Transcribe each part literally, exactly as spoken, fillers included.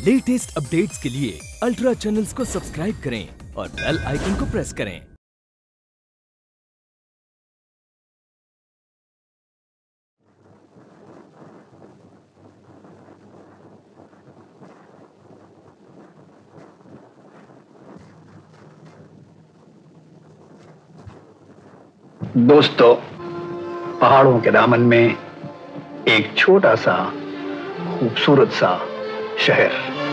Latest updates के लिए ultra channels को सब्सक्राइब करें और बेल आइकन को प्रेस करें। दोस्तों, पहाड़ों के दामन में एक छोटा सा खूबसूरत सा शहर।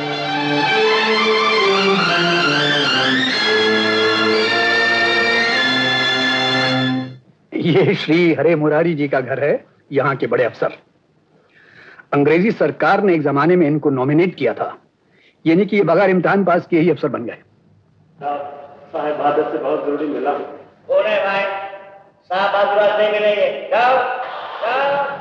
ये श्री हरे मुरारी जी का घर है, यहाँ के बड़े अफसर। अंग्रेजी सरकार ने एक जमाने में इनको नॉमिनेट किया था, यानी कि ये बगैर इम्तिहान पास किए ही अफसर बन गए। साहिब बहादुर से बहुत जरूरी मिला हूँ। कौन है भाई? साहब बहादुर आज नहीं मिलेंगे। जाओ जाओ।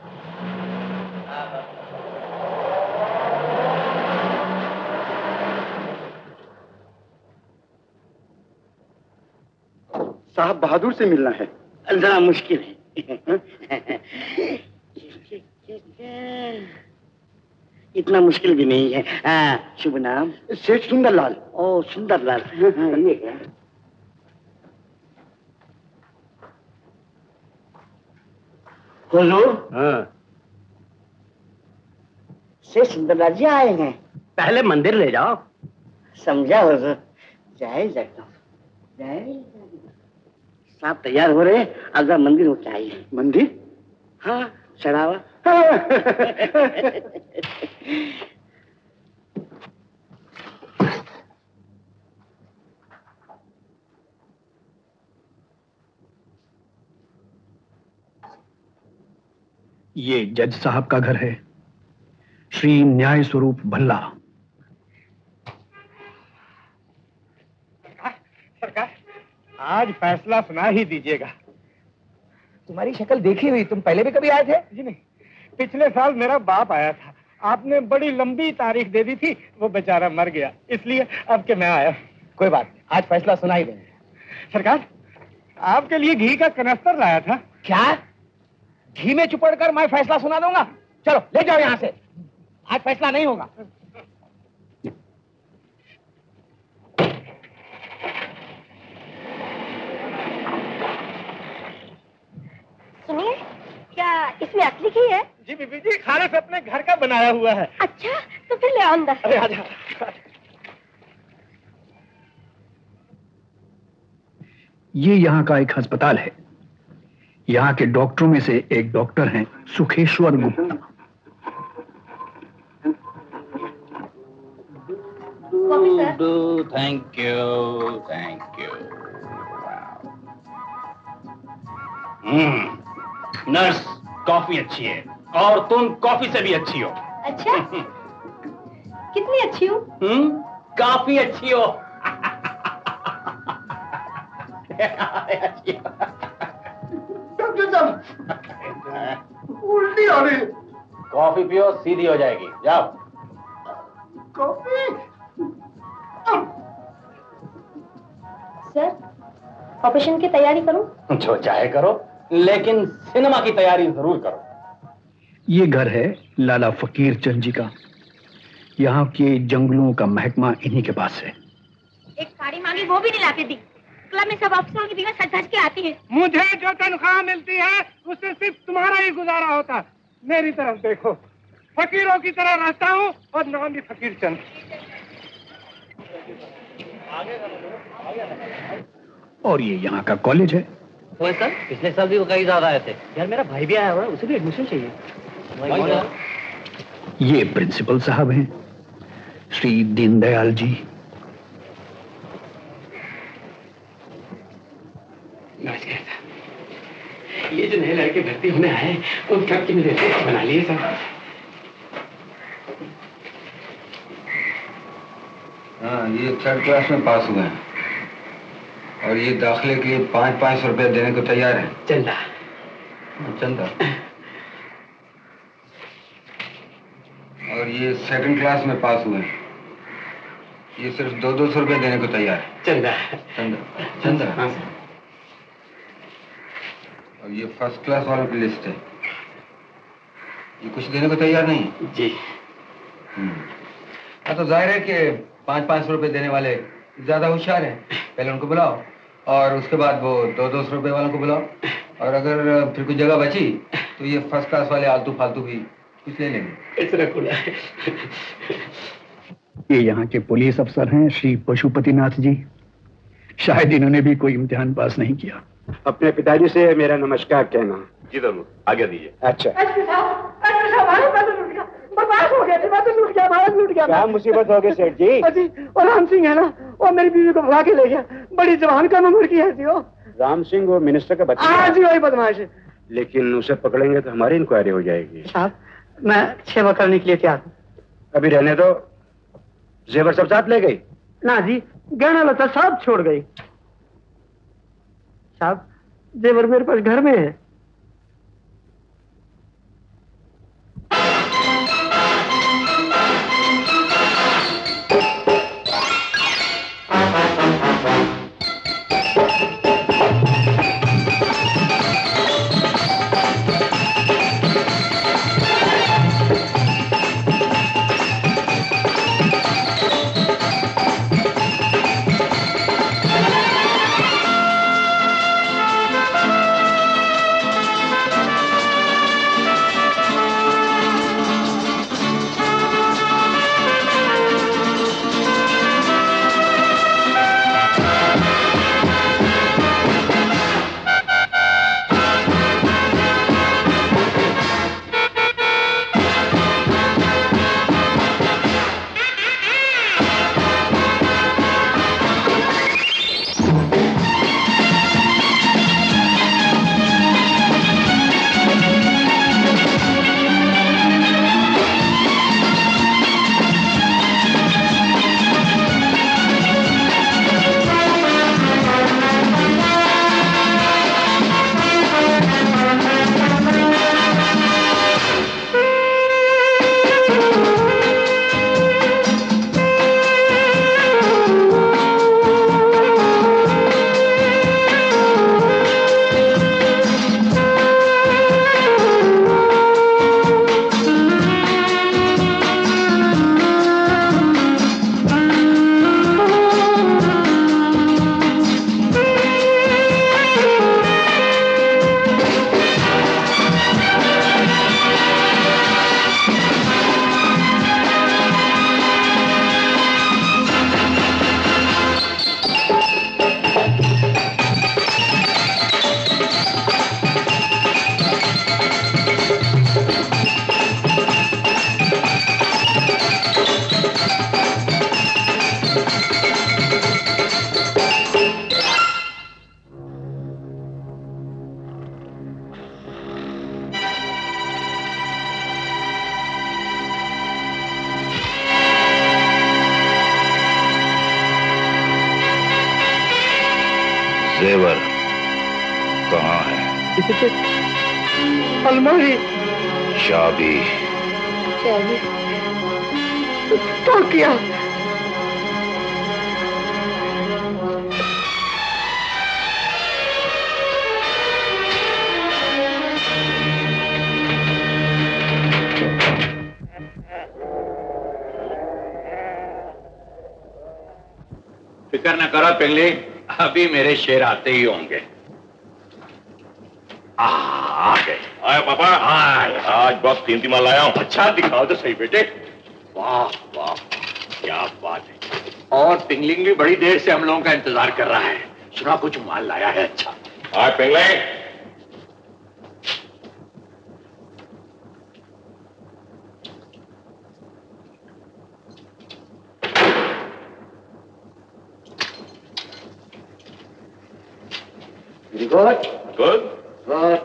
साहब बहादुर से मिलना है, जरा मुश्किल है। इतना मुश्किल भी नहीं है। आ, शुभ नाम? सेठ सुंदरलाल। ओ सुंदरलाल। हाँ, ये क्या? हुजूर। हाँ। सेठ सुंदरलाल जी आए हैं। पहले मंदिर ले जाओ। समझा हुजूर। जय जगदम्ब। जय साहब तैयार हो रहे, अगर मंदिर हो चाहिए। मंदिर? हाँ, चढ़ावा। ये जज साहब का घर है, श्री न्याय स्वरूप भल्ला। सरकार, आज फैसला सुना ही दीजिएगा। तुम्हारी शक्ल देखी हुई, तुम पहले भी कभी आए थे? जी नहीं, पिछले साल मेरा बाप आया था, आपने बड़ी लंबी तारीख दे दी थी, वो बेचारा मर गया, इसलिए अब के मैं आया। कोई बात नहीं, आज फैसला सुना ही देंगे। सरकार, आपके लिए घी का कनस्तर लाया था। क्या? घी में चुपड़ कर मैं फैसला सुना दूंगा? चलो ले जाओ यहाँ से, आज फैसला नहीं होगा। सुनिए, क्या इसमें असली घी है? जी बीबी जी, खाने से अपने घर का बनाया हुआ है। अच्छा, तो फिर ले आओ अंदर। अरे आजा। ये यहाँ का एक अस्पताल है। यहाँ के डॉक्टरों में से एक डॉक्टर हैं Sukheshwar Gupta. Thank you thank you. Hmm, nurse coffee अच्छी है और तुम कॉफी से भी अच्छी हो। अच्छा, कितनी अच्छी हूँ? हम्म, काफी अच्छी हो। उल्टी हो रही। कॉफी पियो, सीधी हो जाएगी। जाओ। कॉफी? सर, ऑपरेशन की तैयारी करूं? जो चाहे करो, लेकिन सिनेमा की तैयारी जरूर करो। ये घर है लाला फकीर चंद जी का। यहाँ के जंगलों का महकमा इन्हीं के पास है। एक साड़ी मांगी, वो भी नहीं लाके दी। क्लब में सब अफसरों की बीवी सज धज के आती है। मुझे जो तनख्वाह मिलती है उससे सिर्फ तुम्हारा ही गुजारा होता। मेरी तरफ देखो, फकीरों की तरह रहता हूँ और नाम भी फकीर चंद। और ये यहाँ का कॉलेज है। तो सर, पिछले साल भी वो कई ज्यादा आए थे। यार मेरा भाई भी आया हुआ है, उसे भी एडमिशन चाहिए। ये प्रिंसिपल साहब हैं, श्री दीनदयाल जी। ये जो नए लड़के भर्ती होने आए, उन क्लब की मेरे बना लिए सर। हाँ, ये थर्ड क्लास में पास हुए हैं और ये दाखिले के पाँच पाँच सौ रुपए देने को तैयार है। चंदा। चंदा। और ये सेकंड क्लास में पास हुए हैं, ये सिर्फ दो दो सौ रुपए देने को तैयार है। चंदा। चंदा। चंदा। हाँ। और ये फर्स्ट क्लास वालों की लिस्ट है, ये कुछ देने को तैयार नहीं। जी। हाँ तो जाहिर है कि पाँच पाँच सौ रुपए देने वाले ज्यादा होशियार हैं। पहले उनको बुलाओ और उसके बाद वो दो दो सौ रुपए वालों को बुलाओ, और अगर फिर कुछ जगह बची तो ये फर्स्ट क्लास वाले आलतू फालतू भी कुछ ले लेंगे। इतना खुला है। ये यहाँ के पुलिस अफसर हैं श्री पशुपतिनाथ जी। शायद इन्होंने भी कोई इम्तिहान पास नहीं किया। अपने पिताजी से मेरा नमस्कार कहना। जी जरूर, आज्ञा दीजिए। अच्छा। बर्बाद हो गया, लूट गया, भारत लूट गया। क्या मुसीबत हो गई सेठ जी? अजी, और राम सिंह है ना, वो मेरी बीवी को भगा के ले गया। बड़ी जवान का उम्र की है जी वो। राम सिंह वो मिनिस्टर का बच्चा? हाँ जी, वही बदमाश है। लेकिन उसे पकड़ेंगे तो हमारी इंक्वायरी हो जाएगी। साहब, मैं सेवा करने के लिए तैयार हूँ। अभी रहने दो। जेवर सब साथ ले गई? ना जी, गहना लता सब छोड़ गई। साहब, जेवर मेरे पास घर में है। जेवर कहाँ है? अलमारी। चाबी। चाबी तो क्या? फिक्र न करो पिंगली, अभी मेरे शेर आते ही होंगे। आ, आ गए। आया पापा। आए। आज बहुत कीमती माल लाया हूँ। अच्छा दिखाओ तो सही बेटे। वाह वाह, क्या बात है। और पिंगलिंग भी बड़ी देर से हम लोगों का इंतजार कर रहा है। सुना कुछ माल लाया है। अच्छा आए Pingle. Good. Good. Good.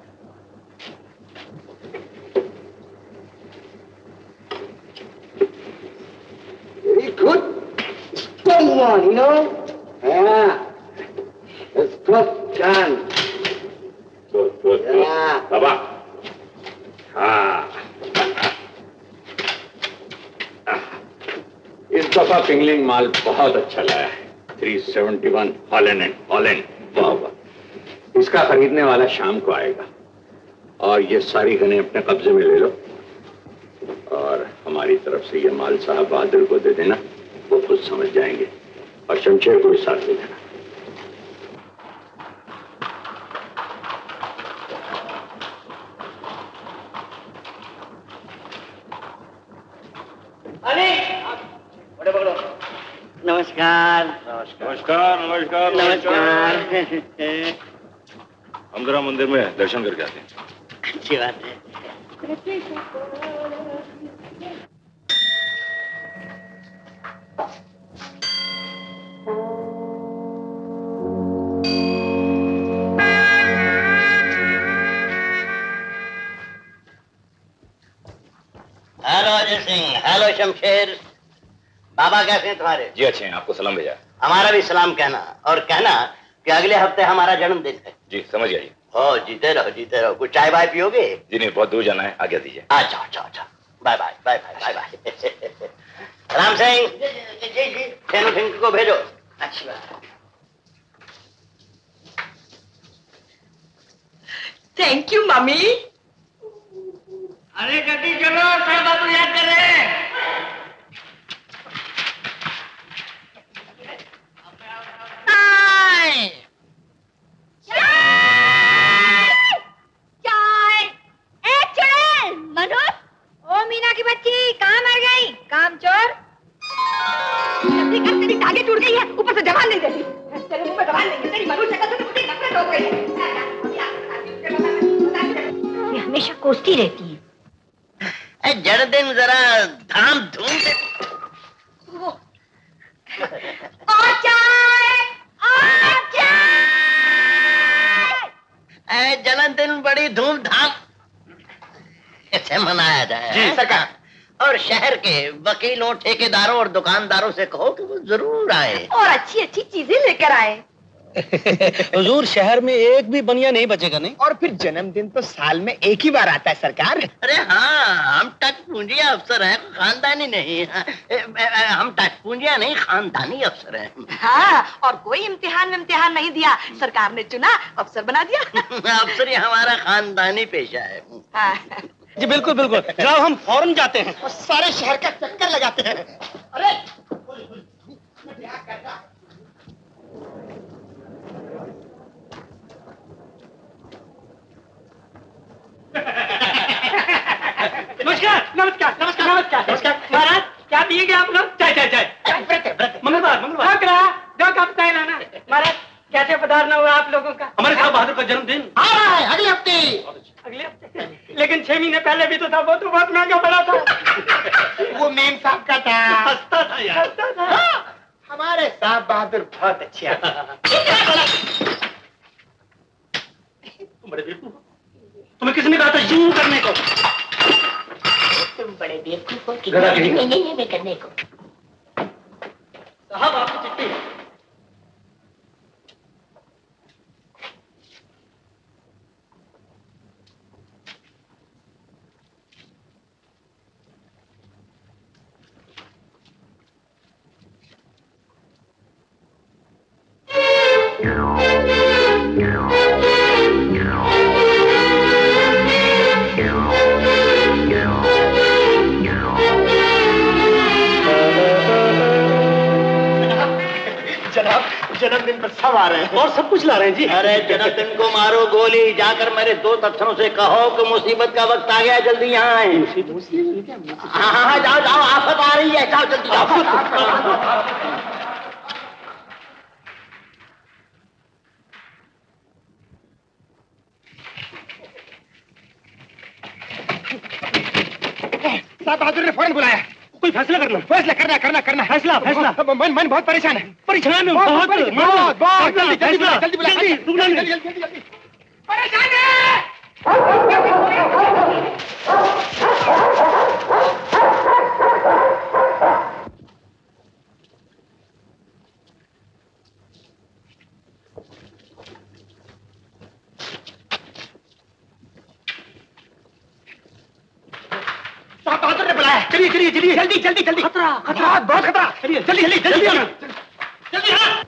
Very good. Strong one, you know? Yeah. It's good done. Good, good, good. Yeah. पापा। हाँ। इस दफा पिंगलिंग माल बहुत अच्छा लाया है। तीन सौ इकहत्तर हॉलैंड एंड हॉलैंड। वाह वाह। इसका खरीदने वाला शाम को आएगा और ये सारी गने अपने कब्जे में ले लो और हम हमारी तरफ से ये माल साहब बहादुर को दे देना, वो खुद समझ जाएंगे, और शमशेर को भी साथ दे देना। नमस्कार नमस्कार नमस्कार नमस्कार। हम जरा मंदिर में दर्शन करके आते हैं। अच्छी बात है। Hello Ajay Singh, hello Shamsher. बाबा कैसे हैं तुम्हारे? जी अच्छे हैं, आपको सलाम भेजा। हमारा भी सलाम कहना, और कहना कि अगले हफ्ते हमारा जन्मदिन है। जी समझ गया जी। ओ जीते रहो जीते रहो। कुछ चाय वाय पियोगे? जी नहीं, बहुत दूर जाना है, आज्ञा दीजिए। अच्छा अच्छा अच्छा, bye bye bye bye bye bye. Ram Singh ji ji Tenu Singh को भेजो। अच्छी बात। Thank you mummy. अरे जल्दी चलो, साहब बाबू याद कर रहे हैं। काम चोर, जल्दी कर, तेरी टांगे टूट गई है, ऊपर से जवान नहीं देती। तेरे मुंह में जवान नहीं है, तेरी मनुष्य शक्ल से मुझे नफरत हो गई है। ये हमेशा कोसती रहती है। जन्मदिन जरा धाम धूम से। और चाय, और चाय। जन्मदिन बड़ी धूमधाम से मनाया जाए। जी सरकार। और शहर के वकीलों, ठेकेदारों और दुकानदारों से कहो कि वो जरूर आए और अच्छी अच्छी चीजें लेकर आए। हुजूर, शहर में एक भी बनिया नहीं बचेगा नहीं। और फिर जन्मदिन तो साल में एक ही बार आता है सरकार। अरे हाँ, हम टच पूंजिया अफसर हैं, खानदानी नहीं। हम टच पूंजिया नहीं, खानदानी अफसर हैं। हाँ, और कोई इम्तिहान में इम्तिहान नहीं दिया, सरकार ने चुना, अफसर बना दिया। अफसर हमारा खानदानी पेशा है। हाँ। जी बिल्कुल बिल्कुल। जनाब, हम फौरन जाते हैं और सारे शहर का चक्कर लगाते हैं। अरे नमस्कार नमस्कार नमस्कार नमस्कार नमस्कार। महाराज क्या पिएंगे आप लोग? चाय चाय चाय। मंगलवार मंगलवार दो कप चाय लाना। महाराज कैसे पधारना हुआ आप लोगों का? हमारे साहब बहादुर का जन्मदिन आ रहा है अगले हफ्ते। अगले हफ्ते? लेकिन छह महीने पहले भी तो था, वो तो बहुत महंगा पड़ा था। वो मेम साहब का था, सस्ता था यार। सस्ता था। हाँ, हमारे साहब बहादुर बहुत अच्छे आदमी। तुम बड़े बेवकूफ हो। तुम्हें किसने कहा था यूं करने को? तुम बड़े बेवकूफ हो कि नहीं नहीं नहीं करने को। साहब आपकी चिट्ठी। जन्मदिन पर सब आ रहे हैं और सब कुछ ला रहे हैं जी। अरे जन्मदिन को मारो गोली, जाकर मेरे दो अफसरों से कहो कि मुसीबत का वक्त आ गया, जल्दी यहाँ आए। हाँ हाँ जाओ जाओ, आफत आ रही है, जाओ जल्दी जाओ। साहब बहादुर ने फौरन बुलाया। कोई फैसला करना। फैसला करना करना करना फैसला फैसला। मन मन बहुत परेशान है। परेशान है बहुत बहुत बहुत। जल्दी जल्दी बुला जल्दी बुला जल्दी जल्दी जल्दी जल्दी। परेशान है। बहादुर ने बुलाया। चलिए चलिए चलिए जल्दी जल्दी जल्दी। खतरा खतरा बहुत खतरा। चलिए जल्दी जल्दी जल्दी जल्दी हाँ।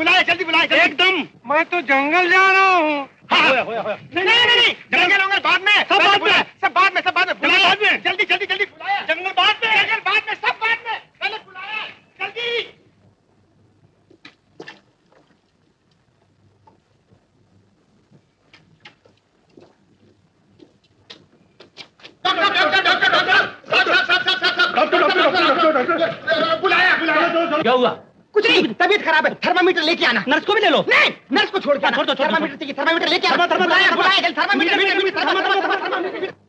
बुलाए जल्दी बुलाए एकदम। मैं तो जंगल जा रहा हूँ। होया होया होया। नहीं नहीं नहीं जंगल वंगल बाद में, सब बाद में, सब बाद में, सब बाद में बुलाया बाद में। जल्दी जल्दी जल्दी बुलाया। जंगल बाद में, जंगल बाद में, सब बाद में, पहले बुलाया जल्दी। बुलाया बुलाया। क्या हुआ? कुछ नहीं, तबीयत खराब है, थर्मामीटर लेके आना। नर्स को भी ले लो। नहीं, नर्स को छोड़ के आना। थर्मामीटर चाहिए, थर्मामीटर लेके आना। बुलाया बुलाया थर्मामीटर।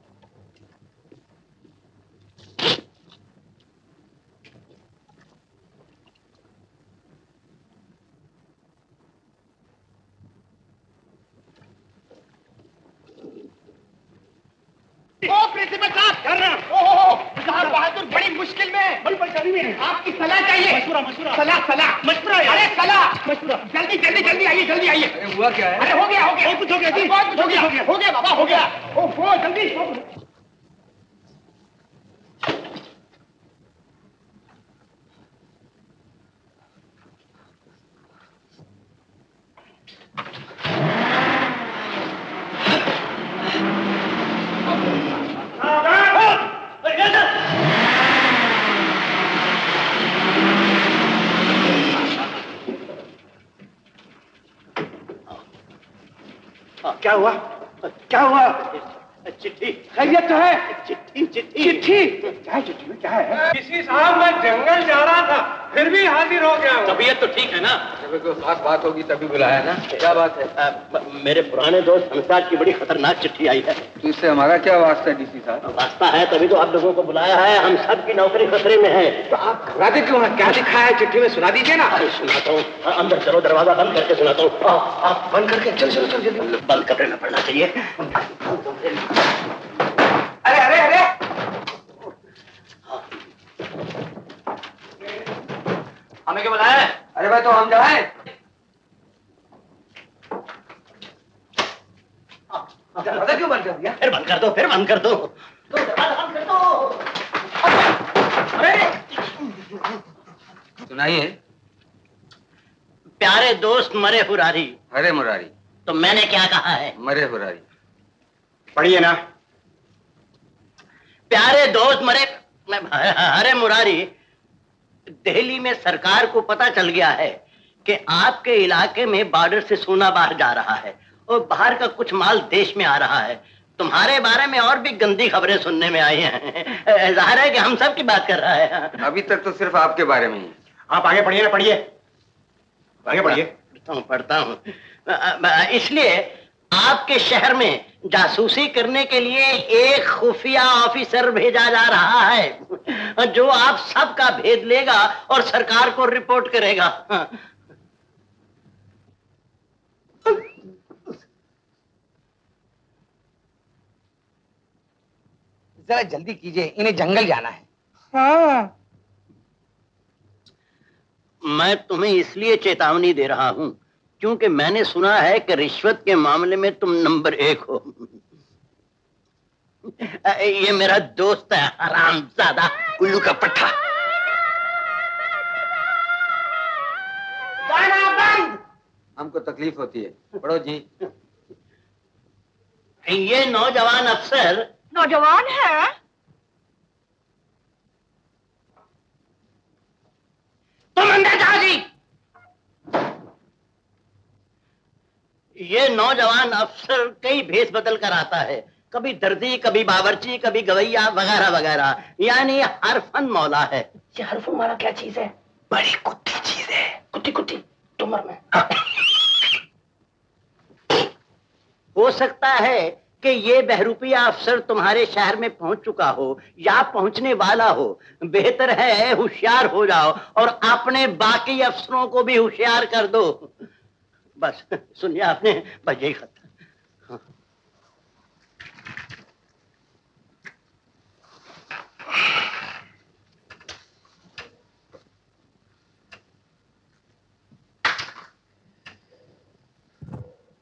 ओ प्रिंसिपल साहब कर रहा। ओहो साहब बहादुर बड़ी मुश्किल में, बड़ी परेशानी में, आपकी सलाह चाहिए। मशवरा मशवरा सलाह सलाह मशवरा। अरे सलाह मशवरा। जल्दी जल्दी जल्दी आइए, जल्दी आइए। अरे हुआ क्या है? अरे हो गया हो गया, कुछ हो गया जी, बहुत कुछ हो गया, हो गया बाबा, हो गया। ओहो जल्दी। क्या हुआ? क्या हुआ? चिट्ठी। खैरियत तो है? चिट्ठी चिट्ठी चिट्ठी क्या है? चिट्ठी में क्या है? किसी साहब मैं जंगल जा रहा था, फिर भी हाजिर हो गया। तबीयत तो ठीक है ना? जब कोई खास बात होगी तभी बुलाया ना। क्या बात है? आ, मेरे पुराने दोस्त हमसाद की बड़ी खतरनाक चिट्ठी आई है। तो इससे हमारा क्या वास्ता है डीसी साहब? वास्ता है तभी तो आप लोगों को बुलाया है। हम सब की नौकरी खतरे में है। तो आप घबराते क्यों हैं? क्या लिखा है चिट्ठी में, सुना दीजिए ना। सुनाता हूँ, अंदर चलो, दरवाजा बंद करके सुनाता हूँ। आप बंद करके चल चलो चल जल्दी। बंद कमरे में पड़ना चाहिए। अरे अरे अरे हमें क्या बुलाया है? अरे भाई तो हम जाए। दरवाजा क्यों बंद कर दिया? फिर बंद कर दो, फिर बंद कर दो, तो दरवाजा बंद कर दो। अरे सुनाइए। प्यारे दोस्त मरे हुरारी। हरे मुरारी। तो मैंने क्या कहा है? मरे हुरारी। पढ़िए ना। प्यारे दोस्त मरे हरे मुरारी, दिल्ली में सरकार को पता चल गया है कि आपके इलाके में बॉर्डर से सोना बाहर जा रहा है और बाहर का कुछ माल देश में आ रहा है। तुम्हारे बारे में और भी गंदी खबरें सुनने में आई हैं। जाहिर है कि हम सब की बात कर रहा है। अभी तक तो सिर्फ आपके बारे में ही। आप आगे पढ़िए ना, पढ़िए आगे पढ़िए। पढ़ता हूँ पढ़ता हूँ। इसलिए आपके शहर में जासूसी करने के लिए एक खुफिया ऑफिसर भेजा जा रहा है जो आप सबका भेद लेगा और सरकार को रिपोर्ट करेगा। जरा जल्दी कीजिए, इन्हें जंगल जाना है। हाँ। मैं तुम्हें इसलिए चेतावनी दे रहा हूं क्योंकि मैंने सुना है कि रिश्वत के मामले में तुम नंबर एक हो। ये मेरा दोस्त है हरामजादा उल्लू का पट्टा। गाना बंद। हमको तकलीफ होती है। पढ़ो जी। ये नौजवान अफसर नौजवान है? तुम अंदर जाओ जी। ये नौजवान अफसर कई भेष बदल कर आता है, कभी दर्जी, कभी बावर्ची, कभी गवैया वगैरह वगैरह, यानी हर फन मौला है। ये हरफुल मारा क्या चीज है? बड़ी कुत्ती चीज है। कुत्ती कुत्ती तुमर में। हो सकता है कि ये बहरूपिया अफसर तुम्हारे शहर में पहुंच चुका हो या पहुंचने वाला हो। बेहतर है होशियार हो जाओ और अपने बाकी अफसरों को भी होशियार कर दो। बस सुनिए आपने, बस यही खत। हाँ।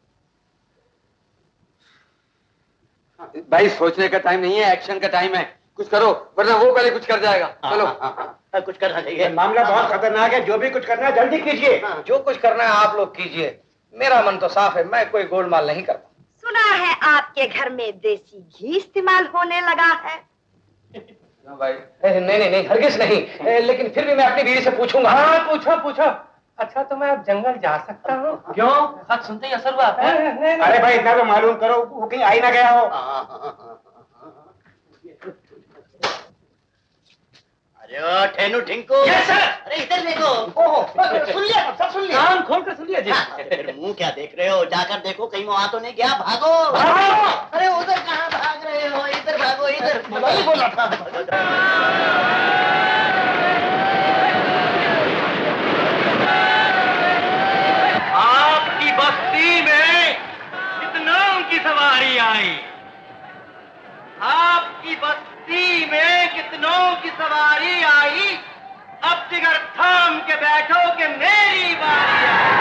भाई सोचने का टाइम नहीं है, एक्शन का टाइम है। कुछ करो वरना वो पहले कुछ कर जाएगा। चलो कुछ करना चाहिए। मामला बहुत खतरनाक है, जो भी कुछ करना है जल्दी कीजिए। जो कुछ करना है आप लोग कीजिए, मेरा मन तो साफ है, मैं कोई गोलमाल नहीं करता। सुना है आपके घर में देसी घी इस्तेमाल होने लगा है। भाई नहीं नहीं नहीं हरगिज नहीं, लेकिन फिर भी मैं अपनी बीवी से पूछूंगा। हाँ पूछो पूछो। अच्छा तो मैं अब जंगल जा सकता हूँ? क्यों? खत सुनते ही असर हुआ? अरे भाई इतना तो मालूम करो वो कहीं आई ना गया हो। अरे ओ ठेनू ठिंकू। Yes sir. अरे इधर देखो। ओह सुन लिया सब सुन लिया। कान खोल कर सुन लिया जी। फिर मुंह क्या देख रहे हो, जाकर देखो कहीं वहां तो नहीं गया। भागो। अरे उधर कहाँ भाग रहे हो, इधर भागो इधर। बोला था। आपकी बस्ती में कितनों की सवारी आई, आपकी बस्ती में कितनों की सवारी आई, अब जिगर थाम के बैठो कि मेरी बारी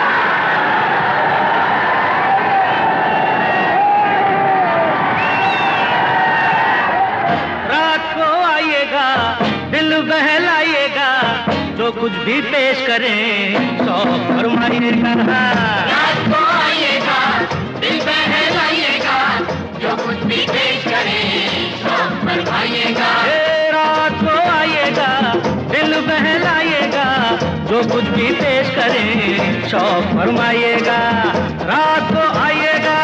रात को आइएगा, दिल बहलाइएगा, जो कुछ भी पेश करें सौ फरमाइएगा। रात को आइएगा, दिल बहलाइएगा, जो कुछ भी पेश करें सौ फरमाइएगा। रात को आइएगा, दिल बहलाइएगा, जो कुछ भी पेश करें सौ फरमाइएगा। रात को आइएगा।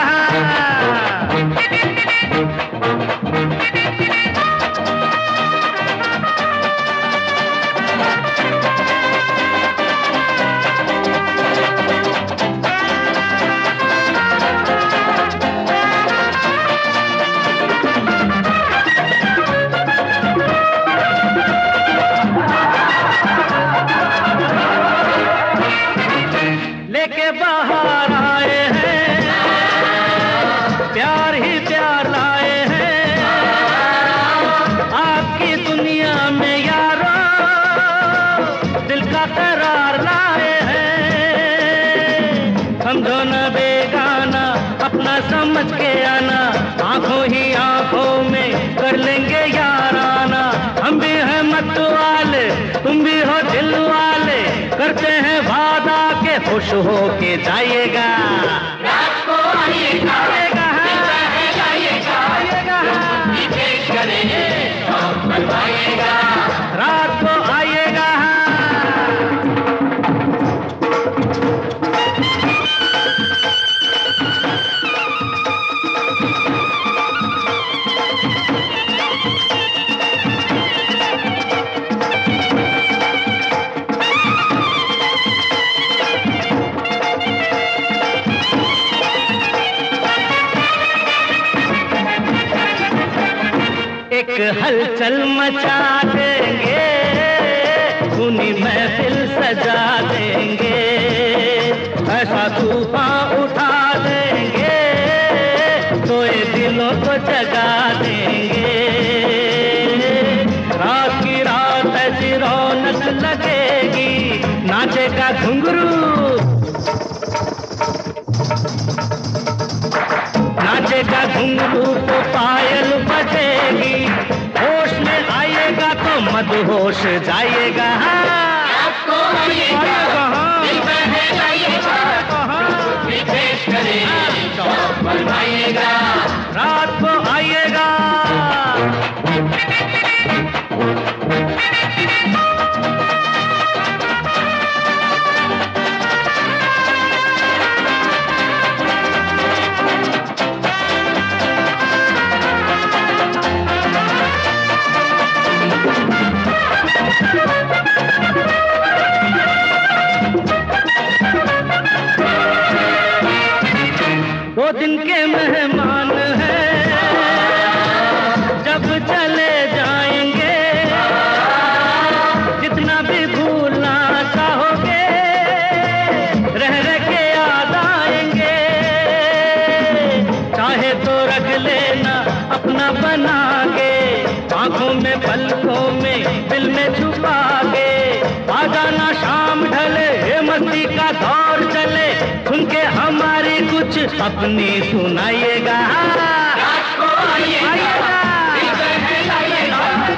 लेके बाहर आए हैं, प्यार ही प्यार लाए हैं, आपकी दुनिया में यारो दिल का करार लाए हैं। समझो न बेगाना, अपना समझ के आना, आंखों ही आंखों में कर लेंगे याराना। हम भी हैं मत वाले, तुम भी हो दिल वाले, करते हैं वादा के खुश हो के जाइएगा। रात को आइएगा, दिल बहलाइएगा, जो कुछ भी पेश करेंगे सौ फरमाइएगा। रात को आइएगा। एक हलचल मचा देंगे, सुनी महफिल सजा देंगे, ऐसा तूफान उठा देंगे, सोए दिलों को जगा देंगे। रात की रात ऐसी रौनक लगेगी, नाचेगा घुंघरू, नाचेगा घुंघरू तो पायल बजेगी, होश में आइएगा तो मदहोश जाइएगा। रात को आइएगा, दिल बहलाइएगा, जो कुछ भी पेश करें सौ फरमाइएगा। रात को आइएगा। दो दिन के मेहमान हैं, जब चले जाएंगे, जितना भी भूलना चाहोगे, रह रह के याद आएंगे। चाहे तो रख लेना अपना बना के, आंखों में पलकों में दिल में छुपा के, आ जाना शाम ढले, ये मस्ती का दौर चले, सुन के हमारी कुछ अपनी सुनाइएगा। रात को आइएगा, दिल बहलाइएगा,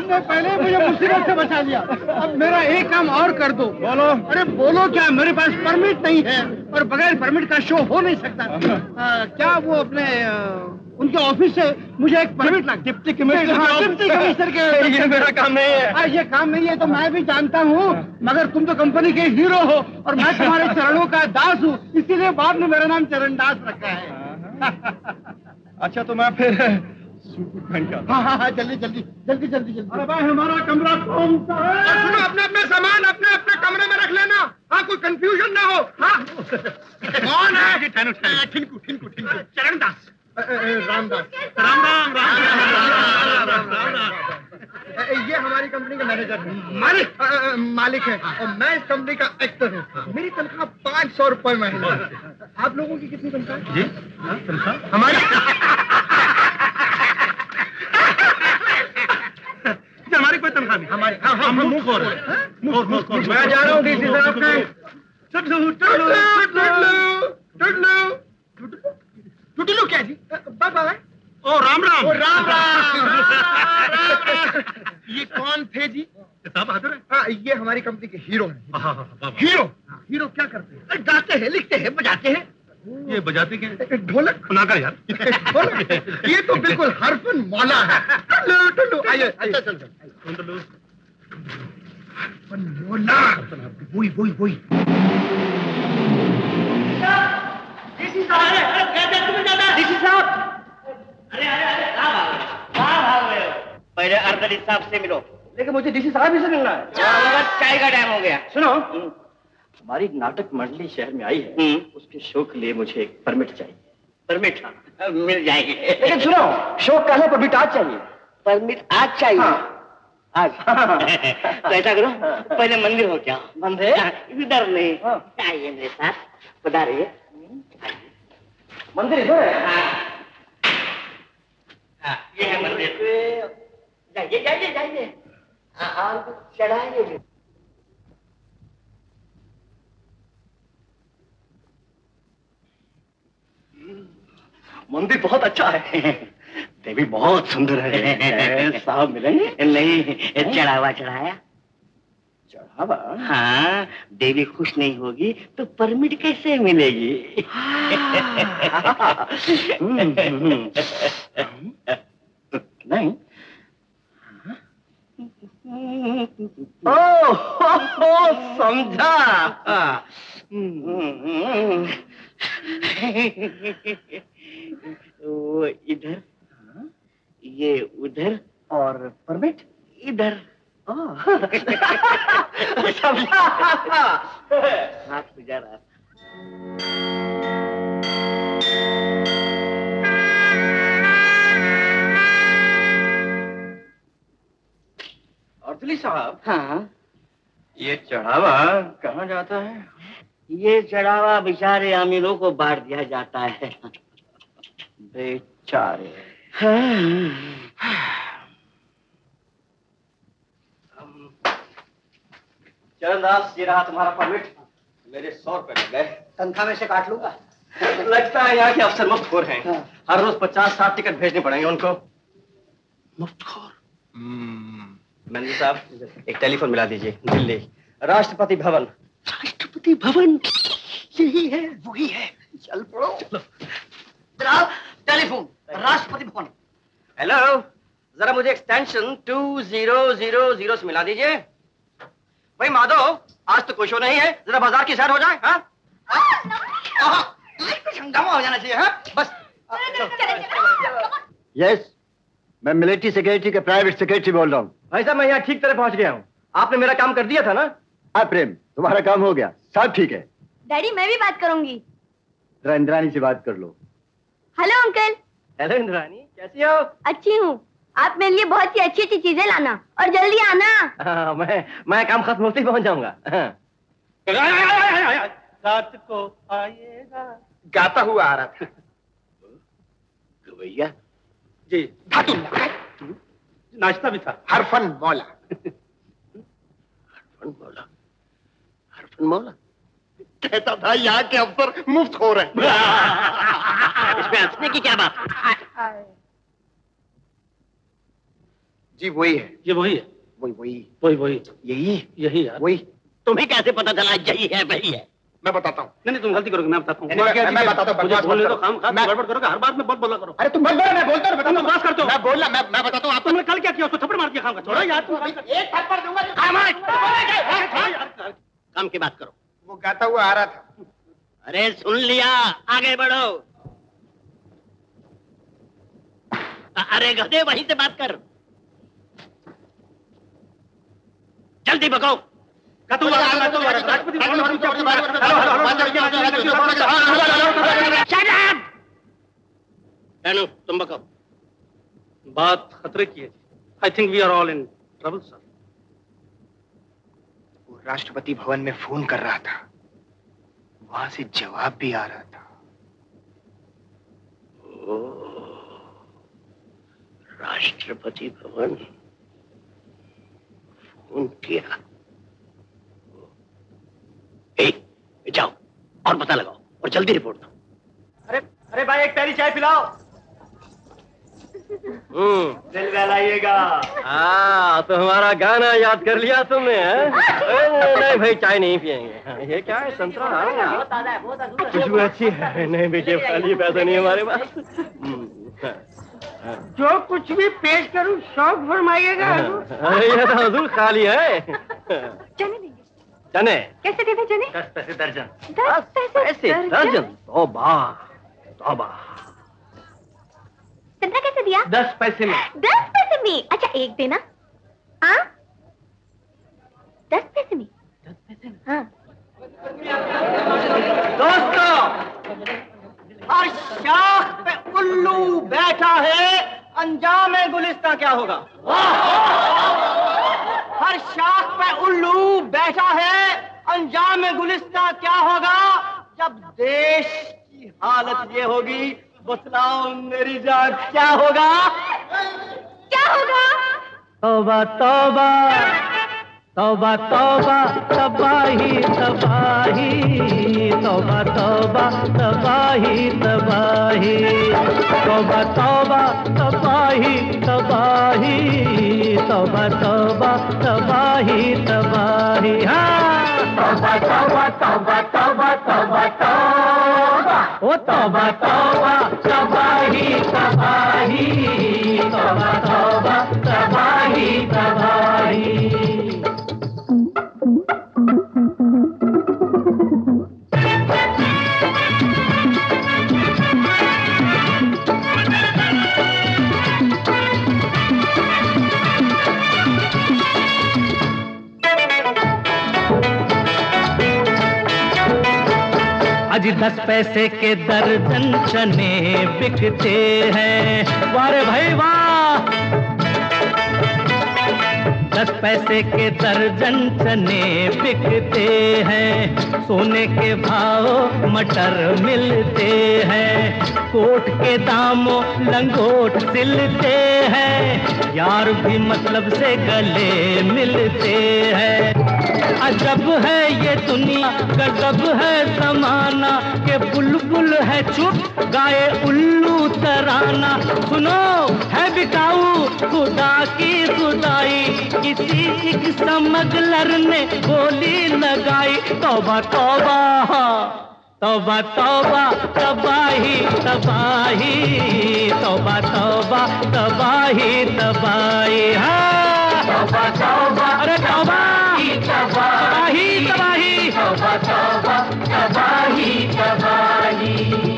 तुमने पहले मुझे मुसीबत से बचा लिया। अब मेरा एक काम और कर दो। बोलो। अरे बोलो क्या, मेरे पास परमिट नहीं है और बगैर परमिट का शो हो नहीं सकता। आ, क्या वो अपने आ, उनके ऑफिस से मुझे एक परमिट ला। डिप्टी कमिश्नर डिप्टी कमिश्नर के। ये मेरा काम नहीं है। आ, ये काम नहीं है तो मैं भी जानता हूँ, मगर तुम तो कंपनी के हीरो हो और मैं तुम्हारे चरणों का दास हूँ, इसीलिए बाद में मेरा नाम चरणदास रखा है। अच्छा तो मैं फिर हाँ हाँ हाँ जल्दी जल्दी जल्दी जल्दी जल्दी। अरे भाई हमारा कमरा कौन सा है? और सुनो, अपने अपने सामान अपने अपने कमरे में रख लेना। हाँ कोई कंफ्यूजन ना हो। हाँ कौन है? ठिनकू ठिनकू ठिनकू चरणदास रामदास राम राम राम राम। ये हमारी कंपनी के मैनेजर है, मालिक मालिक है और मैं इस कंपनी का एक्टर हूँ। मेरी तनख्वाह पाँच सौ रुपए महीना। आप लोगों की कितनी तनख्वाह? जी तनख्वाह हमारी हमारी कोई तनख्वाह नहीं। हमारी हाँ हाँ हम मुंह खोर मुंह मुंह खोर। मैं जा रहा हूँ डीसी साहब के। टुटलू टुटलू टुटलू टुटलू टुटलू क्या जी? Bye bye. ओ राम राम। ओ राम राम। ये कौन थे जी? साहब बहादुर है। हाँ ये हमारी कंपनी के हीरो हैं। हीरो हीरो क्या करते हैं? गाते हैं, लिखते हैं, बजाते हैं। ये बजाते क्या? ढोलक सुनाकर यार। ढोलक ये तो बिल्कुल हरफन मौला है। टुल्लू टुल्लू आइए आइए चल चल। हरफन मौला वही वही वही। डीसी साहब कैसे तुम्हें जाना? डीसी साहब अरे अरे अरे कहाँ भाग रहे हो? कहाँ भाग रहे हो? पहले अर्दली साहब से मिलो। लेकिन मुझे डीसी साहब ही से मिलना है। चाय का टाइम हो गया। सुनो, हमारी नाटक मंडली शहर में आई है, उसके शो के लिए मुझे एक परमिट चाहिए। परमिट? हाँ मिल जाएगी। लेकिन सुनो, शो का है परमिट आज चाहिए। परमिट आज चाहिए? हाँ। आज तो ऐसा करो, पहले मंदिर हो क्या? मंदिर इधर नहीं। आइए मेरे साथ, पधारिए। मंदिर इधर है? हाँ हाँ ये है मंदिर। जाइए जाइए जाइए और कुछ चढ़ाइए। मंदिर बहुत अच्छा है, देवी बहुत सुंदर है। साहब मिलेंगे? नहीं, चढ़ावा चढ़ाया। चढ़ावा? हाँ, देवी खुश नहीं होगी तो परमिट कैसे मिलेगी? नहीं। ओह समझा। वो इधर, ये उधर और परमिट इधर। समझा। हाथ गुजा रहा। अर्दली साहब। हाँ ये चढ़ावा कहाँ जाता है? ये चढ़ावा बेचारे अमीरों को बांट दिया जाता है। बेचारे। चरणदास ये रहा तुम्हारा परमिट। मेरे सौ रुपए लग गए। तनख्वाह में से काट लूंगा। लगता है यहाँ के अफसर मुफ्तखोर हैं। हाँ। हर रोज पचास साठ टिकट भेजने पड़ेंगे उनको। मुफ्तखोर? मैनेजर साहब एक टेलीफोन मिला दीजिए। दिल्ली राष्ट्रपति भवन। राष्ट्रपति भवन यही है, वही है। चल पड़ो। चलो जनाब, टेलीफोन राष्ट्रपति भवन। हेलो, जरा मुझे extension two zero zero zero से मिला दीजिए। भाई माधव, आज तो कोई शो नहीं है, जरा बाजार की सैर हो जाए। हाँ कुछ हंगामा हो जाना चाहिए। हाँ बस। यस, मैं मिलिट्री सेक्रेटरी के प्राइवेट सेक्रेटरी बोल रहा हूँ। भाई साहब मैं यहाँ ठीक तरह पहुँच गया हूँ। आपने मेरा काम कर दिया था ना? हाँ प्रेम, तुम्हारा काम हो गया, सब ठीक है। डैडी मैं भी बात करूंगी। जरा इंद्रानी से बात कर लो। Hello uncle. हेलो इंद्रानी, कैसी हो? अच्छी हूँ। आप मेरे लिए बहुत सी अच्छी अच्छी चीजें लाना और जल्दी आना। हाँ, मैं मैं काम खत्म होते ही पहुंच जाऊंगा। रात को आएगा गाता हुआ आ रहा था। भैया जी धातु नाश्ता भी था। हरफन मौला। हरफन मौला, हरफन मौला कहता था यहाँ के अफसर मुफ्त खो रहे। इसमें हंसने की क्या बात? जी वही है। ये वही है? वही वही वही वही यही यही यार। वही। तुम्हें कैसे पता चला यही है वही है? मैं बताता हूँ। नहीं नहीं तुम गलती करोगे, मैं बताता हूँ। मैं, मैं बताता हूँ। मुझे बोलने दो, खाम खाम गड़बड़ करोगे, हर बात में बहुत बोला करो। अरे तुम मत बोलो, मैं बोलता हूँ, बताता हूँ। बस करते हो। मैं बोलना, मैं मैं बताता हूँ आपको। तुमने कल क्या किया? उसको थप्पड़ मार दिया खाम का। छोड़ो यार, एक थप्पड़ दूंगा। काम की बात करो। वो गाता हुआ आ रहा था। अरे सुन लिया, आगे बढ़ो। अरे गधे वहीं से बात कर, जल्दी भगाओ। तुम बको। बात खतरे की है। I think we are all in trouble sir. वो राष्ट्रपति भवन में फोन कर रहा था, वहां से जवाब भी आ रहा था। ओ, राष्ट्रपति भवन फोन किया। ए, जाओ और पता लगाओ और जल्दी रिपोर्ट दो। अरे अरे भाई एक प्यारी चाय पिलाओ। दिल बहलाइएगा। हाँ तो हमारा गाना याद कर लिया तुमने? नहीं नहीं भाई चाय नहीं पियेंगे। ये क्या है? संतरा? खुशबू अच्छी है। नहीं बेटे खाली पैसा नहीं हमारे पास। जो कुछ भी पेश करूं शौक फरमाइएगा। अरे ये तो हजूर खाली है। चने देंगे। चने कैसे देते चने? दस पैसे दर्जन। दस पैसे दर्जन? तौबा तौबा। संतरा कैसे दिया? दस पैसे में। दस पैसे में? अच्छा एक देना। हाँ दस पैसे में। दस पैसे में? हाँ। दोस्तों, हर शाख पे उल्लू बैठा है, अंजाम गुलिस्तां क्या होगा? हर शाख पे उल्लू बैठा है, अंजाम गुलिस्तां क्या होगा? जब देश की हालत ये होगी, बतलाओ मेरी जान क्या होगा? क्या होगा? तौबा तौबा तौबा तौबा तबाही तबाही तौबा तौबा तबाही तबाही तौबा तौबा तबाही तबाही तौबा तौबा तबाही तबाही। हाँ तौबा तौबा तौबा तौबा तौबा तौबा ओ तौबा तौबा तबाही तबाही तौबा तौबा तबाही तबाही। आज दस पैसे के दर्जन चने बिकते हैं। वारे भाई वाह। दस पैसे के दर्जन चने बिकते हैं। सोने के भाव मटर मिलते हैं। कोट के दामों लंगोट सिलते हैं। यार भी मतलब से गले मिलते हैं। अजब है ये दुनिया गजब है जमाना के बुलबुल है चुप गाए उल्लू तराना। सुनो है बिकाऊ खुदा की खुदाई, किसी एक स्मगलर ने गोली लगाई। तौबा तौबा तौबा तौबा तबाही तबाही तौबा तौबा तबाही तबाही। हाँ तौबा तौबा अरे तौबा तबाही तबाही तौबा तौबा तबाही तबाही।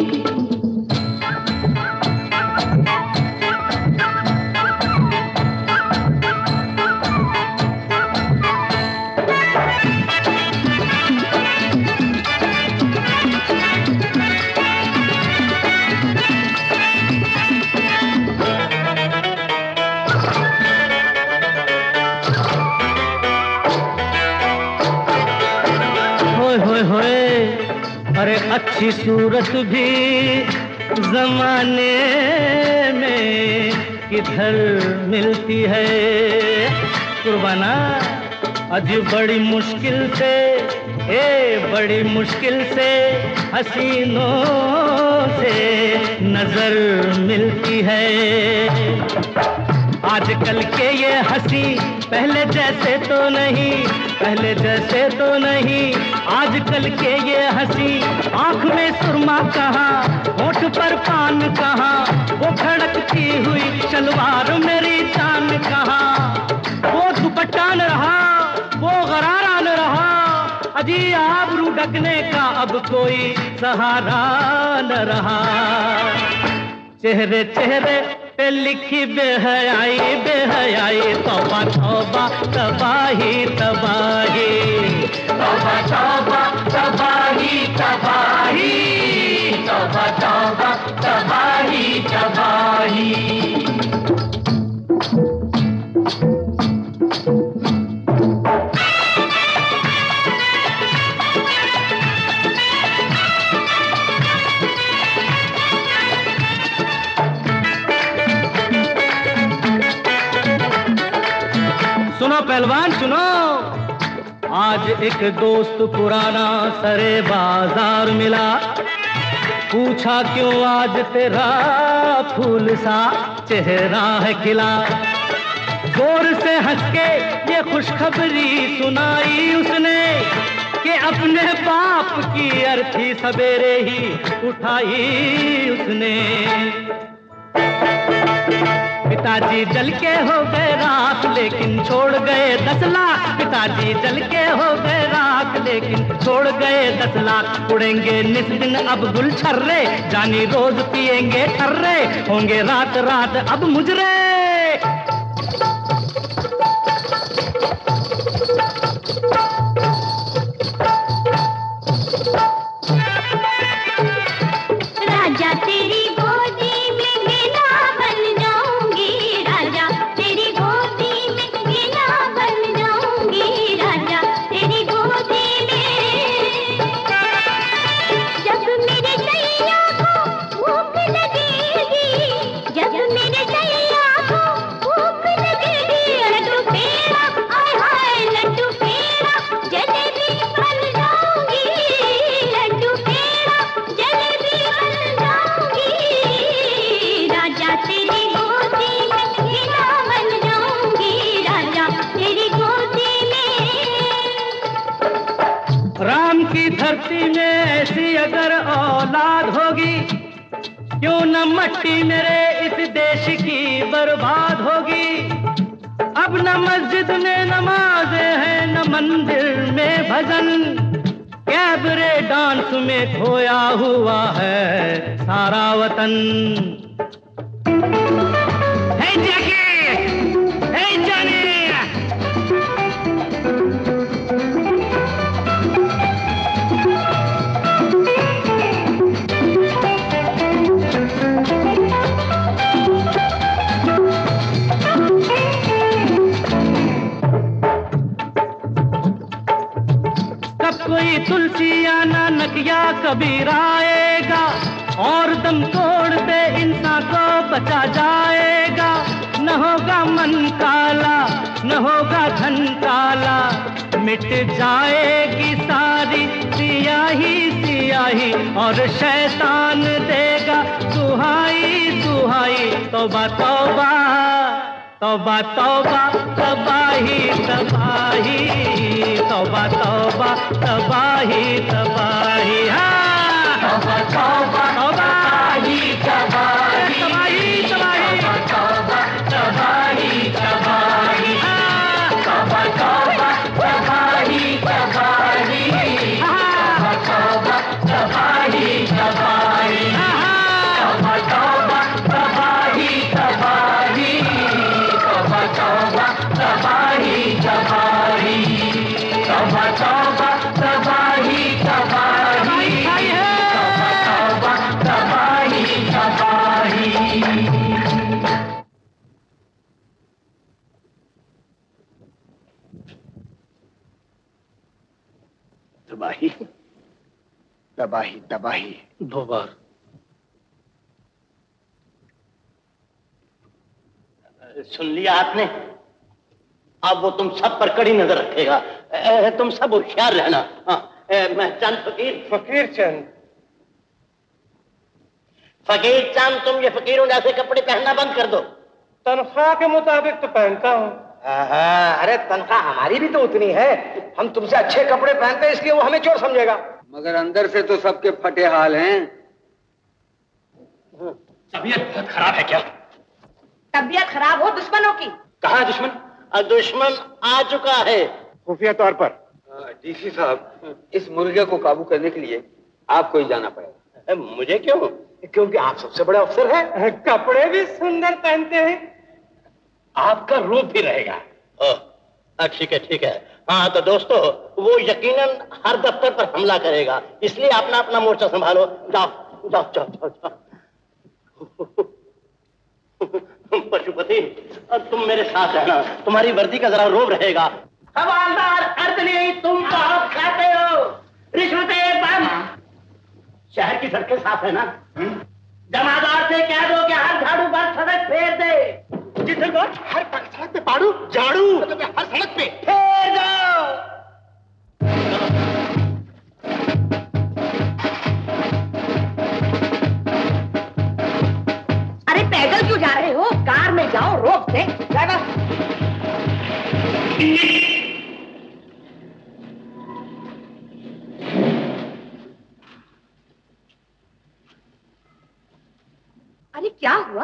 अरे अच्छी सूरत भी जमाने में किधर मिलती है कुर्बाना। आज बड़ी मुश्किल से ए बड़ी मुश्किल से हसीनों से नजर मिलती है। आजकल के ये हंसी पहले जैसे तो नहीं, पहले जैसे तो नहीं। आजकल के ये हंसी, आंख में सुरमा कहाँ, होठ पर पान कहाँ, वो खड़कती हुई शलवार मेरी जान कहाँ। वो दुपट्टा न रहा, वो गरारा न रहा, अजी आबरू ढकने का अब कोई सहारा न रहा। चेहरे चेहरे पे लिखी बेहयाई बेहयाई, तौबा तौबा तबाही तबाही, तौबा तौबा तबाही तबाही, तौबा तौबा तबाही तबाही। सुनो पहलवान सुनो, आज एक दोस्त पुराना सरे बाजार मिला, पूछा क्यों आज तेरा फूल सा चेहरा है खिला। जोर से हंस के ये खुशखबरी सुनाई उसने, कि अपने बाप की अर्थी सवेरे ही उठाई उसने। पिताजी जल के हो गए राख लेकिन छोड़ गए दस लाख, पिताजी जल के हो गए राख लेकिन छोड़ गए दस लाख। उड़ेंगे निस दिन अब गुल छर्रे, जानी रोज पिएंगे ठर्रे, होंगे रात रात अब मुजरे। राजा तेरी गोदी में गिला बन जाऊंगी, राजा तेरी गोदी में गिला बन जाऊंगी, राजा तेरी गोदी में। जब मेरे सैया को भूख लगेगी, जब मेरे सैया को भूख लगेगी, लड्डू पेड़ा आय हाय लड्डू पेड़ा जलेबी बन जाऊंगी, लड्डू पेड़ा जलेबी बन जाऊंगी, राजा तेरी गोदी में गिला बन जाऊंगी, राजा तेरी गोदी में। राम की धरती में ऐसी अगर औलाद होगी, क्यों न मट्टी मेरे इस देश की बर्बाद होगी। अब न मस्जिद में नमाज़ें हैं न मंदिर में भजन, कैबरे डांस में खोया हुआ है सारा वतन। हे जैकी, हे जानी, कब कोई तुलसी आना नकिया कबीरा आएगा, और दम तोड़ते इंसान को बचा जाएगा। न होगा मन काला न होगा धन काला, मिट जाएगी सारी सियाही सियाही, और शैतान देगा दुहाई दुहाई। तौबा तौबा तौबा तौबा तबाही तबाही, तौबा तौबा तबाही तबाही, हाँ तौबा तौबा तबाही तबाही तबाही तबाही, तौबा तबाही तबाही, हाँ तौबा तौबा तबाही तबाही, हाँ तौबा तबाही तबाही, हाँ तौबा तौबा तबाही तबाही, तौबा तौबा तबाही तबाही, तौबा तौबा तबाही तबाही, तौबा तौबा तबाही तबाही। तबाही तबाही तबाही। दो बार सुन लिया आपने। अब वो तुम सब पर कड़ी नजर रखेगा। ए, तुम सब होशियार रहना। हाँ, ए, मैं चंद फकीर फकीर चंद फकीर चंद तुम ये फकीरों जैसे कपड़े पहनना बंद कर दो। तनख्वाह के मुताबिक तो पहनता हूँ। अरे तनख्वाह हमारी भी तो उतनी है, हम तुमसे अच्छे कपड़े पहनते हैं इसलिए वो हमें चोर समझेगा। मगर अंदर से तो सबके फटे हाल हैं। तबीयत बहुत खराब है क्या? तबीयत खराब हो दुश्मनों की? कहाँ दुश्मन? दुश्मन आ चुका है खुफिया तौर पर। डीसी साहब, इस मुर्गे को काबू करने के लिए आपको ही जाना पड़ेगा। मुझे क्यों? क्योंकि आप सबसे बड़े अफसर हैं, कपड़े भी सुंदर पहनते हैं, आपका रूप भी रहेगा। ठीक है ठीक है। हाँ तो दोस्तों, वो यकीनन हर दफ्तर पर हमला करेगा, इसलिए अपना अपना मोर्चा संभालो। जाओ जाओ जाओ जाओ, जाओ। पशुपति, तुम मेरे साथ रहना, तुम्हारी वर्दी का जरा रोब रहेगा। हवालदार अर्दली, तुम बहुत खाते हो, रिश्वतें बंद। शहर की सड़कें साफ है ना? जमादार से कह दो कि हर झाड़ू पर सड़क फेर दे। जी सर, हर सड़क पे पाड़ू झाड़ू, हर सड़क पे फेर दो। अरे पैदल क्यों जा रहे हो? कार में जाओ, रोक दे ड्राइवर। अरे क्या हुआ?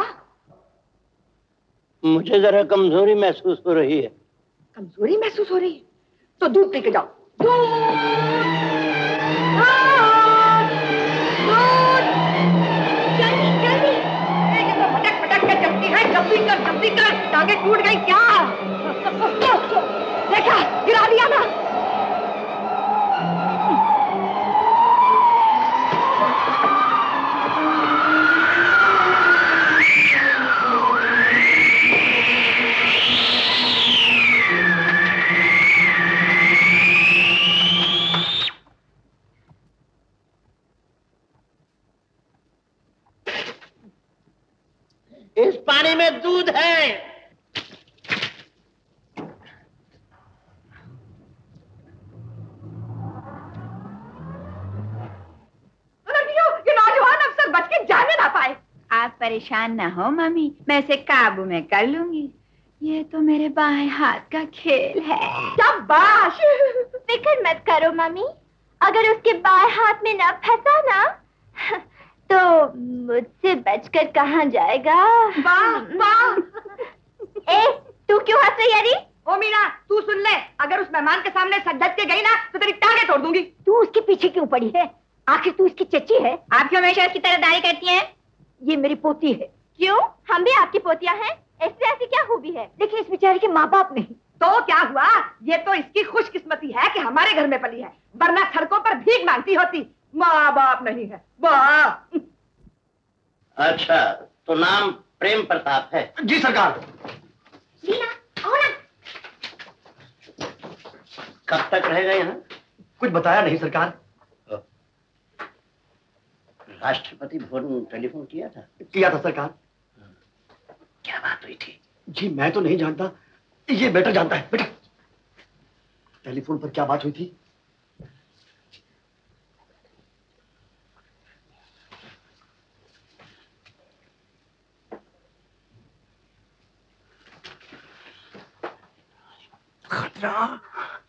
मुझे जरा कमजोरी महसूस हो रही है। कमजोरी महसूस हो रही है तो दूध पी के जाओ। दूध, दूध, जल्दी जल्दी। ये तो फटक फटक के चलती है, जल्दी कर जल्दी कर, टांगे टूट गई क्या? देखा, गिरा दिया ना। इस पानी में दूध है। ये नौजवान अफसर बच के जाने ना पाए। आप परेशान ना हो मम्मी, मैं इसे काबू में कर लूंगी। ये तो मेरे बाएं हाथ का खेल है। शाबाश। फिक्र मत करो मम्मी, अगर उसके बाएं हाथ में न फंसा ना तो मुझसे बचकर कहाँ जाएगा। वाह वाह। ए, तू क्यों हंस रही है? ओ मीना, तू सुन ले, अगर उस मेहमान के सामने सर ढक के गई ना तो तेरी टांगे तोड़ दूंगी। तू उसके पीछे क्यों पड़ी है? आखिर तू इसकी चच्ची है। आप क्यों हमेशा इसकी तरफदारी करती हैं? ये मेरी पोती है। क्यों? हम भी आपकी पोतियां हैं। इससे ऐसी क्या खूबी है? देखिए, इस बेचारे के माँ बाप नहीं। तो क्या हुआ? ये तो इसकी खुशकिस्मती है कि हमारे घर में पली है, वरना सड़कों पर भीख मांगती होती। माँ बाप नहीं है। वाह। अच्छा, तो नाम प्रेम प्रताप है? जी सरकार। कब तक रहेगा यहाँ? कुछ बताया नहीं सरकार। राष्ट्रपति भवन टेलीफोन किया था? किया था सरकार। क्या बात हुई थी? जी मैं तो नहीं जानता, ये बेटा जानता है। बेटा, टेलीफोन पर क्या बात हुई थी? खतरा।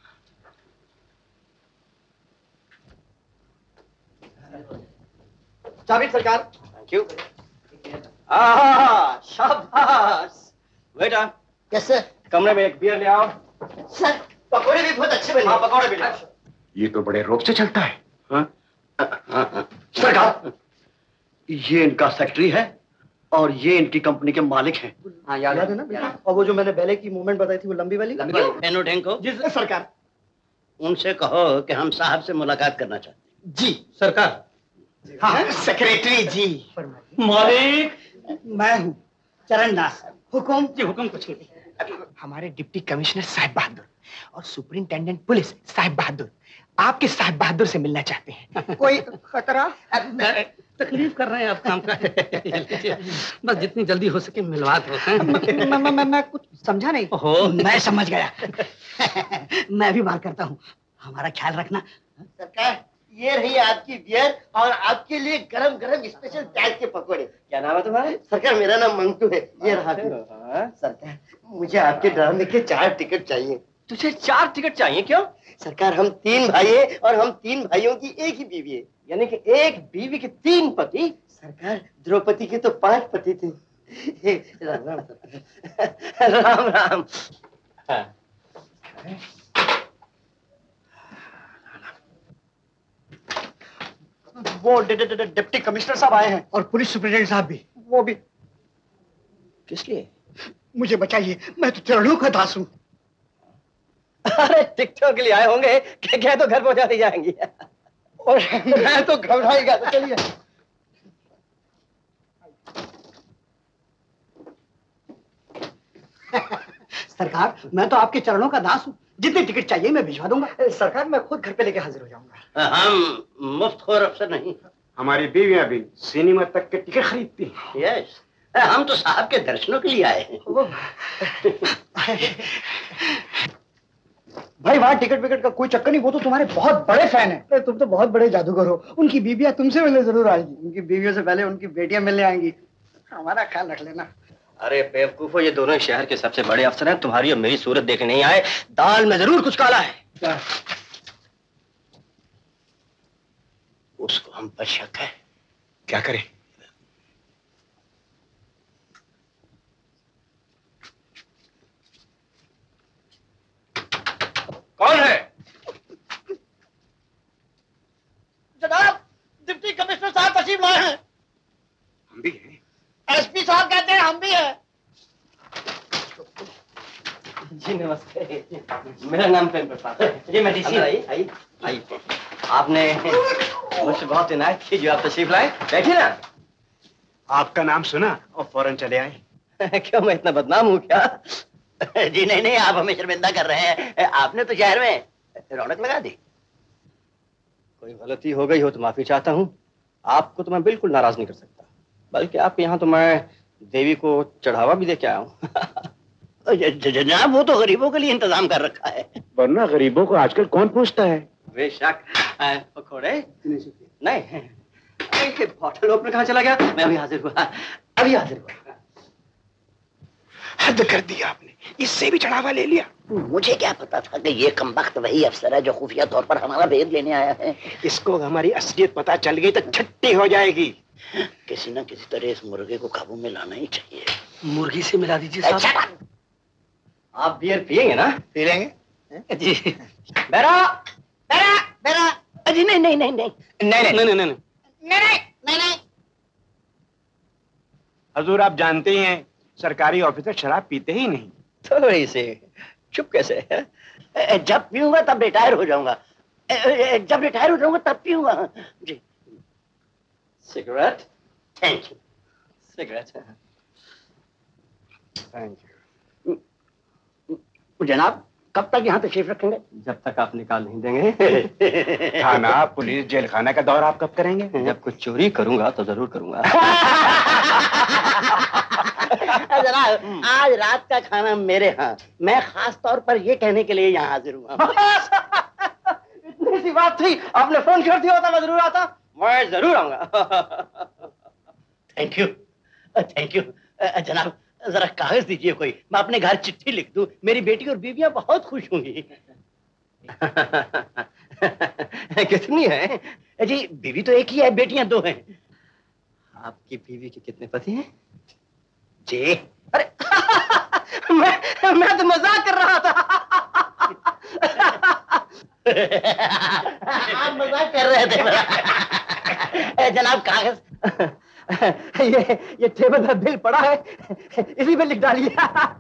चाबी सरकार। Thank you. आहा, शाबाश। बेटा, कैसे? कमरे में एक बियर ले आओ। सर, पकौड़े भी बहुत अच्छे बने। हाँ, पकौड़े भी ले आओ। ये तो बड़े रोब से चलता है। हाँ? हाँ, हाँ। सरकार, ये इनका सेक्रेटरी है और ये इनकी कंपनी के मालिक हैं। हाँ, याद है ना? और वो जो मैंने पहले की मूवमेंट बताई थी, वो लंबी वाली। एनो ढेंको। जी सरकार। उनसे कहो कि हम साहब से मुलाकात करना चाहते हैं। जी सरकार। हाँ, सेक्रेटरी जी। मालिक, मैं हूँ चरणदास। हुकुम? जी हुकुम कुछ नहीं। हमारे डिप्टी कमिश्नर साहिब बहादुर और सुपरिंटेंडेंट पुलिस साहिब बहादुर आपके साहिब बहादुर से मिलना चाहते हैं। कोई खतरा? तकलीफ कर रहे हैं आप काम का। बस जितनी जल्दी हो सके मिलवा दो। मैं, मैं, मैं, मैं कुछ समझा नहीं। हो मैं समझ गया। मैं भी बात करता हूँ, हमारा ख्याल रखना। सरकार, ये रही आपकी बियर और आपके लिए गरम गरम स्पेशल प्याज के पकौड़े। क्या नाम है तुम्हारा? सरकार, मेरा नाम मंटू है। ये रहा। सरकार, मुझे आपके ड्रामे के चार टिकट चाहिए। तुझे चार टिकट चाहिए? क्यों? सरकार, हम तीन भाई हैं और हम तीन भाइयों की एक ही बीवी है। यानी कि एक बीवी के तीन पति? सरकार, द्रौपदी के तो पांच पति थे। राम राम सरकार। राम राम। हाँ। वो डिप्टी कमिश्नर साहब आए हैं और पुलिस सुपरिटेंडेंट साहब भी। वो भी। किस लिए? मुझे बचाइए, मैं तो चरणों का दास हूँ। अरे टिकटों के लिए आए होंगे, क्या क्या तो घर पहुंचा दी जाएंगी। और मैं तो घबराएगा। तो चलिए। सरकार, मैं तो आपके चरणों का दास हूँ। जितने टिकट चाहिए मैं भिजवा दूंगा। सरकार, मैं खुद घर पे लेके हाजिर हो जाऊंगा। हम मुफ्तखोर अफसर नहीं। हमारी बीवियां भी सिनेमा तक के टिकट खरीदती हैं। यस, हम तो साहब के दर्शनों के लिए आए हैं। भाई वहाँ टिकट विकट का कोई चक्कर नहीं, वो तो तुम्हारे बहुत बड़े फैन हैं। तुम तो बहुत बड़े जादूगर हो। उनकी बीवियां तुमसे मिलने जरूर आएंगी। उनकी बीवियों से पहले उनकी बेटियां मिलने आएंगी। हमारा ख्याल रख लेना। अरे बेवकूफो, ये दोनों शहर के सबसे बड़े अफसर हैं। तुम्हारी और मेरी सूरत देखने नहीं आए। दाल में जरूर कुछ काला है। क्या? उसको हम पर शक है। क्या करें? कौन है? जनाब, डिप्टी कमिश्नर साहब तशरीफ लाए हैं। हम भी हैं। एसपी साहब कहते हैं हम भी हैं। जी नमस्ते, मेरा नाम प्रेम प्रसाद है। जी मैं डीसी। आई आई आई आपने मुझसे बहुत इनायत की जो आप तशरीफ लाए। बैठिए ना। आपका नाम सुना और फौरन चले आए। क्यों, मैं इतना बदनाम हूँ क्या? जी नहीं नहीं, आप हमें शर्मिंदा कर रहे हैं। आपने तो शहर में रौनक लगा दी। कोई गलती हो गई हो तो माफी चाहता हूँ। आपको तो मैं बिल्कुल नाराज नहीं कर सकता, बल्कि आपके यहाँ तो मैं देवी को चढ़ावा भी दे के आया हूँ। जनाब, वो तो गरीबों के लिए इंतजाम कर रखा है। वरना गरीबों को आजकल कौन पूछता है? बेशक। पकौड़े नहीं, ये बॉटल ओपनर कहाँ चला गया? मैं अभी हाजिर हुआ, अभी हाजिर हुआ। हद कर दिया आपने, इससे भी चढ़ावा ले लिया। मुझे क्या पता था कि ये कमबख्त वही अफसर है जो खुफिया तौर पर हमारा भेद लेने आया है। इसको हमारी असलियत पता चल गई तो छट्टी हो जाएगी। किसी न किसी तरह इस मुर्गे को काबू में लाना ही चाहिए। मुर्गी से मिला दीजिए साहब। आप बियर पिएंगे ना? पी लेंगे जी। बेरा बेरा बेरा। जी नहीं नहीं नहीं नहीं नहीं नहीं नहीं नहीं नहीं नहीं। हजूर, आप जानते ही हैं सरकारी ऑफिसर शराब पीते ही नहीं। थोड़ी सी चुप कैसे है? जब पीऊंगा तब रिटायर हो जाऊंगा। जब रिटायर हो जाऊंगा तब पीऊंगा। जी। Cigarette? Thank you. Cigarette? Thank you. जनाब, कब तक यहाँ तशरीफ रखेंगे? जब तक आप निकाल नहीं देंगे। थाना, पुलिस, जेल खाना का दौर आप कब करेंगे? जब कुछ चोरी करूंगा तो जरूर करूंगा। जनाब, आज रात का खाना मेरे यहाँ। मैं खास तौर पर ये कहने के लिए यहाँ हाजिर हुआ। इतनी सी बात थी, आपने फोन कर दिया होता मैं जरूर आता। मैं जरूर आऊंगा। Thank you, thank you. जनाब, जरा कागज दीजिए कोई, मैं अपने घर चिट्ठी लिख दूं। मेरी बेटी और बीवियां बहुत खुश होंगी। कितनी है? जी, बीवी तो एक ही है, बेटियां दो हैं। आपकी बीवी के कितने पति हैं? जी। अरे मैं मैं तो मजाक कर रहा था। आप मजाक कर रहे थे। जनाब, कागज। ये ये टेबल पर बिल पड़ा है, इसी पे लिख डालिए।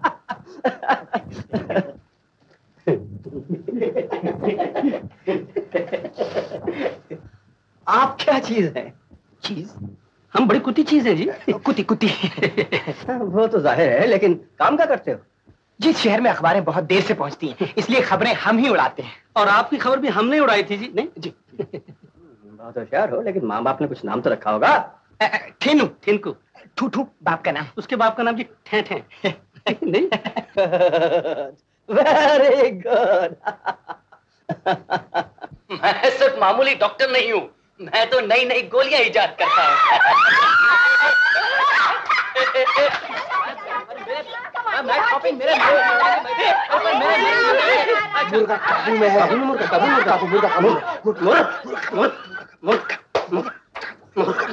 आप क्या चीज है? चीज? हम बड़ी कुत्ती चीज है जी। कुत्ती कुत्ती। वो तो जाहिर है, लेकिन काम क्या करते हो? जी, शहर में अखबारें बहुत देर से पहुंचती हैं, इसलिए खबरें हम ही उड़ाते हैं। और आपकी खबर भी हमने उड़ाई थी जी। नहीं जी। बहुत होशियार हो, लेकिन माँ बाप ने कुछ नाम तो रखा होगा। ठेनू। ठिनकू। ठूठू बाप का नाम। उसके बाप का नाम जी ठे ठे। नहीं? Very good. मैं सिर्फ मामूली डॉक्टर नहीं हूँ, मैं तो नई नई गोलियां इजाद करता हूँ। नाइट शॉपिंग मेरे मुर्गा काबू में है, मुर्गा काबू मुर्गा काबू मुर्गा काबू मुर्गा मुर्गा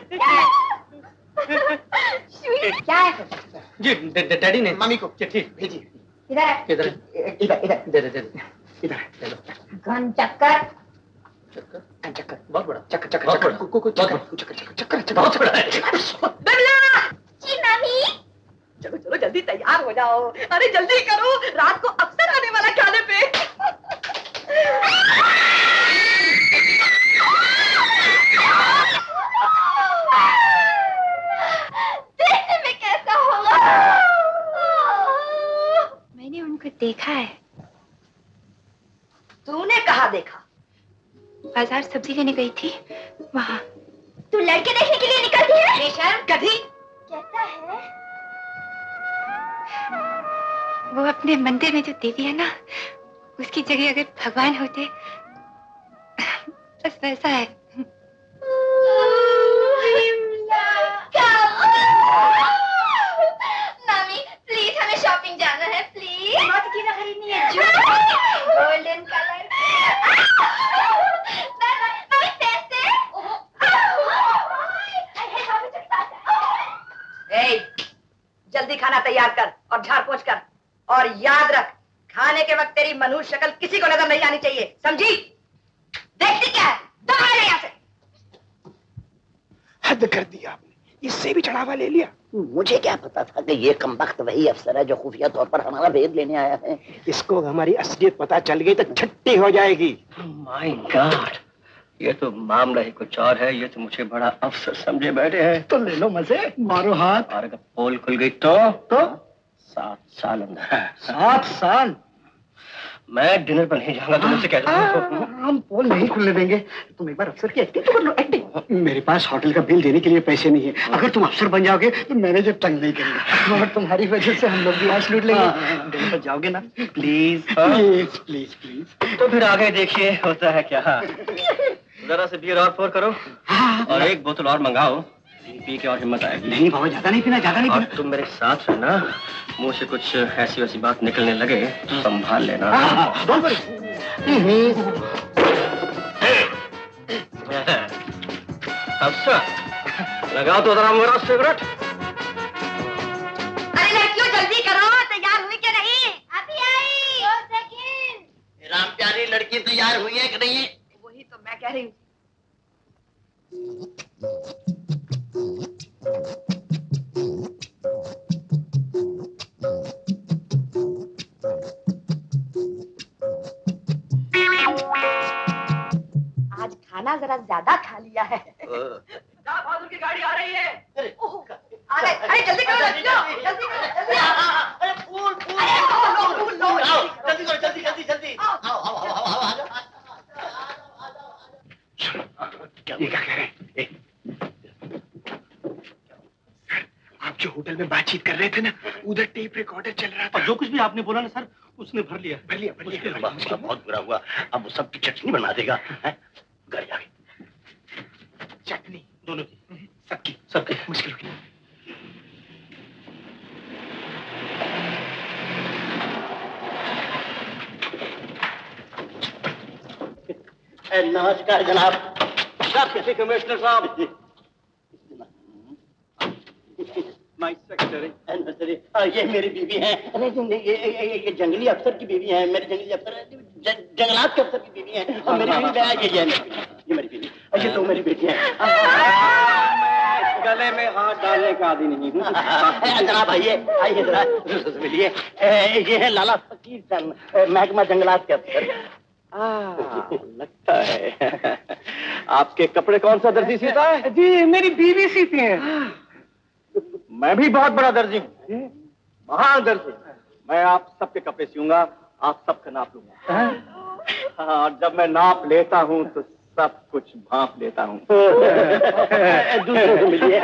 क्या है जी डैडी ने मम्मी को चिट्ठी भेजी। इधर इधर इधर इधर दे दे दे इधर दे दो। घन चक्कर चक्कर चक्कर बहुत बड़ा चक्कर चक्कर चक्कर चक्कर चक्कर चक्कर चक्कर बहुत बड़ा है। जी नानी चलो चलो जल्दी तैयार हो जाओ। अरे जल्दी करो, रात को अफसर आने वाला खाने पे। देखने में कैसा होगा? मैंने उनको देखा है। तूने कहाँ देखा? बाजार सब्जी लेने गई थी वहाँ। तू लड़के देखने के लिए निकलती है? बेशर्म कभी। कैसा है? वो अपने मंदिर में जो देवी है ना, उसकी जगह अगर भगवान होते, बस वैसा है। नामी प्लीज हमें शॉपिंग जाना है प्लीज। बहुत की ना खरीदनी है जो गोल्डन कलर। नामी पैसे। ए जल्दी खाना तैयार कर और झाड़ पोंछ कर, और याद रख खाने के वक्त तेरी मनुष्य शक्ल किसी को नजर नहीं आनी चाहिए, समझी? देखती क्या है? दौड़ यहाँ से। हद कर दिया आपने, इससे भी चढ़ावा ले लिया। मुझे क्या पता था कि ये कमबख्त वही अफसर है जो खुफिया तौर पर हमारा भेद लेने आया है। इसको हमारी असलियत पता चल गई तो छट्टी हो जाएगी। माय गॉड, ये तो मामला ही कुछ और है। ये तो मुझे बड़ा अफसर समझे बैठे हैं। तो ले लो मजे, मारो हाथ। और अगर पोल खुल गई तो तो सात साल अंदर। सात साल मैं डिनर पर नहीं जाऊंगा, तुम मुझसे कह दो। हम पोल नहीं खुलने देंगे। तुम एक बार अफसर की एक्टिंग तो कर लो, एक्टिंग। मेरे पास होटल का बिल देने के लिए पैसे नहीं है। अगर तुम अफसर बन जाओगे तो मैनेजर तंग नहीं करेंगे, और तुम्हारी वजह से हम लोग भी आज लूट लेंगे। डिनर पर जाओगे ना? Please please please please. तो फिर आगे देखिए होता है क्या। जरा से बियर और फोर करो और एक बोतल और मंगाओ, पी के और हिम्मत आएगी। नहीं बाबा, ज्यादा नहीं पीना, ज्यादा नहीं और पीना। तुम मेरे साथ रहना, मुंह से कुछ ऐसी वैसी बात निकलने लगे तो संभाल लेना। Don't worry. अफसर लगाओ तो जरा मेरा सिगरेट। अरे लड़कियों जल्दी करो, तैयार हुई क्या नहीं? अभी आई। दो सेकंड। राम प्यारी लड़की तैयार हुई है कि नहीं? वही तो मैं कह रही हूँ। आज खाना जरा ज्यादा खा लिया है। बहादुर की गाड़ी आ रही है। आ गए। अरे जल्दी करो, जल्दी करो, जल्दी करो। अरे फूल फूल फूल लो, जल्दी करो, जल्दी जल्दी जल्दी। आओ आओ आओ आओ आओ। ये क्या कह रहे हैं? आप जो होटल में बातचीत कर रहे थे ना, उधर टेप रिकॉर्डर चल रहा था। जो कुछ भी आपने बोला ना सर, उसने भर लिया भर लिया भर लिया। उसका बहुत बुरा हुआ, अब वो सबकी चटनी बना देगा। घर जाके चटनी दोनों की, सबकी सबकी मुश्किल होगी। नमस्कार जनाब। किसी कमिश्नर साहब, माय सेक्रेटरी। ये मेरी बीवी है। अरे ये, ये, ये, ये जंगली अफसर की बीवी है। मेरे जंगली अफसर जंगलात के अफसर की बीवी है। और मेरी बीवी है, ये ये ये मेरी बीवी, ये तो मेरी बेटी है। गले में हाथ डालने का आदि नहीं हूँ। जनाब आइए आइए जरा मिलिए। ये है लाला फकीर चंद, महकमा जंगलात के अफसर। लगता है आपके कपड़े कौन सा दर्जी सीता है? जी मेरी बीवी सीती है। मैं भी बहुत बड़ा दर्जी हूँ, महान दर्जी। मैं आप सबके कपड़े सीऊंगा, आप सबका नाप लूंगा। और जब मैं नाप लेता हूँ तो सब कुछ भांप लेता हूँ। दूसरे से मिलिए।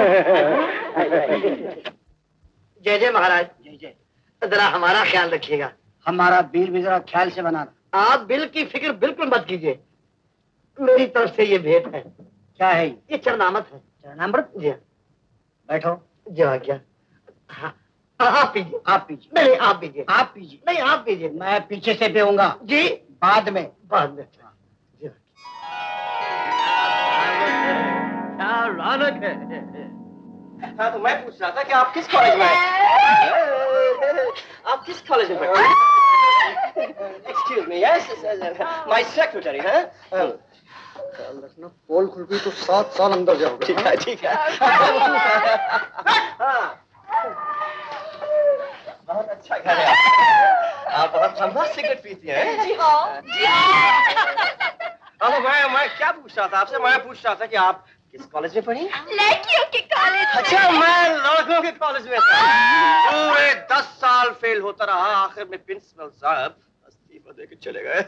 जय जय महाराज। जय जय। जरा हमारा ख्याल रखिएगा। हमारा बिल भी जरा ख्याल से बनाना। आप बिल की फिक्र बिल्कुल मत कीजिए, मेरी तरफ से ये भेंट है। क्या है ये चरणामत है। चरणामृत? जी हाँ। बैठो। जी हाँ क्या? हाँ आप पीजिए, आप पीजिए। नहीं आप पीजिए, आप पीजिए। नहीं आप पीजिए। मैं पीछे से पीऊंगा जी, बाद में, बाद में। क्या रौनक है। हाँ तो मैं पूछ रहा था कि आप किस कॉलेज में आप किस कॉलेज में पढ़ते हैं? Excuse me, yes my secretary है। रखना, पोल खुल गई तो सात साल अंदर जाओगे। ठीक है ठीक है। बहुत अच्छा घर है। आप बहुत लंबा सिगरेट पीती हैं। जी हाँ, जी हाँ। मैं मैं क्या पूछ रहा था आपसे, मैं पूछ रहा था कि आप किस कॉलेज में पढ़ी? लड़कियों के कॉलेज। अच्छा मैं लड़कों के कॉलेज में था। पूरे दस साल फेल होता रहा, आखिर में प्रिंसिपल साहब इस्तीफा देके चले गए।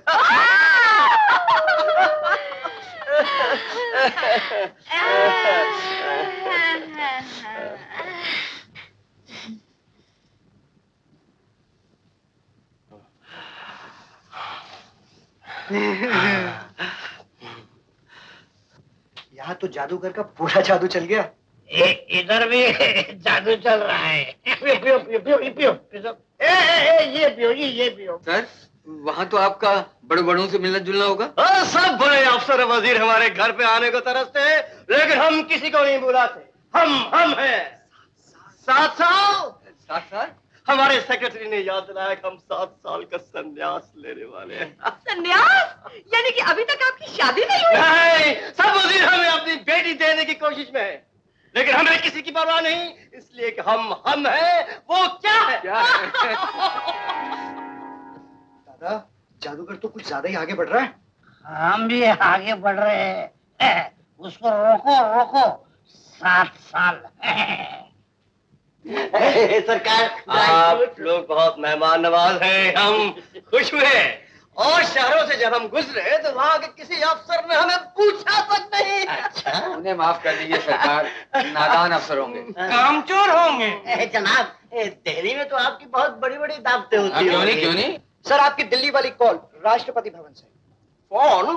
यहाँ तो जादूगर का पूरा जादू चल गया। इधर भी जादू चल रहा है। पियो पियो पियो पियो पियो पियो। ए, ए, ए, ये पियो ये ये पियो। सर वहाँ तो आपका बड़े बड़ों से मिलना जुलना होगा। हाँ, सब बड़े अफसर वजीर हमारे घर पे आने को तरसते हैं, लेकिन हम किसी को नहीं बुलाते। हम हम हैं। सात साल सात साल हमारे सेक्रेटरी ने याद दिलाया कि हम सात साल का संन्यास लेने वाले हैं। संन्यास? यानी कि अभी तक आपकी शादी नहीं हुई? नहीं, सब वजीर हमें अपनी बेटी देने की कोशिश में है, लेकिन हमें किसी की परवाह नहीं, इसलिए कि हम हम हैं। वो क्या है? क्या है? दादा जादूगर तो कुछ ज्यादा ही आगे बढ़ रहा है। हम भी आगे बढ़ रहे हैं। उसको रोको रोको। सात साल। सरकार आप लोग बहुत मेहमान नवाज हैं, हम खुश हुए। और शहरों से जब हम गुजरे तो वहाँ के किसी अफसर ने हमें पूछा तक नहीं। अच्छा उन्हें माफ कर दीजिए सरकार, नादान अफसर होंगे, कामचोर होंगे। जनाब दिल्ली में तो आपकी बहुत बड़ी बड़ी दावतें होती हैं। क्यों नहीं क्यों नहीं। सर आपकी दिल्ली वाली कॉल राष्ट्रपति भवन से। कौन?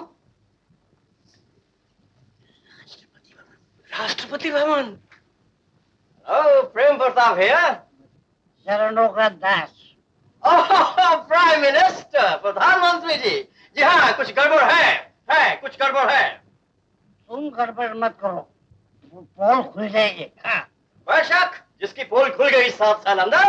राष्ट्रपति भवन। ओ प्रेम प्रताप है। शरणों का दास। प्राइम मिनिस्टर, प्रधानमंत्री जी। जी हाँ, कुछ गड़बड़ है, है कुछ गड़बड़ है। तुम गड़बड़ मत करो, पोल खुल जाएगी। हाँ। बेशक, जिसकी पोल खुल गई सात साल अंदर।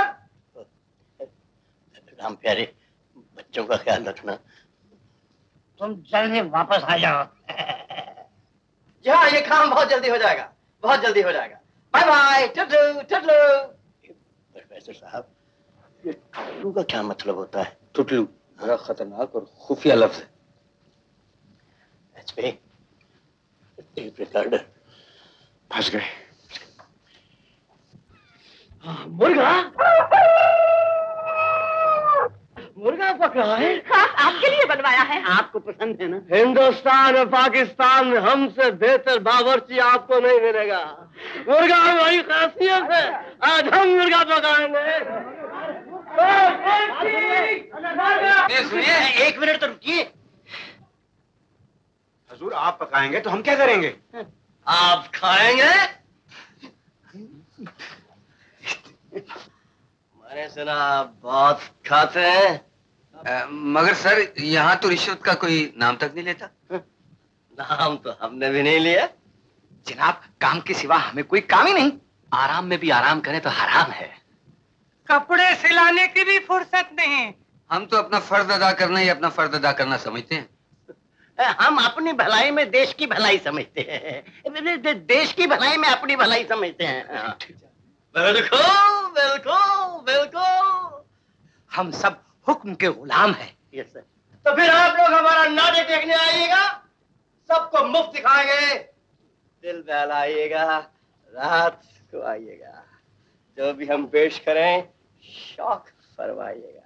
राम प्यारे, बच्चों का ख्याल रखना। तुम जल्दी वापस आ जाओ। जी हाँ, ये काम बहुत जल्दी हो जाएगा, बहुत जल्दी हो जाएगा। बाय बाय, टुटलू टुटलू। प्रोफेसर साहब, ये टुटलू का क्या मतलब होता है? टुटलू बड़ा खतरनाक और खुफिया लफ्ज है। HP, tape recorder. फंस गए। मुर्गा मुर्गा पकड़ा है। खास आपके लिए बनवाया है। आपको पसंद है ना? हिंदुस्तान और पाकिस्तान में हमसे बेहतर बावर्ची आपको नहीं मिलेगा। मुर्गा हमारी खासियत है, आज हम मुर्गा पकाएंगे। सुनिए एक मिनट तो रुकिए। हजूर आप पकाएंगे तो हम क्या करेंगे? आप खाएंगे? मैंने सुना आप बहुत खाते हैं। आ, मगर सर यहाँ तो रिश्वत का कोई नाम तक नहीं लेता। नाम तो हमने भी नहीं लिया। जनाब काम के सिवा हमें कोई काम ही नहीं। आराम में भी आराम करें तो हराम है। कपड़े सिलाने की भी फुर्सत नहीं। हम तो अपना फर्ज अदा करना ही अपना फर्ज अदा करना समझते हैं। हम अपनी भलाई में देश की भलाई समझते हैं, देश की भलाई में अपनी भलाई समझते हैं। बिल्कुल बिल्कुल बिल्कुल। हम सब हुक्म के गुलाम हैं। Yes sir. तो फिर आप लोग हमारा नाटक देखने आइएगा, सबको मुफ्त दिखाएंगे, दिल बहलाइएगा, रात को आइएगा, जो भी हम पेश करें शौक फरमाइएगा।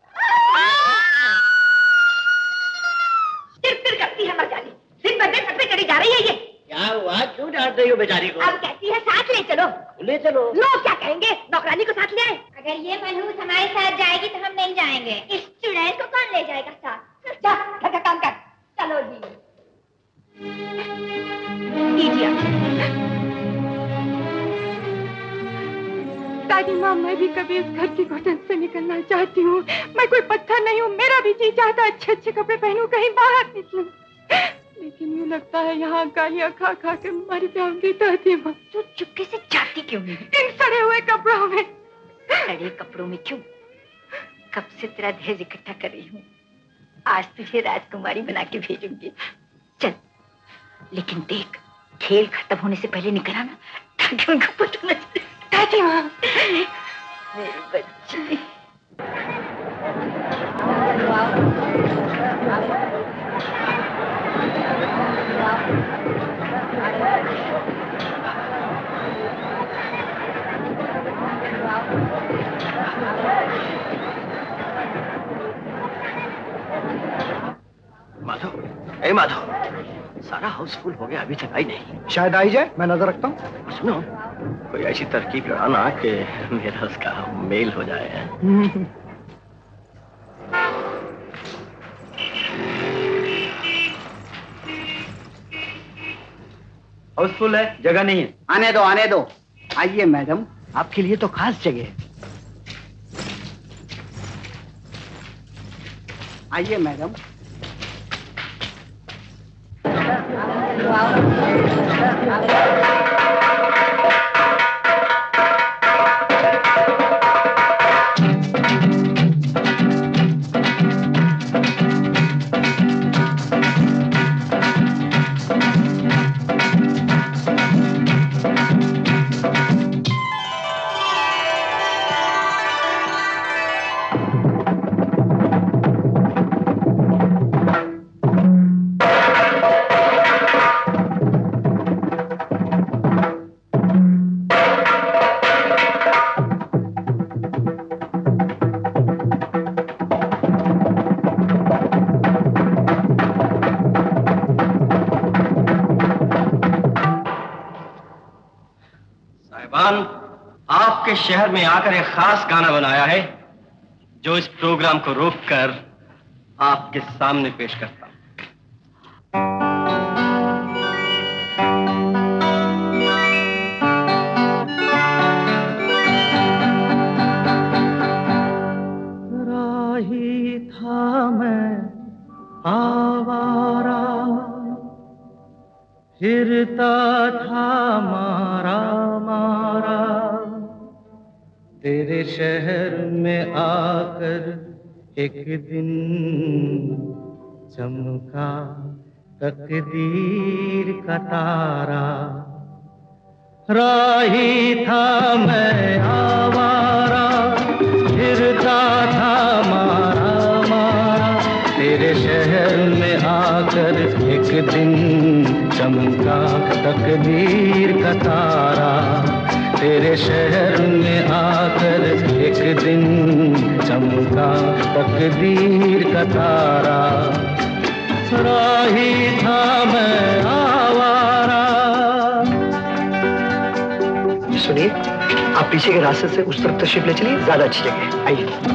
सिर सिर करती है मर्दानी, दिन भर दिन पे चढ़ी जा रही है ये। क्या हुआ, क्यों डांट रही हो बेचारी को? अब कहती है साथ ले चलो। ले चलो। लोग क्या कहेंगे, नौकरानी को साथ ले आए। अगर ये मनहूस हमारे साथ जाएगी तो हम नहीं जाएंगे। इस चुड़ैल को कौन ले जाएगा साथ? जा घर का काम कर। चलो जी दीजिए। दादी माँ, मैं भी कभी इस घर की घुटन से निकलना चाहती हूँ। मैं कोई पत्थर नहीं हूँ, मेरा भी जी चाहता अच्छे अच्छे कपड़े पहनूं, कहीं बाहर निकलूं। लेकिन यूँ लगता है यहाँ गालियाँ खा खा के मर जाऊंगी दादी माँ। तू चुपके से जाती क्यों नहीं? इन सड़े हुए कपड़ों में। सड़े कपड़ों में क्यों? कब से तेरा दहेज इकट्ठा कर रही हूँ, आज तुझे राजकुमारी बना के भेजूंगी। चल, लेकिन देख, खेल खत्म होने से पहले निकल आना, ताकि उनको पता न चले। दादी माँ, मेरी बच्ची। माधव, ए माधव, सारा हाउसफुल हो गया, अभी तक आई नहीं। शायद आई जाए, मैं नजर रखता हूँ। सुनो, कोई ऐसी तरकीब लगाना कि मेरा उसका मेल हो जाए। हाउसफुल है, जगह नहीं है। आने दो, आने दो। आइए मैडम, आपके लिए तो खास जगह है। आइए मैडम। आपके शहर में आकर एक खास गाना बनाया है जो इस प्रोग्राम को रोककर आपके सामने पेश करता हूं। राही था मैं आवारा, फिरता था मारा मारा, तेरे शहर में आकर एक दिन चमका तकदीर का तारा। राही था मैं आवारा, फिरता था मारा मारा, तेरे शहर में आकर एक दिन चमका तकदीर का तारा। तेरे शहर में आकर एक दिन चमका तकदीर का तारा। राही था मैं आवारा। सुनिए, आप पीछे के रास्ते से उस तरफ तशरीफ ले चलिए, ज्यादा अच्छी जगह है। आइए।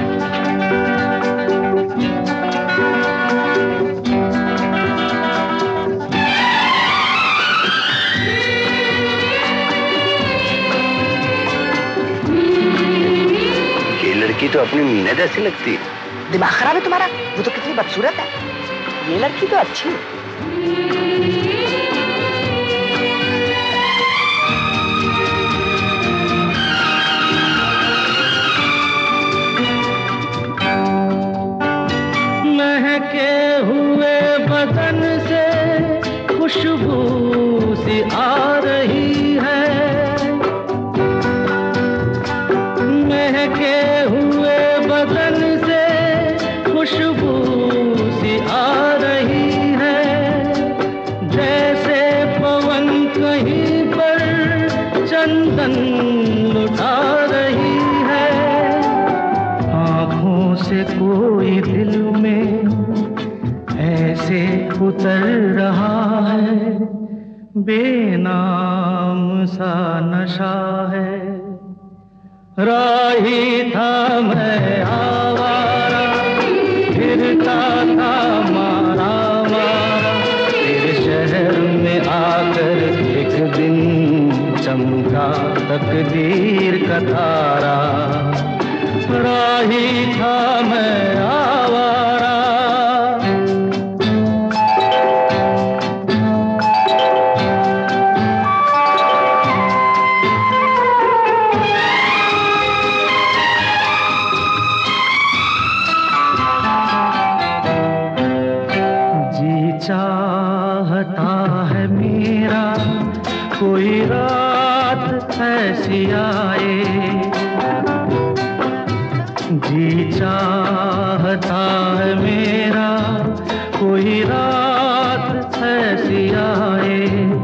लड़की तो अपनी मीनत ऐसी लगती है। दिमाग खराब है तुम्हारा? वो तो कितनी बदसूरत है। ये लड़की तो अच्छी है। महके हुए बदन से खुशबू सी आ रही है, महके हुए बदन से खुशबू सी आ रही है, जैसे पवन कहीं पर चंदन लुटा रही है। आँखों से कोई दिल में ऐसे उतर रहा है, बेनाम सा नशा है। राही था मैं आवारा, फिरता था मारा मारा, तेरे शहर में आकर एक दिन चमका तकदीर का तारा, राही था मैं आवारा। चाहता है मेरा कोई रात ऐसी आए, जी चाहता है मेरा कोई रात ऐसी आए,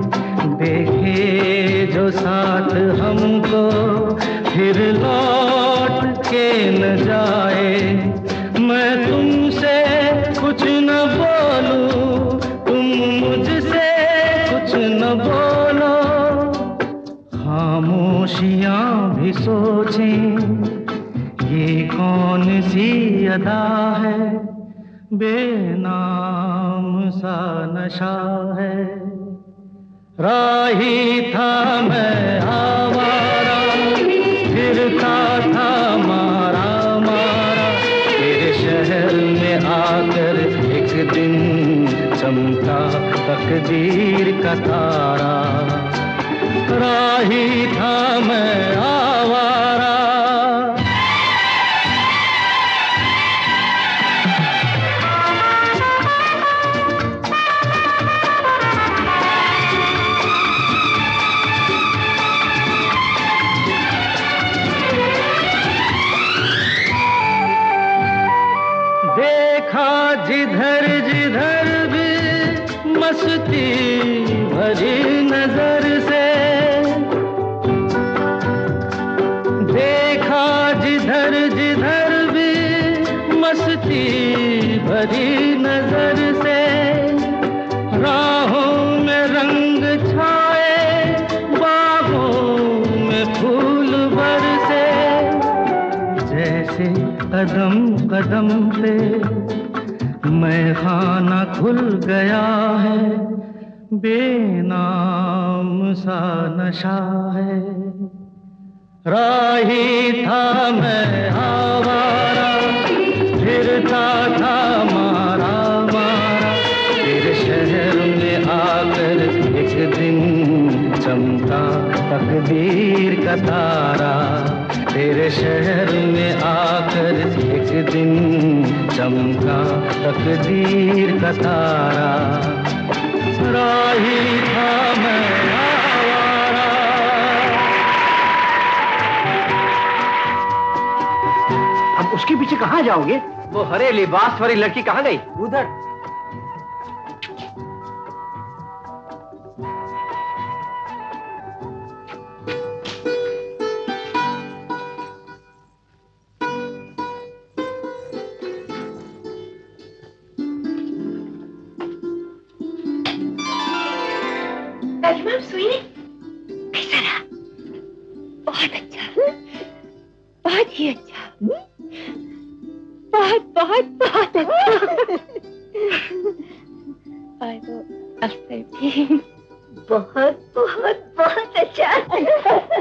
देखे जो साथ हमको फिर लौट के न जाए। मैं तुमसे कुछ न बोलूं, मुझसे कुछ न बोलो, खामोशियां भी सोचें ये कौन सी अदा है, बेनाम सा नशा है। राही था मैं आवारा, फिरता था मारा मारा, तेरे शहर में आकर एक दिन चमका तकदीर का तारा, राही था मैं आवारा। देखा जिधर जिधर भी मस्ती भरी नजर से, देखा जिधर जिधर भी मस्ती भरी नजर से, राहों में रंग छाए, बागों में फूल बरसे, जैसे कदम कदम पे मैं खाना खुल गया है, बेनाम सा नशा है। राही था मैं आवारा, फिरता था मारा मारा, तेरे शहर में आकर एक दिन चमका तकदीर का तारा, तेरे शहर में आकर एक दिन चमका तकदीर का तारा, राही था मैं आवारा। अब उसके पीछे कहाँ जाओगे? वो हरे लिबास वाली लड़की कहाँ गई? उधर। राजवंश सुई कैसा रहा? बहुत अच्छा, बहुत ही अच्छा, बहुत बहुत बहुत अच्छा। और वो अफ्सर भी बहुत बहुत बहुत अच्छा।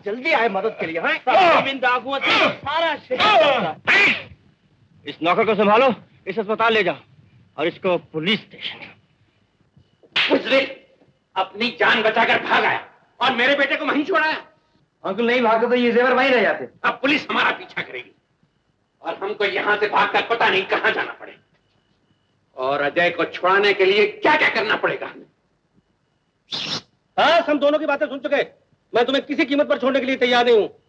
जल्दी आए मदद के लिए। हाँ इन डाकुओं से सारा शहर। इस नौकर को संभालो, इस अस्पताल ले जाओ और इसको पुलिस स्टेशन। बुजदिल अपनी जान बचाकर भाग आया और मेरे बेटे को वहीं छोड़ाया। अंकल नहीं भागते तो ये जेवर वहीं रह जाते। अब पुलिस हमारा पीछा करेगी और हमको यहाँ से भागकर पता नहीं कहाँ जाना पड़ेगा। और अजय को छुड़ाने के लिए क्या क्या करना पड़ेगा। हाँ, हम दोनों की बातें सुन चुके। मैं तुम्हें किसी कीमत पर छोड़ने के लिए तैयार नहीं हूं।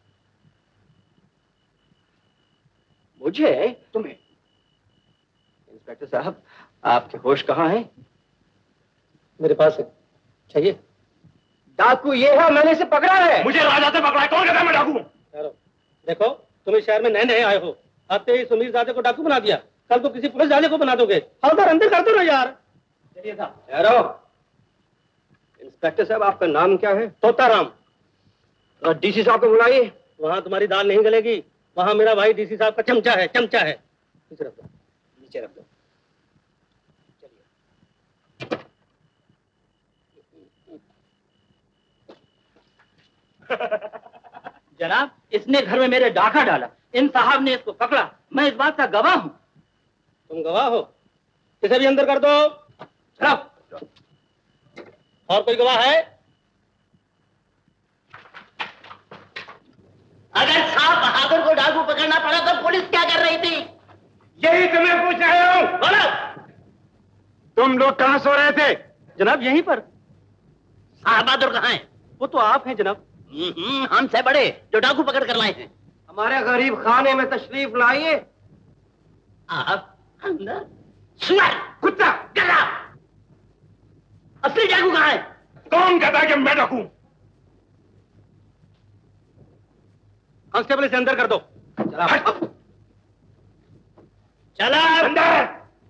मुझे? तुम्हें? इंस्पेक्टर साहब, आपके होश कहाँ हैं? मेरे पास है। चाहिए? डाकू ये है, मैंने इसे पकड़ा है। मुझे राजा से पकड़ा है। कौन कहता है मैं डाकू हूं? देखो, तुम इस शहर में नए नए आए हो, आते ही सुमीर जादे को डाकू बना दिया, कल तो किसी पुलिस जाने को बना दोगे। हवलदार अंदर कर दो ना यार। चलिए साहब। इंस्पेक्टर साहब, आपका नाम क्या है? तोताराम। और डीसी साहब को बुलाइए। वहां तुम्हारी दाल नहीं गलेगी, वहां मेरा भाई डीसी साहब का चमचा है, चमचा है। नीचे रख दो, नीचे रख दो। जनाब, इसने घर में मेरे डाका डाला, इन साहब ने इसको पकड़ा, मैं इस बात का गवाह हूँ। तुम गवाह हो? इसे भी अंदर कर दो। चलो। और कोई गवाह है? अगर साहब बहादुर को डाकू पकड़ना पड़ा तो पुलिस क्या कर रही थी? यही तो मैं पूछ रहा हूँ। बोलो। तुम लोग कहाँ सो रहे थे? जनाब यहीं पर। साहब बहादुर कहाँ हैं? वो तो आप हैं जनाब। हमसे बड़े जो डाकू पकड़ कर लाए हैं। हमारे गरीब खाने में तशरीफ लाइए। आप अंदर? सुअर, कुत्ता, गला। असली डाकू कहाँ है? कौन कहता है कि मैं डाकू? कांस्टेबल इसे अंदर कर दो। चला चला अंदर।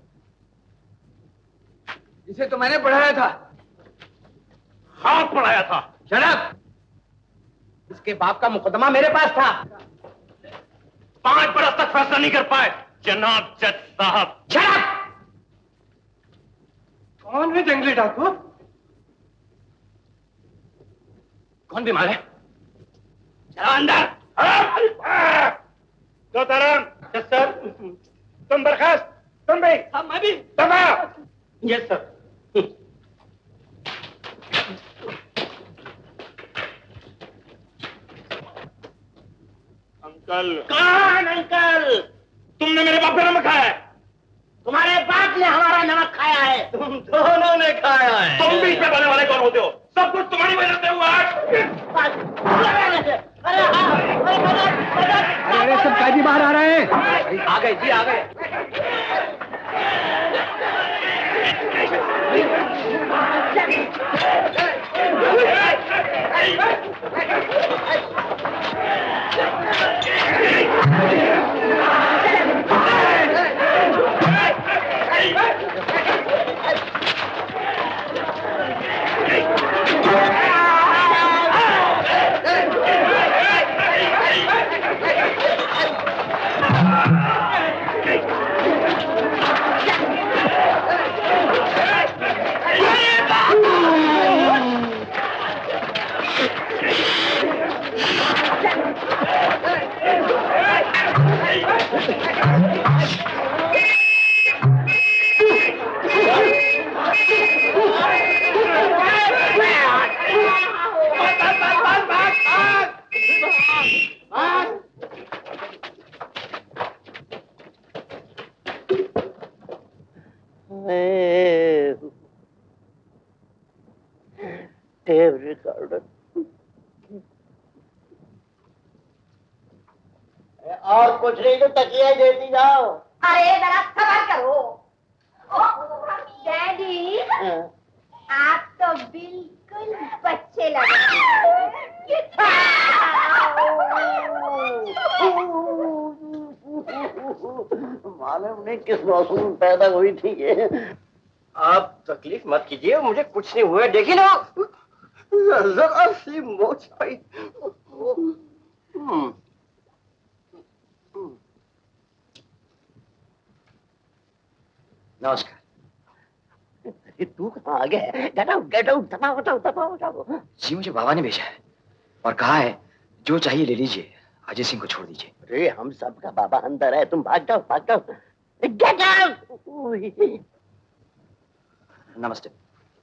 इसे तो मैंने पढ़ाया था। हाथ पढ़ाया था। जनाब, इसके बाप का मुकदमा मेरे पास था। पांच बरस तक फैसला नहीं कर पाए जनाब जज साहब। जनाब, कौन है जंगली डाकू? कौन बीमार है? चलो अंदर। तोताराम। Yes sir. तुम बर्खास्त। तुम भी। साहब मैं भी। दबा। Yes sir. अंकल। कौन अंकल? तुमने मेरे बाप का नमक खाया है। तुम्हारे बाप ने हमारा नमक खाया है। तुम दोनों ने खाया है। तुम बीच में बोलने वाले कौन होते हो? सब कुछ तुम्हारी वजह से हुआ। अरे सब कैदी बाहर आ रहे हैं। आ गए जी, आ गए। Tape recorder. और कुछ नहीं तो तकिया ही देती जाओ। अरे जरा सबर करो। डैडी, आप तो बिल्कुल बच्चे लग रहे मालूम नहीं किस मौसम में पैदा हुई थी ये। आप तकलीफ मत कीजिए, मुझे कुछ नहीं हुआ। देखिए ना, जरा सी मोच आई। नमस्कार। तू कहाँ आ गया? गेट आउट, गेट आउट, दबाओ, दबाओ, दबाओ, दबाओ। जी मुझे बाबा ने भेजा है और कहा है जो चाहिए ले लीजिए, अजय सिंह को छोड़ दीजिए। अरे हम सबका बाबा अंदर है, तुम भाग जाओ भाग जाओ। Get out! नमस्ते।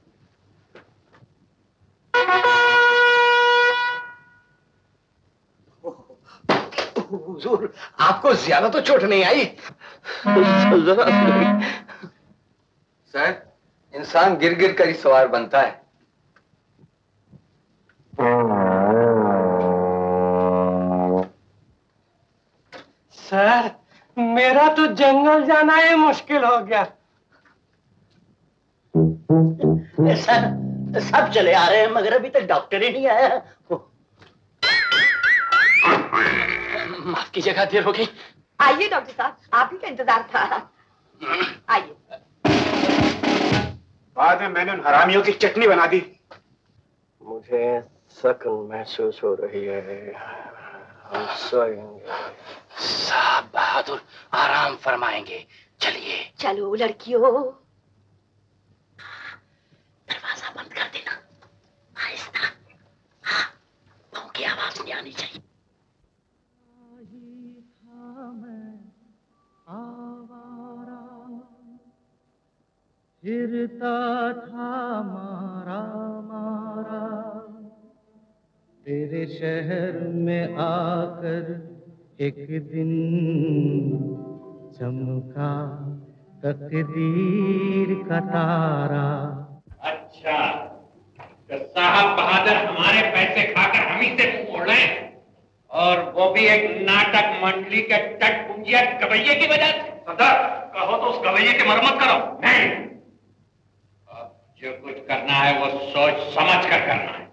हुजूर, आपको ज्यादा तो चोट नहीं आई? सर, इंसान गिर गिर कर ही सवार बनता है। सर, मेरा तो जंगल जाना ही मुश्किल हो गया। सर, सब चले आ रहे हैं मगर अभी तक डॉक्टर ही नहीं आया। माफ कीजिएगा, देर हो गई। आइए डॉक्टर साहब, आप ही का इंतजार था। आइए। बाद में मैंने उन हरामियों की चटनी बना दी। मुझे सकन महसूस हो रही है, हम सोएंगे। साहब बहादुर आराम फरमाएंगे, चलिए। चलो लड़कियों। दरवाजा बंद कर देना, आहिस्ता। हाँ, पाँव की आवाज नहीं आनी चाहिए। फिरता था मारा मारा, तेरे शहर में आकर एक दिन चमका तकदीर का तारा। अच्छा, तो साहब बहादुर हमारे पैसे खाकर हम ही से मोड़ रहे हैं, और वो भी एक नाटक मंडली के टटपुंजिया गवैये की वजह से। सरदार, कहो तो उस गवैये की मरम्मत करो। नहीं, अब जो कुछ करना है वो सोच समझ कर करना है।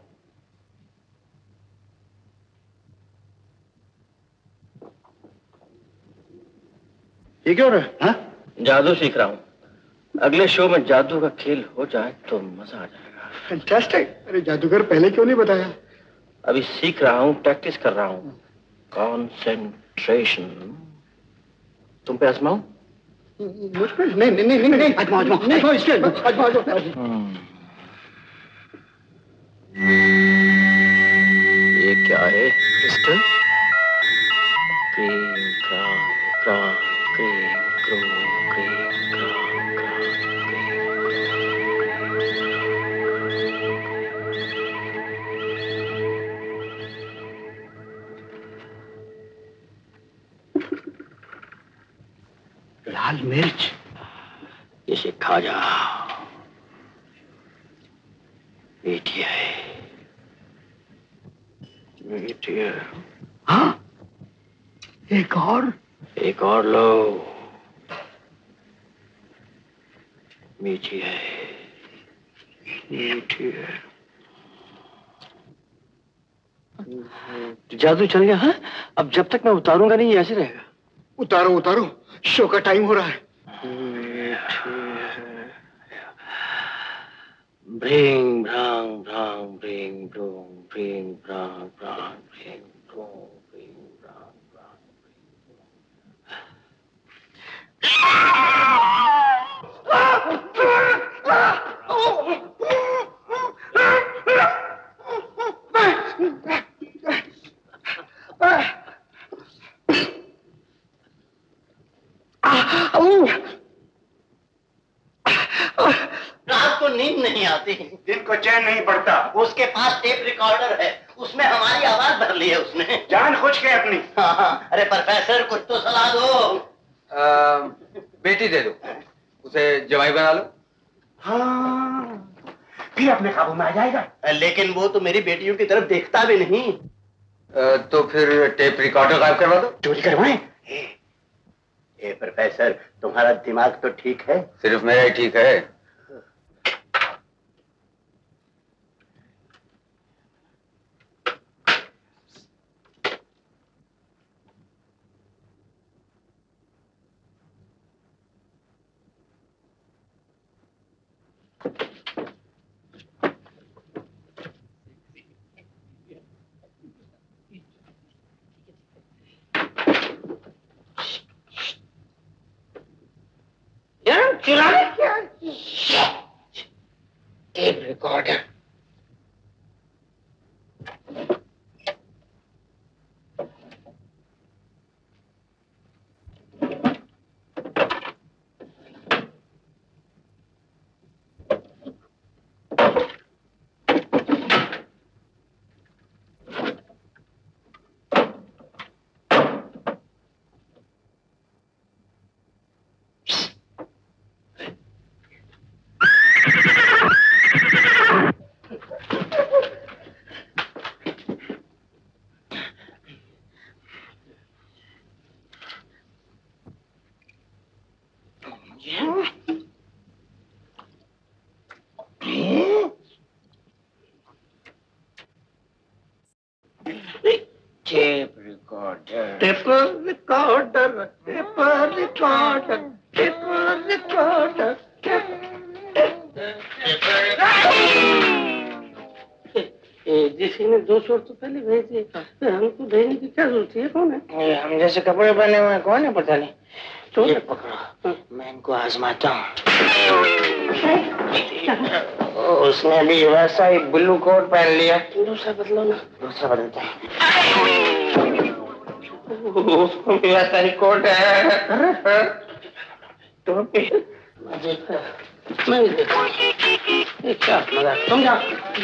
ये क्यों रहा है? जादू सीख रहा हूँ, अगले शो में जादू का खेल हो जाए तो मजा आ जाएगा। फैंटास्टिक। अरे जादूगर पहले क्यों नहीं बताया? अभी सीख रहा हूँ, प्रैक्टिस कर रहा हूँ। कंसंट्रेशन। तुम पे आजमाऊं? मुझ पे? नहीं नहीं नहीं नहीं, आजमाओ आजमाओ आजमाओ इसके आजमाओ आजमाओ। ये क्या है? पिस्टल? क्रीम क्राम क्राम क्रीम क्रूम क्रीम क्राम क्राम। लाल मिर्च। इसे खा जा, मीठी है, मीठी है। हाँ, एक और। एक और लो, मीठी है, मीठी है। जादू चल गया? हाँ, अब जब तक मैं उतारूंगा नहीं ऐसे रहेगा। उतारो उतारो, शो का टाइम हो रहा है। ब्रिंग ब्रांग ब्रांग ब्रिंग ब्रूंग ब्रिंग ब्रांग ब्रांग ब्रिंग ब्रूंग ब्रिंग ब्रांग ब्रांग। रात को नींद नहीं आती, दिन को चैन नहीं पड़ता। उसके पास टेप रिकॉर्डर है, उसमें हमारी आवाज भर ली है उसने। जान खोज के अपनी। हाँ हाँ, अरे प्रोफेसर कुछ तो सलाह दो। आ, बेटी दे दो, उसे जवाई बना लो। हाँ, फिर अपने काबू में आ जाएगा। लेकिन वो तो मेरी बेटियों की तरफ देखता भी नहीं। आ, तो फिर टेप रिकॉर्डर गायब करवा दो। चोरी करवाएं? ए प्रोफेसर, तुम्हारा दिमाग तो ठीक है? सिर्फ मेरा ही ठीक है। चुराने क्या? Tape recorder. Tape recorder tape recorder tape recorder tape recorder जिसी ने दो सौ तो पहले भेज दिए, हमको भेजने की क्या जरूरत है? कौन है हम जैसे कपड़े पहने हुए हैं? कौन है पता नहीं। तो ये पकड़ो, मैं इनको आजमाता हूँ। उसने भी वैसा ही ब्लू कोट पहन लिया। दूसरा बदलो ना। दूसरा बदलता है। उसको भी वैसा ही कोट है। टोपी मैं भी देखा। क्या मजा? तुम जाओ।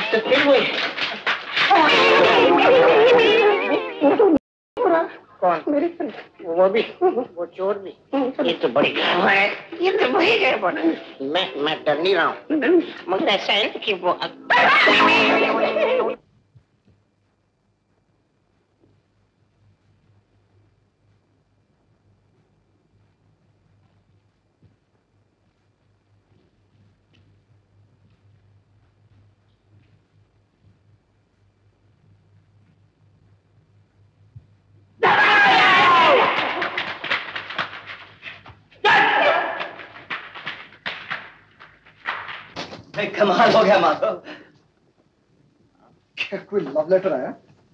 कौन? मेरी वो भी, वो चोर भी। ये तो बड़ी है, ये तो बड़ी है। मैं मैं डर नहीं रहा हूँ, मगर ऐसा है कि वो कमाल हो गया माधव। क्या कोई लव लेटर आया?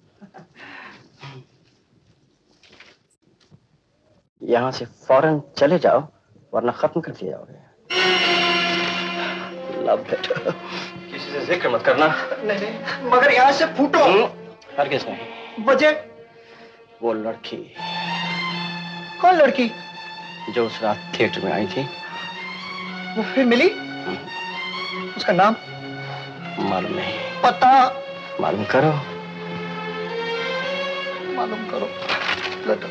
यहाँ से फौरन चले जाओ वरना खत्म कर दिया जाओगे। लव लेटर किसी से जिक्र मत करना। नहीं नहीं, मगर यहाँ से फूटो। हरगिज़ नहीं। वजह? वो लड़की। कौन लड़की? जो उस रात थिएटर में आई थी। वो फिर मिली? उसका नाम? मालूम नहीं। पता? मालूम करो। मालूम करो। लेटर।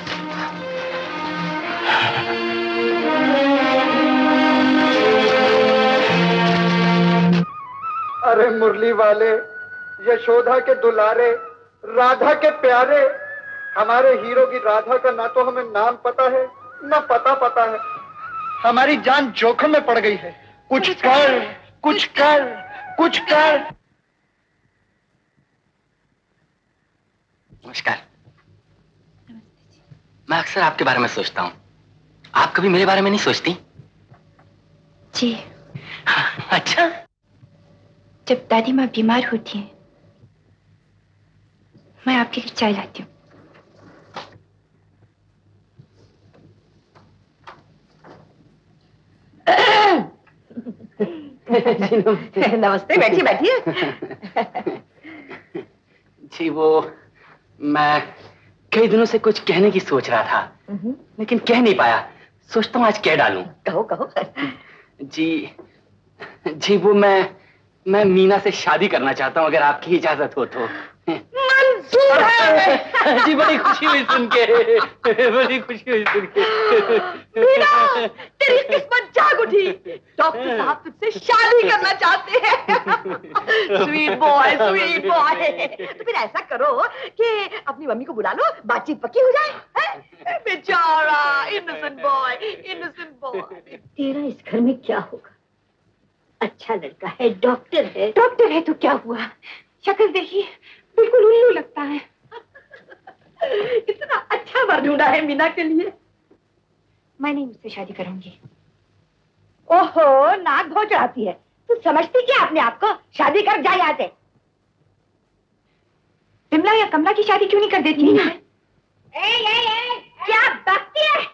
अरे मुरली वाले, यशोदा के दुलारे, राधा के प्यारे, हमारे हीरो की राधा का ना तो हमें नाम पता है ना पता पता है। हमारी जान जोखिम में पड़ गई है। कुछ कर, कुछ कर, कुछ कर। नमस्कार। मैं अक्सर आपके बारे में सोचता हूँ। आप कभी मेरे बारे में नहीं सोचती? जी। अच्छा। जब दादी माँ बीमार होती हैं, मैं आपके लिए चाय लाती हूँ। नमस्ते, बैठिए बैठिए। जी वो मैं कई दिनों से कुछ कहने की सोच रहा था, लेकिन कह नहीं पाया। सोचता हूँ आज कह डालूं। कहो कहो। जी जी वो मैं मैं मीना से शादी करना चाहता हूँ, अगर आपकी इजाजत हो तो। मंजूर है। जी बड़ी खुशी हुई सुन के, बड़ी खुशी हुई सुन के। मीना, तेरी किस्मत जाग उठी। डॉक्टर साहब तुझसे शादी करना चाहते हैं। Sweet boy, sweet boy. तो फिर ऐसा करो कि अपनी मम्मी को बुला लो, बातचीत पक्की हो जाए। बेचारा इनोसेंट बॉय, इनोसेंट बॉय। तेरा इस घर में क्या होगा? अच्छा लड़का है, डॉक्टर है। डॉक्टर है तो क्या हुआ? शक्ल देखिए, बिल्कुल उल्लू लगता है। इतना अच्छा वर ढूंढा है मीना के लिए। मैं नहीं उससे शादी करूंगी। ओहो, नाक भौं चढ़ाती है। तू समझती क्या अपने आप को? शादी कर जा यहाँ से। विमला या कमला की शादी क्यों नहीं कर देती? ए, ए, ए, क्या बकती है?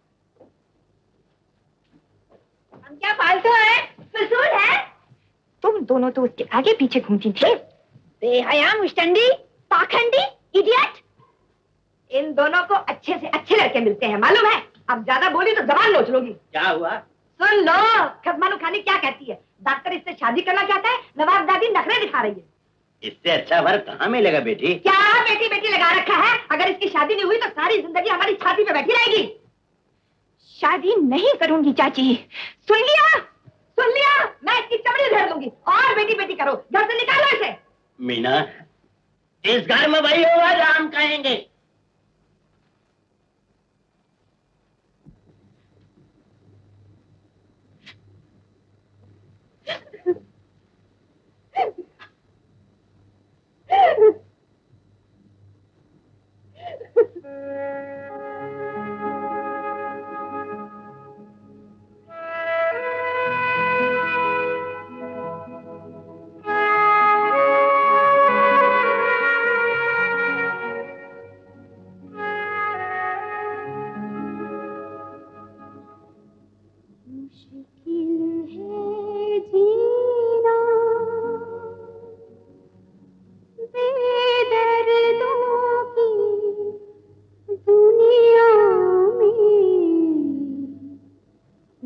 हम क्या फालतू है? फजूल है? तुम दोनों तो उसके आगे पीछे घूमती थी। बेहया, मुश्तंडी, पाखंडी, इडियट। इन दोनों को अच्छे से अच्छे लड़के मिलते हैं, मालूम है? अब ज्यादा बोली तो जबान नोच लोगी। क्या हुआ? सुन लो, खजमानो खानी क्या कहती है। डॉक्टर इससे शादी करना चाहता है, नवाब दादी नखरे दिखा रही है। इससे अच्छा वर कहाँ मिलेगा बेटी? क्या बेटी बेटी लगा रखा है? अगर इसकी शादी नहीं हुई तो सारी जिंदगी हमारी छाती पे बैठी रहेगी। शादी नहीं करूंगी चाची। सुन लिया? सुन लिया? मैं इसकी चमड़ी उधेड़ दूंगी। और बेटी बेटी करो, घर से निकालो इसे। मीना, इस घर में वही होगा जो हम कहेंगे।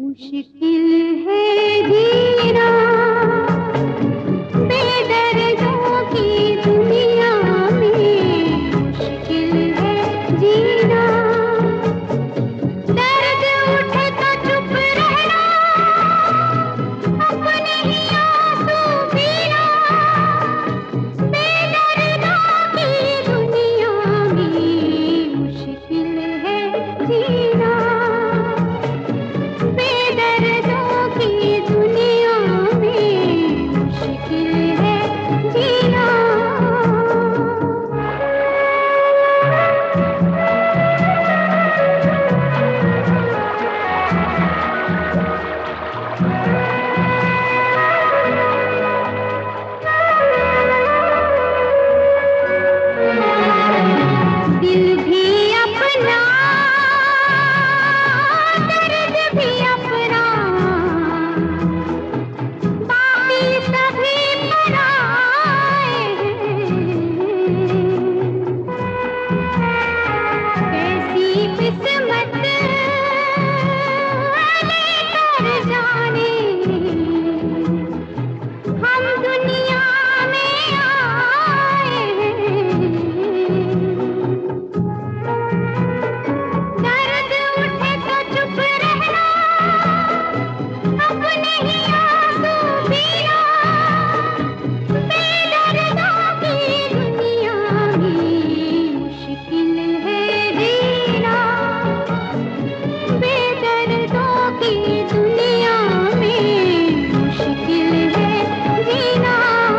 मुश्किल है जीना बेदर्दों की दुनिया में, मुश्किल है जीना। दर्द उठे तो चुप रहना, अपने ही आंसू पीना, बेदर्दों की दुनिया में, मुश्किल है जीना। बेदर्दों की दुनिया में, मुश्किल है जीना। दिल भी अपना, दर्द भी अपना, बाकी सभी पराए हैं। कैसी किस्मत लेकर जाने हम दुनिया में आए हैं। दर्द उठे तो चुप रहना, अपने ही आंसू पीना, बेदर्दों की दुनिया में, मुश्किल है जीना। बेदर्दों की दुनिया में, मुश्किल है जीना।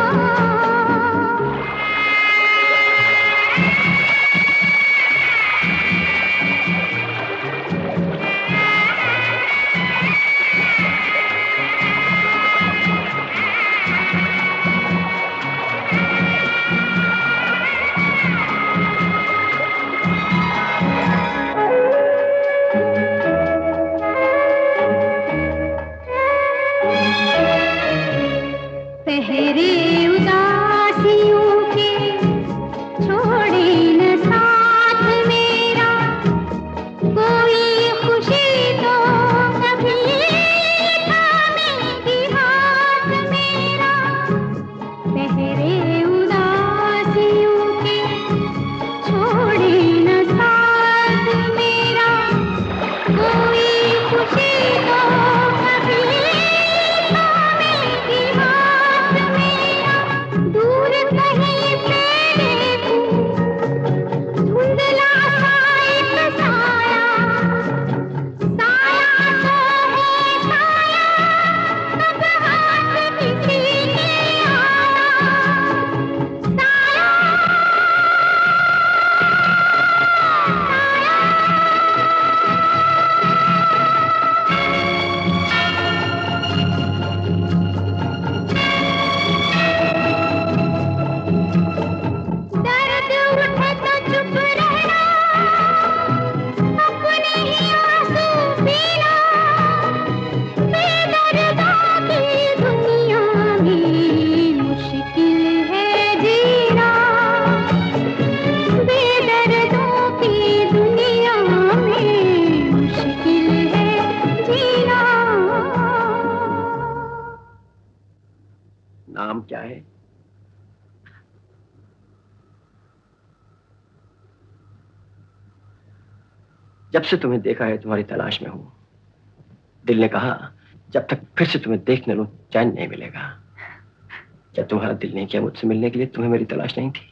पहरे उदासियों के छोड़े न साथ मेरा, कोई खुशी तो कभी थामेगी हाथ मेरा। पहरे उदासियों के छोड़े न साथ मेरा, कोई खुशी तो कभी थामेगी हाथ मेरा। दूर कहीं पे देखूं धुंधला सा एक साया, साया तो है साया, कब हाथ किसी ने आया। साया दर्द उठे तो चुप रहना, अपने ही आंसू पीना, बेदर्दों की दुनिया में, मुश्किल है जीना। बेदर्दों की दुनिया में, मुश्किल है जीना। नाम क्या है? जब से तुम्हें देखा है तुम्हारी तलाश में हूं। दिल ने कहा जब तक फिर से तुम्हें देख न लूं चैन नहीं मिलेगा। जब तुम्हारा दिल नहीं किया मुझसे मिलने के लिए, तुम्हें मेरी तलाश नहीं थी।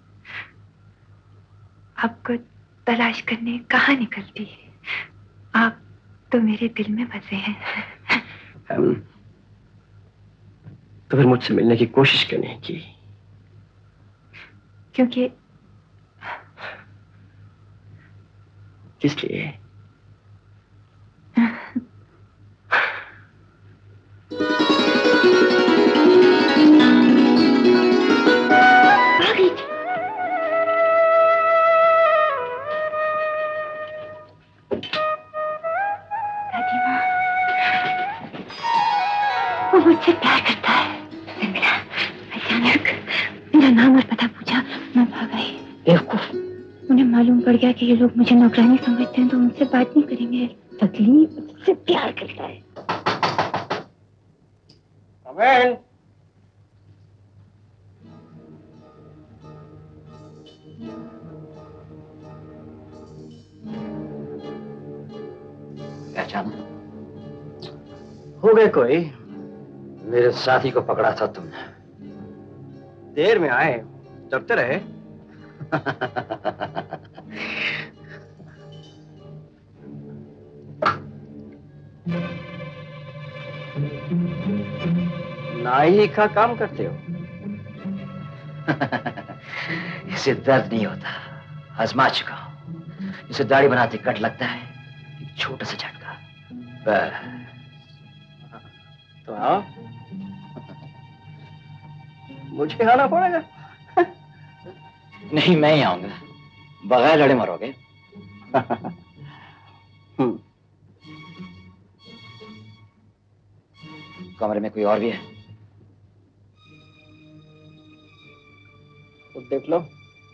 आपको तलाश करने कहाँ निकलती है? आप तो मेरे दिल में बसे हैं। हम तो फिर मुझसे मिलने की कोशिश क्यों नहीं की? क्योंकि किस लिए? दादी माँ, वो मुझसे प्यार करता है। उसने मेरा अचानक मेरा नाम और पता पूछा, मैं भाग आई। बेवकूफ, उन्हें मालूम पड़ गया कि ये लोग मुझे नौकरानी समझते हैं तो मुझसे बात नहीं करेंगे। तकलीफ से प्यार करता है। Come पहचाना? हो गए कोई? मेरे साथी को पकड़ा था तुमने। देर में आए, डरते रहे। नाई का काम करते हो? इसे दर्द नहीं होता, आजमा चुका हूं। इसे दाढ़ी बनाते कट लगता है, एक छोटा सा झटका, बस। तो आओ, मुझे आना पड़ेगा। नहीं, मैं ही आऊंगा, बगैर लड़े मरोगे। कमरे में कोई और भी है? तो देख लो।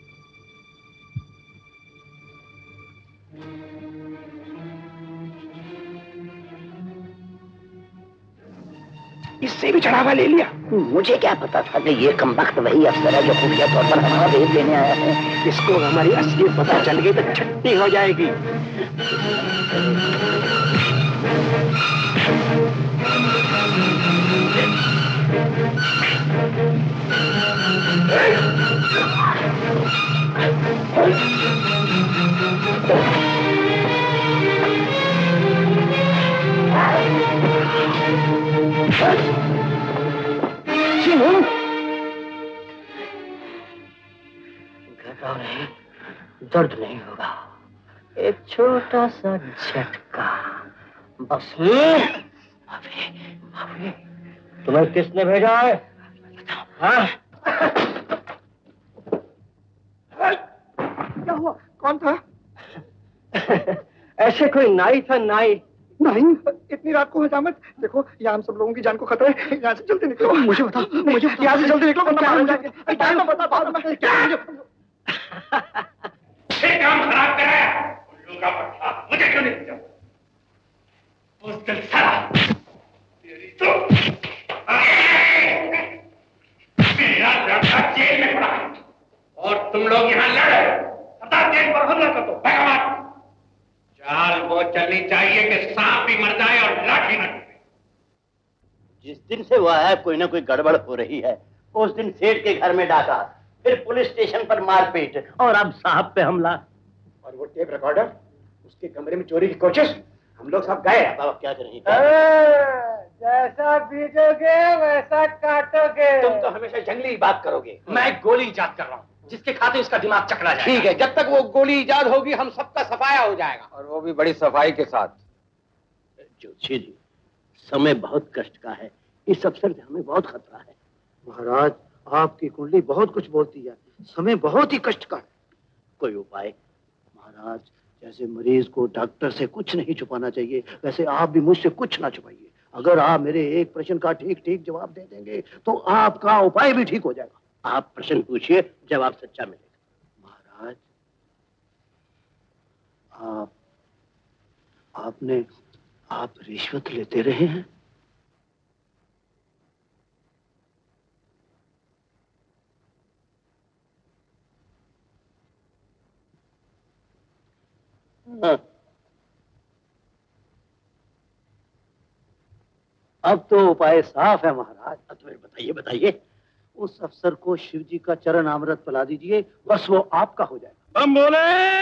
इससे भी चढ़ावा ले लिया। मुझे क्या पता था कि ये कमबख्त वही अफसर है जो खुफिया तौर पर हमारा भेद लेने आया है। इसको हमारी असलियत पता चल गई तो छट्टी हो जाएगी। घबराओ नहीं, दर्द नहीं होगा, एक छोटा सा झटका बस। अभी, अभी, तुम्हें किसने भेजा है? हाँ? क्या हुआ? कौन था? ऐसे कोई नाई था, नाई। नहीं, इतनी रात को हजामत। देखो, यहाँ हम सब लोगों की जान को खतरा है। यहाँ से जल्दी निकलो। मुझे बताओ, मुझे बताओ। यहाँ से जल्दी निकलो, वरना मार जाएंगे। टाइम में बता, बाद में क्या मुझे। ये काम खराब कराया, उल्लू का पट्टा। मुझे क्यों नहीं पूछा? मुश्किल साला, तेरी तो मेरा लड़का जेल में पड़ा है और तुम लोग यहाँ लड़ रहे हो। सदा जेल पर हमला कर दो, भगवान। चाल वो चलनी चाहिए कि सांप भी मर जाए और लाठी न टूटे। जिस दिन से वो आया कोई ना कोई गड़बड़ हो रही है। उस दिन सेठ के घर में डाका, फिर पुलिस स्टेशन पर मारपीट और अब साहब पे हमला। और वो टेप रिकॉर्डर, उसके कमरे में चोरी की कोशिश, हम लोग सब गए। अब अब क्या करेंगे? जैसा बीजोगे वैसा काटोगे। तुम तो हमेशा जंगली बात करोगे। मैं गोली इजाद कर रहा हूँ, जिसके खाते उसका दिमाग चकरा जाए। ठीक है, जब तक वो गोली इजाद होगी हम सबका सफाया हो जाएगा, और वो भी बड़ी सफाई के साथ। जोशी जी, समय बहुत कष्ट का है, इस अवसर से हमें बहुत खतरा है। महाराज, आपकी कुंडली बहुत कुछ बोलती है, समय बहुत ही कष्ट का है। कोई उपाय? महाराज, जैसे मरीज को डॉक्टर से कुछ नहीं छुपाना चाहिए, वैसे आप भी मुझसे कुछ ना छुपाइए। अगर आप मेरे एक प्रश्न का ठीक ठीक जवाब दे देंगे तो आपका उपाय भी ठीक हो जाएगा। आप प्रश्न पूछिए, जवाब सच्चा मिलेगा। महाराज, आप आपने आप रिश्वत लेते रहे हैं? हाँ। अब तो उपाय साफ है महाराज। अब तो बताइए बताइए। उस अफसर को शिव जी का चरण अमृत पिला दीजिए, बस वो आपका हो जाएगा। हम बोले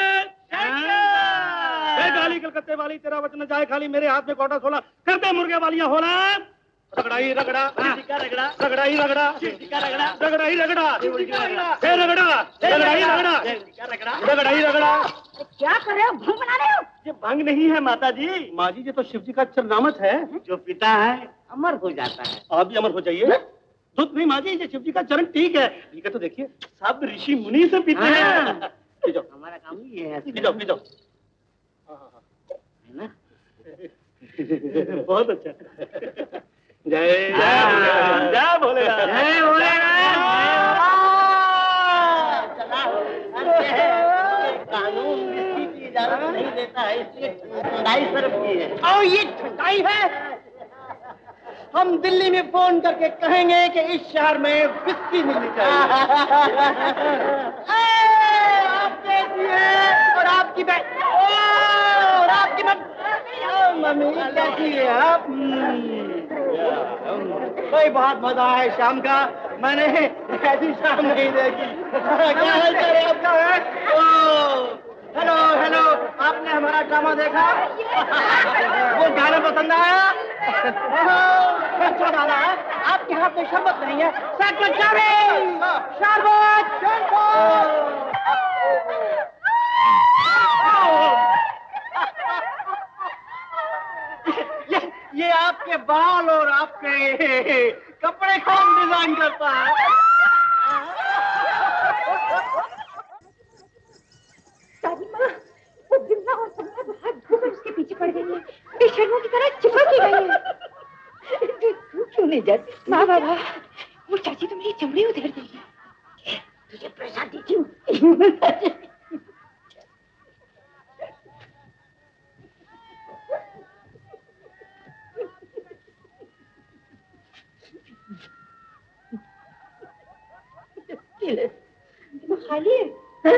गाली कलकत्ते वाली, तेरा वचन जाए खाली, मेरे हाथ में कोटा सोला कर दे मुर्गे वालियां होना। रगड़ाई रगड़ा रगड़ा रगड़ाई रगड़ा रगड़ाई रगड़ा रगड़ा रगड़ाई रगड़ा रगड़ाई रगड़ा। क्या कर रहे हो? भंग बना रहे हो? ये भंग नहीं है माता जी, माँ जी, ये तो शिव जी का चरनामत है। जो पिता है अमर हो जाता है। आप भी अमर हो जाइए। दुख नहीं माँ जी, ये शिव जी का चरण ठीक है। ठीक है तो देखिए, सब ऋषि मुनि से पीते हैं। पी जाओ, हमारा काम ही है। पी जाओ पी जाओ, है ना? बहुत अच्छा। जय जय भोलेनाथ, जय भोलेनाथ। कानून किसी की इजाजत नहीं देता है, इसलिए ठंडाई सर्व की है। और ये ठंडाई है। हम दिल्ली में फोन करके कहेंगे कि इस शहर में विस्की मिलनी चाहिए। आप कैसी है और आपकी बहन और आपकी मम्मी कैसी है आप? कोई बहुत मजा है शाम का, मैंने ऐसी शाम नहीं देखी। क्या हाल चाल है आपका? हेलो हेलो, आपने हमारा ड्रामा देखा? वो गाना पसंद आया? अच्छा गाना है। आपके हाथ में शरबत नहीं है? शरबत शरबत ये ये आपके बाल और आपके कपड़े कौन डिजाइन करता है? वो बिल्ला और सन्ना तो हाथ धोकर उसके पीछे पड़ गई है, बेशर्मों की तरह चिपक गई है। तू क्यों नहीं जाती? वाह वाह वाह, वो चाची तो मेरी चमड़ी उधेड़ देगी। तुझे प्रसाद देती हूँ। वो खाली है।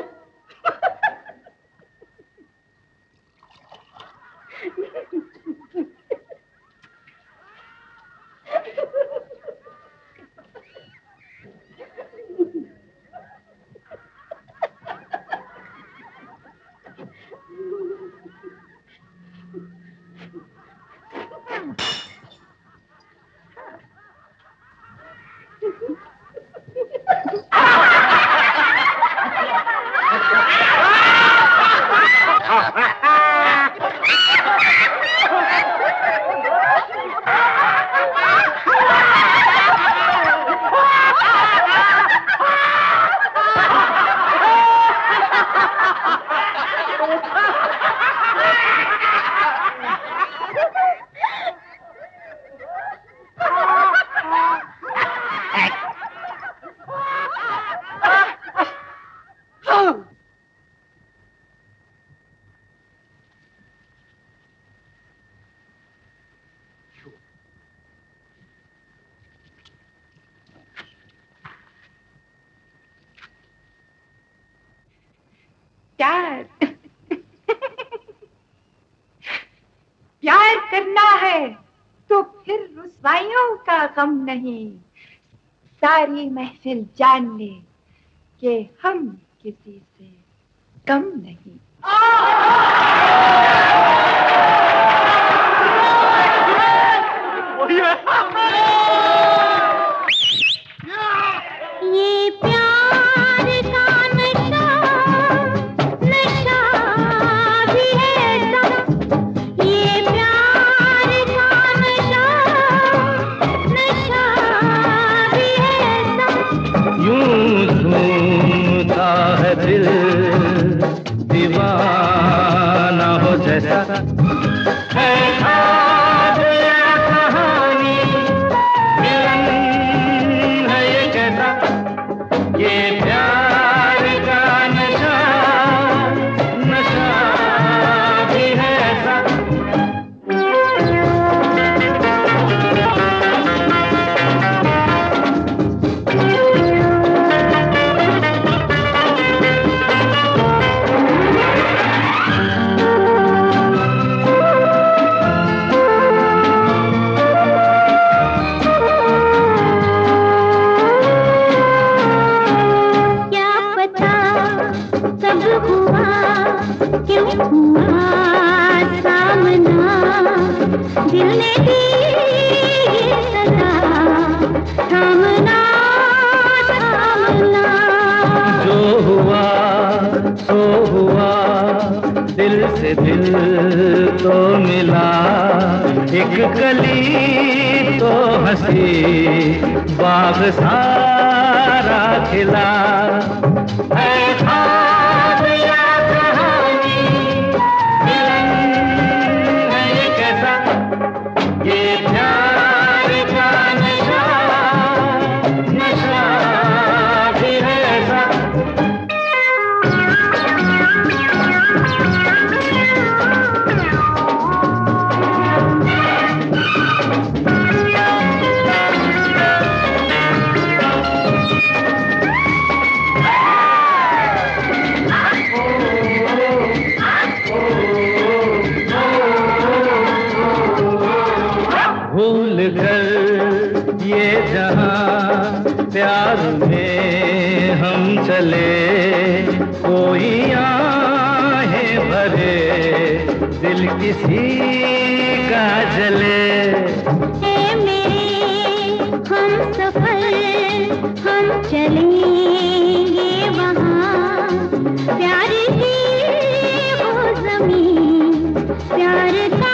प्यार प्यार करना है तो फिर रुसवाइयों का गम नहीं। सारी महफिल जान ले कि हम किसी से कम नहीं। ये प्यार का नशा नशा भी है सब। ये प्यार का नशा नशा भी है सब। यूं झूमता है दिल दीवाना हो जैसा है ख्वाब या कहानी मिलन है ये कैसा। ये प्यार का नशा नशा भी है ऐसा। क्यों हुआ सामना दिल ने दी ये सदा थामना थामना। जो हुआ सो हुआ दिल से दिल तो मिला। एक कली तो हंसी बाग सारा खिला। है ख्वाब या कहानी मिलन है ये कैसा। ये प्यार का नशा नशा भी है ऐसा। भूल कर ये जहां प्यार में हम चले, कोई आहें भरे दिल किसी का जले। ए मेरे हम सफर हम चलेंगे वहाँ, प्यार की वो जमीन, प्यार का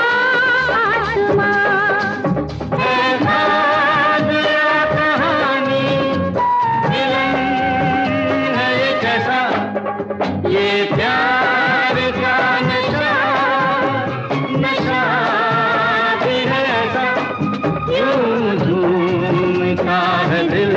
ये प्यार का नशा, नशा भी है ऐसा, यूं झूमता है दिल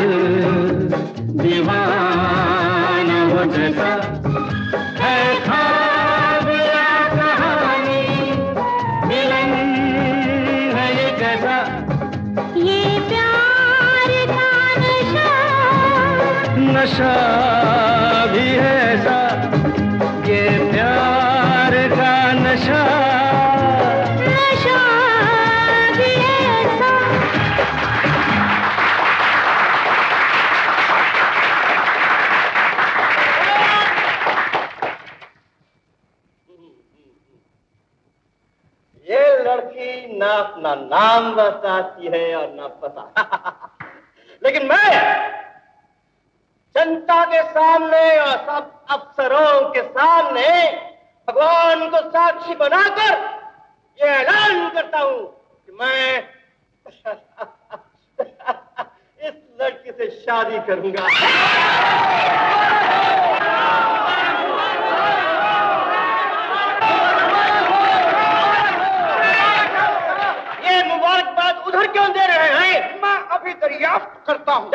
दीवाना हो जैसा। है ख्वाब या कहानी, मिलन है ये कैसा, ये प्यार का नशा, नशा भी है ऐसा, ये प्यार का नशा, नशा भी ऐसा। ये लड़की ना अपना नाम बताती है और ना पता लेकिन मैं जनता के सामने और सब अफसरों के सामने भगवान को साक्षी बनाकर ये ऐलान करता हूं कि मैं इस लड़की से शादी करूंगा। ये मुबारकबाद उधर क्यों दे रहे हैं? मैं अभी दरियाफ्त करता हूं।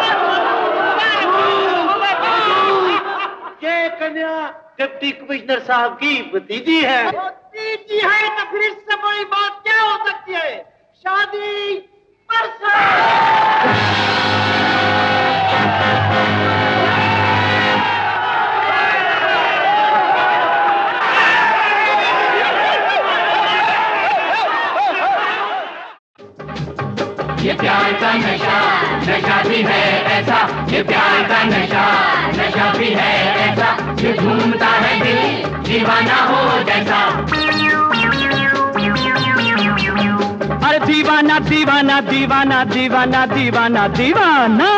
ये कन्या डिप्टी कमिश्नर साहब की भतीजी है। भतीजी है तो फिर इससे बड़ी बात क्या हो सकती है? शादी परसों। ये प्यार का नशा, नशा भी है ऐसा, ये प्यार का नशा, नशा भी है ऐसा, ये झूमता है दिल दीवाना हो जैसा। अरे दीवाना दीवाना दीवाना दीवाना दीवाना दीवाना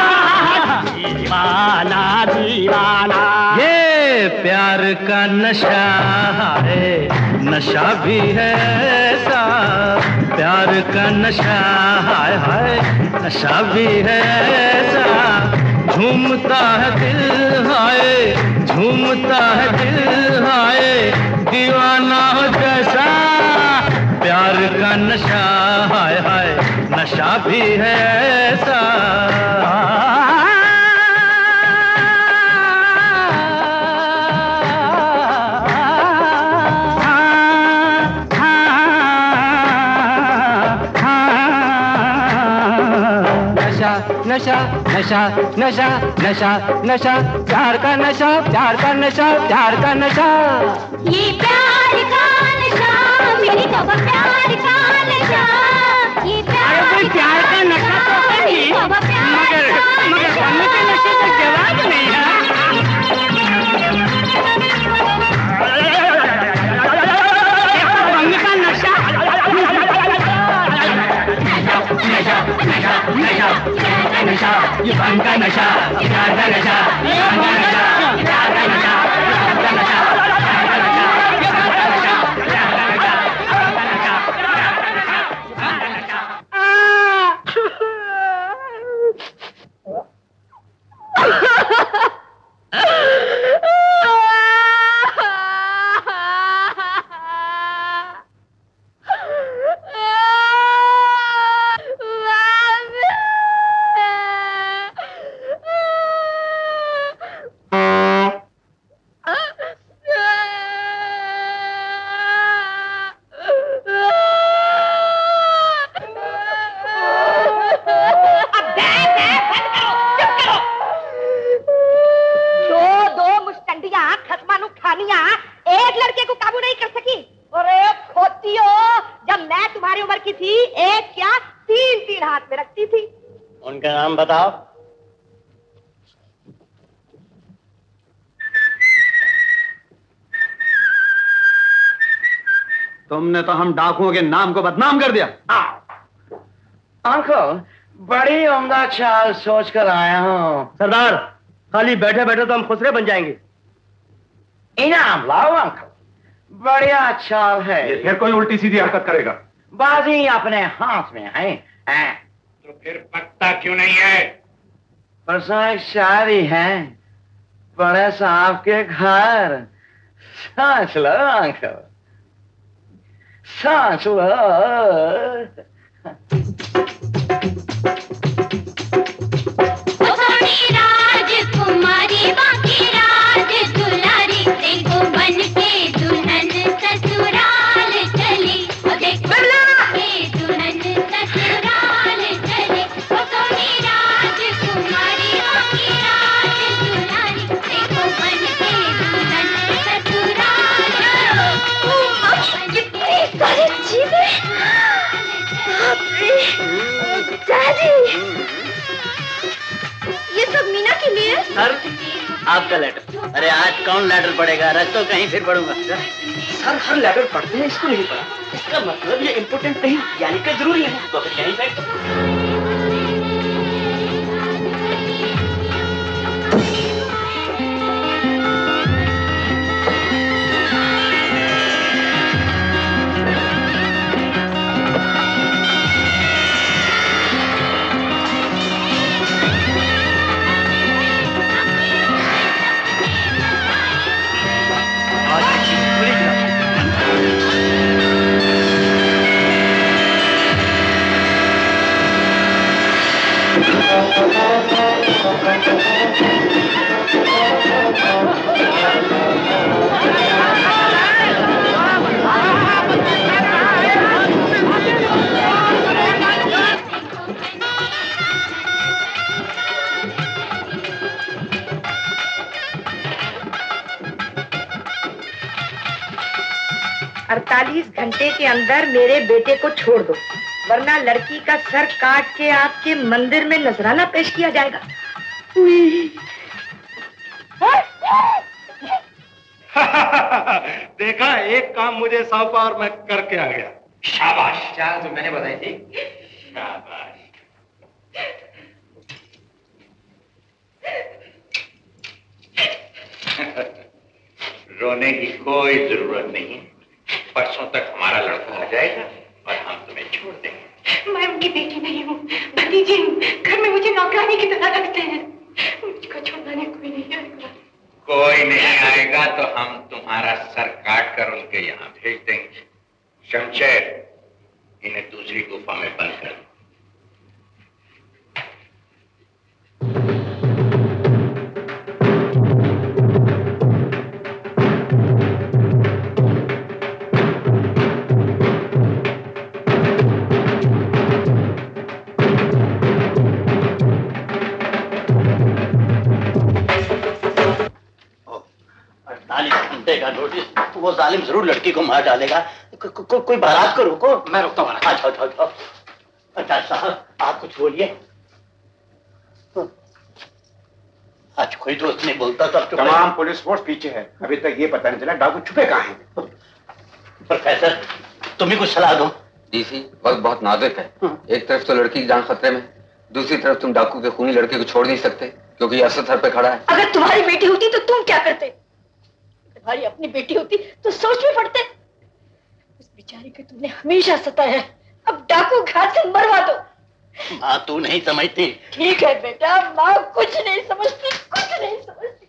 दीवाना दीवाना, ये प्यार का नशा है, नशा भी है ऐसा, प्यार का नशा हाय हाय, नशा भी है ऐसा, झूमता है दिल हाय, झूमता है दिल हाय, दीवाना हो जैसा, प्यार का नशा हाय हाय, नशा भी है ऐसा। नशा नशा नशा नशा नशा, प्यार का नशा, प्यार का नशा, प्यार का नशा, ये प्यार का नशा, मेरी बाबा प्यार का नशा, ये प्यार प्यार का नशा तो है ही, मगर मगर बनने के नशे का जवाब नहीं है। बनने का नशा, नशा नशा नशा नशा नशा, ये बन का नशा, प्यार का नशा, प्यार का नशा, प्यार का नशा, प्यार का नशा, प्यार का नशा, प्यार का नशा, प्यार का नशा, प्यार का नशा, प्यार का नशा, प्यार का नशा। थी, एक क्या तीन तीन हाथ में रखती थी। उनका नाम बताओ। तुमने तो हम डाकुओं के नाम को बदनाम कर दिया। अंकल, बड़ी उम्दा चाल सोच कर आया हूँ। सरदार, खाली बैठे बैठे तो हम खुसरे बन जाएंगे। इनाम लाओ अंकल, बढ़िया चाल है। ये फिर कोई उल्टी सीधी हरकत करेगा। बाजी अपने हाथ में है, है। तो फिर पत्ता क्यों नहीं है? परसों एक शादी है बड़े साहब के घर। सांस लो अंकल, सांस लो। राजकुमारी बाकी राज दुलारी, देखो बन के दुल्हन ससुराल चली, ओ देखो के दुल्हन ससुराल चली। ओ सोनी राजकुमारी बाकी राज दुलारी, देखो बन के दुल्हन ससुराल चली। कितनी सारी चीजें। दादी, ये सब मीना के लिए। सर, आपका लेटर। अरे आज कौन लेटर पढ़ेगा? रज तो कहीं फिर पढ़ूंगा। सर हर लेटर पढ़ते हैं, इसको नहीं पढ़ा। इसका मतलब ये इम्पोर्टेंट नहीं यानी कि जरूरी है। तो फिर यहीं फेंक दो। अड़तालीस घंटे के अंदर मेरे बेटे को छोड़ दो, वरना लड़की का सर काट के आपके मंदिर में नजराना पेश किया जाएगा। देखा, एक काम मुझे सौंपा और मैं करके आ गया। शाबाश। चाल तो मैंने बताई थी। शाबाश। रोने की कोई जरूरत नहीं। परसों तक हमारा लड़का आ जाएगा और हम तुम्हें छोड़ देंगे। मैं उनकी बेटी नहीं हूँ, भतीजी हूँ। घर में मुझे नौकरानी की तरह रखते हैं। मुझको छोड़ने कोई नहीं आएगा। कोई नहीं आएगा तो हम तुम्हारा सर काट कर उनके यहाँ भेज देंगे। शमशेर, इन्हें दूसरी गुफा में बंद कर दो। का नोटिस, वो जालिम जरूर लड़की को मार डालेगा। को, को, को, कोई बारात को रोको। मैं रोकता हूँ। अच्छा अच्छा अच्छा अच्छा साहब, आप कुछ बोलिए। आज कोई दोस्त नहीं बोलता तो अब तमाम पुलिस फोर्स पीछे है। अभी तक ये पता नहीं चला डाकू छुपे कहाँ हैं। प्रोफेसर, तुम्हें कुछ सलाह दो। डीसी, वक्त बहुत नाजुक है। एक तरफ तो लड़की की जान खतरे में, दूसरी तरफ तुम डाकू के खूनी लड़के को छोड़ नहीं सकते क्योंकि ये असर पे खड़ा है। अगर तुम्हारी बेटी होती तो तुम क्या करते? तुम्हारी अपनी बेटी होती तो सोच में पड़ते। उस बेचारी को तुमने हमेशा सताया है, अब डाकू घात से मरवा दो। माँ तू नहीं समझती। ठीक है बेटा, माँ कुछ नहीं समझती, कुछ नहीं समझती।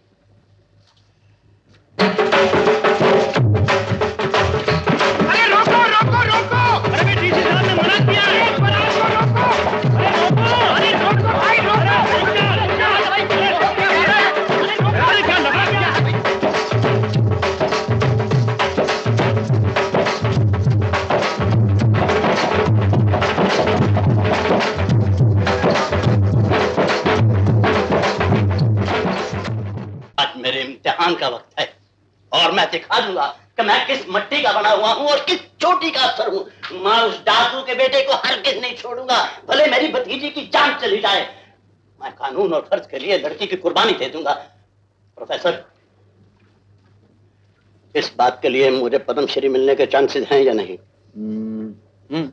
अरे रोको रोको रोको! अरे मैं डीसी साहब ने मना किया है। रोको रोको! अरे रोको! अरे रोको भाई रोको! अरे क्या लगा क्या? मेरे इम्तिहान का वक्त है और मैं दिखा दूंगा कि मैं किस मट्टी का बना हुआ हूँ और किस चोटी का अफसर हूँ। मैं उस डाकू के बेटे को हरगिज नहीं छोड़ूंगा, भले मेरी भतीजी की जान चली जाए। मैं कानून और फर्ज के लिए लड़की की कुर्बानी दे दूंगा। प्रोफेसर, इस बात के लिए मुझे पद्मश्री मिलने के चांसेस हैं या नहीं? हम्म।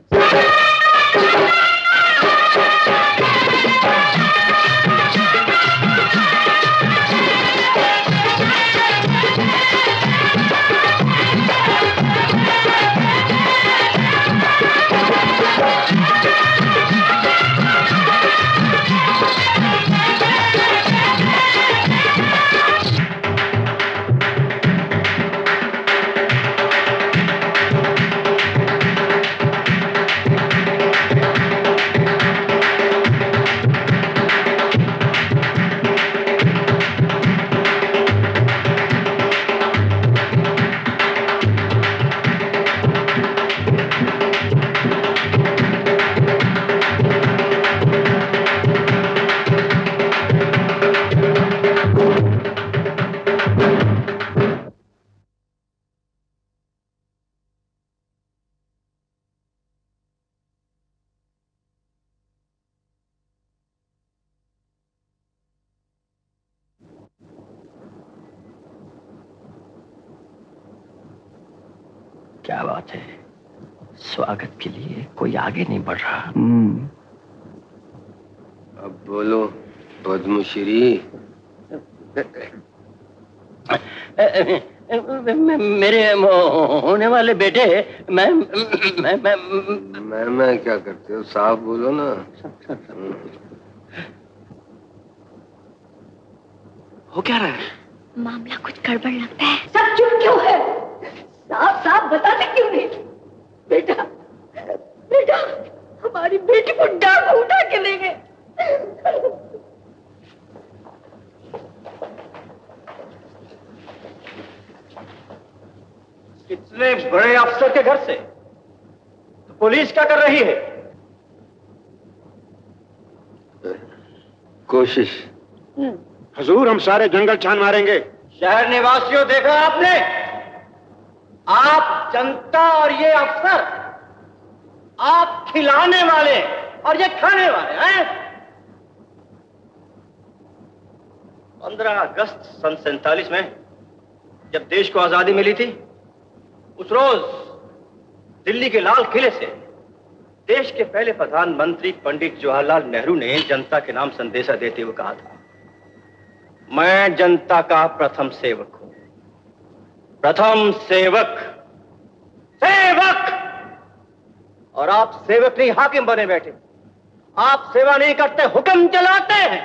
क्या बात है, स्वागत के लिए कोई आगे नहीं बढ़ रहा। अब बोलो पद्मश्री। मेरे होने वाले बेटे, मैं मैं मैं मैं मैं क्या करते हो, साफ बोलो ना। हो क्या रहा है? मामला कुछ गड़बड़ लगता है। सब चुप क्यों है? साफ साफ बताते क्यों नहीं? बेटा, बेटा, हमारी बेटी को डाकू उठा के ले गए। इतने बड़े अफसर के घर से तो पुलिस क्या कर रही है? कोशिश। हजूर, हम सारे जंगल छान मारेंगे। शहर निवासियों, देखा आपने? आप जनता और ये अफसर, आप खिलाने वाले और ये खाने वाले हैं। पंद्रह अगस्त सन सैतालीस में जब देश को आजादी मिली थी, उस रोज दिल्ली के लाल किले से देश के पहले प्रधानमंत्री पंडित जवाहरलाल नेहरू ने जनता के नाम संदेशा देते हुए कहा था, मैं जनता का प्रथम सेवक हूं। प्रथम सेवक, सेवक। और आप सेवक नहीं, हाकिम बने बैठे। आप सेवा नहीं करते, हुक्म चलाते हैं।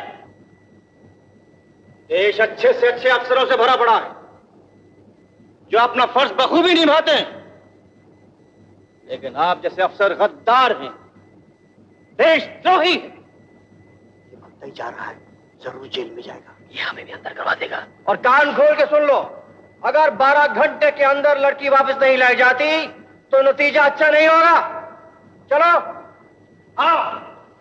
देश अच्छे से अच्छे अफसरों से भरा पड़ा है जो अपना फर्ज बखूबी निभाते हैं, लेकिन आप जैसे अफसर गद्दार हैं, देशद्रोही हैं। ये बनता ही जा रहा है, जरूर जेल में जाएगा। ये हमें भी अंदर करवा देगा। और कान खोल के सुन लो, अगर बारह घंटे के अंदर लड़की वापस नहीं लाई जाती तो नतीजा अच्छा नहीं होगा। चलो आओ।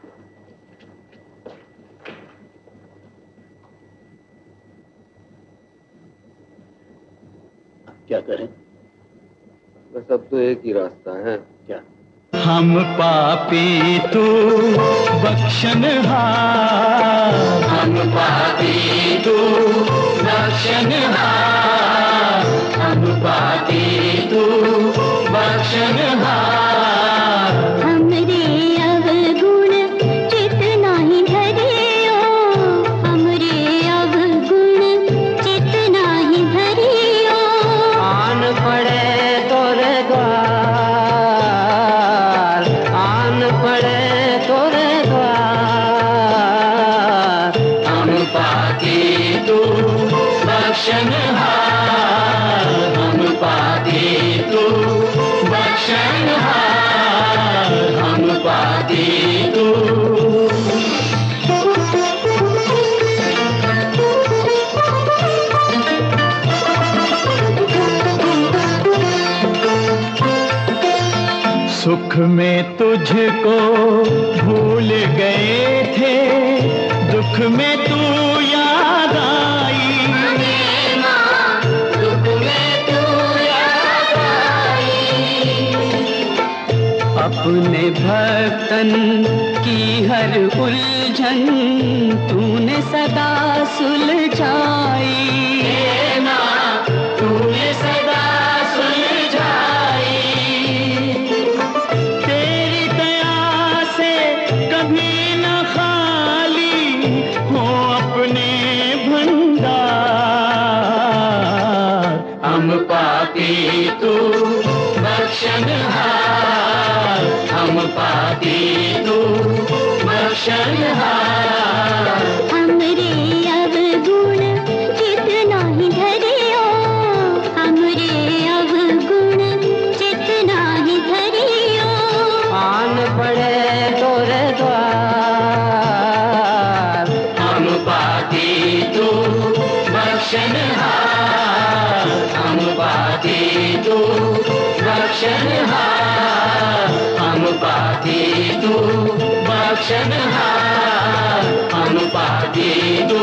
क्या करें? बस अब तो एक ही रास्ता है। क्या? हम पापी तू बख्शनहार, हम पापी तू बख्शनहार, हम पापी तू बख्शनहार। हमरे अवगुण जितना ही धरियो, हमरे अवगुण जितना ही धरियो। आन पड़े तोरे द्वार, आन पड़े तोरे द्वार। हम पापी तू बख्शनहार, हम पापी तू बख्शनहार, हम पापी तू। सुख में तुझको भूल गए थे, दुख में तू याद आई। दुख में तू याद आई। अपने भक्तन की हर उलझन तूने सदा सुलझाई। हे माँ तूने सदा सुलझाई। तेरी दया से कभी न खाली हो अपने भंडार। हम पापी तू बख्शनहार, हम पापी तू बख्शनहार। हमरे अवगुण जितना ही धरियो, हमरे अवगुण जितना ही धरियो। आन पड़े तोरे द्वार, हम पापी तू बख्शनहार, हम पापी तू बख्शनहार, हम पापी तू बख्शनहार, हम पापी तू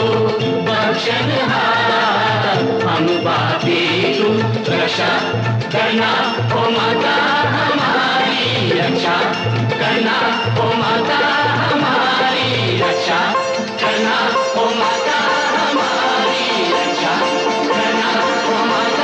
बख्शनहार, हम पापी तू रक्षा करना ओ माता हमारी, रक्षा करना ओ माता हमारी, रक्षा करना ओ माता हमारी, रक्षा करना ओ माता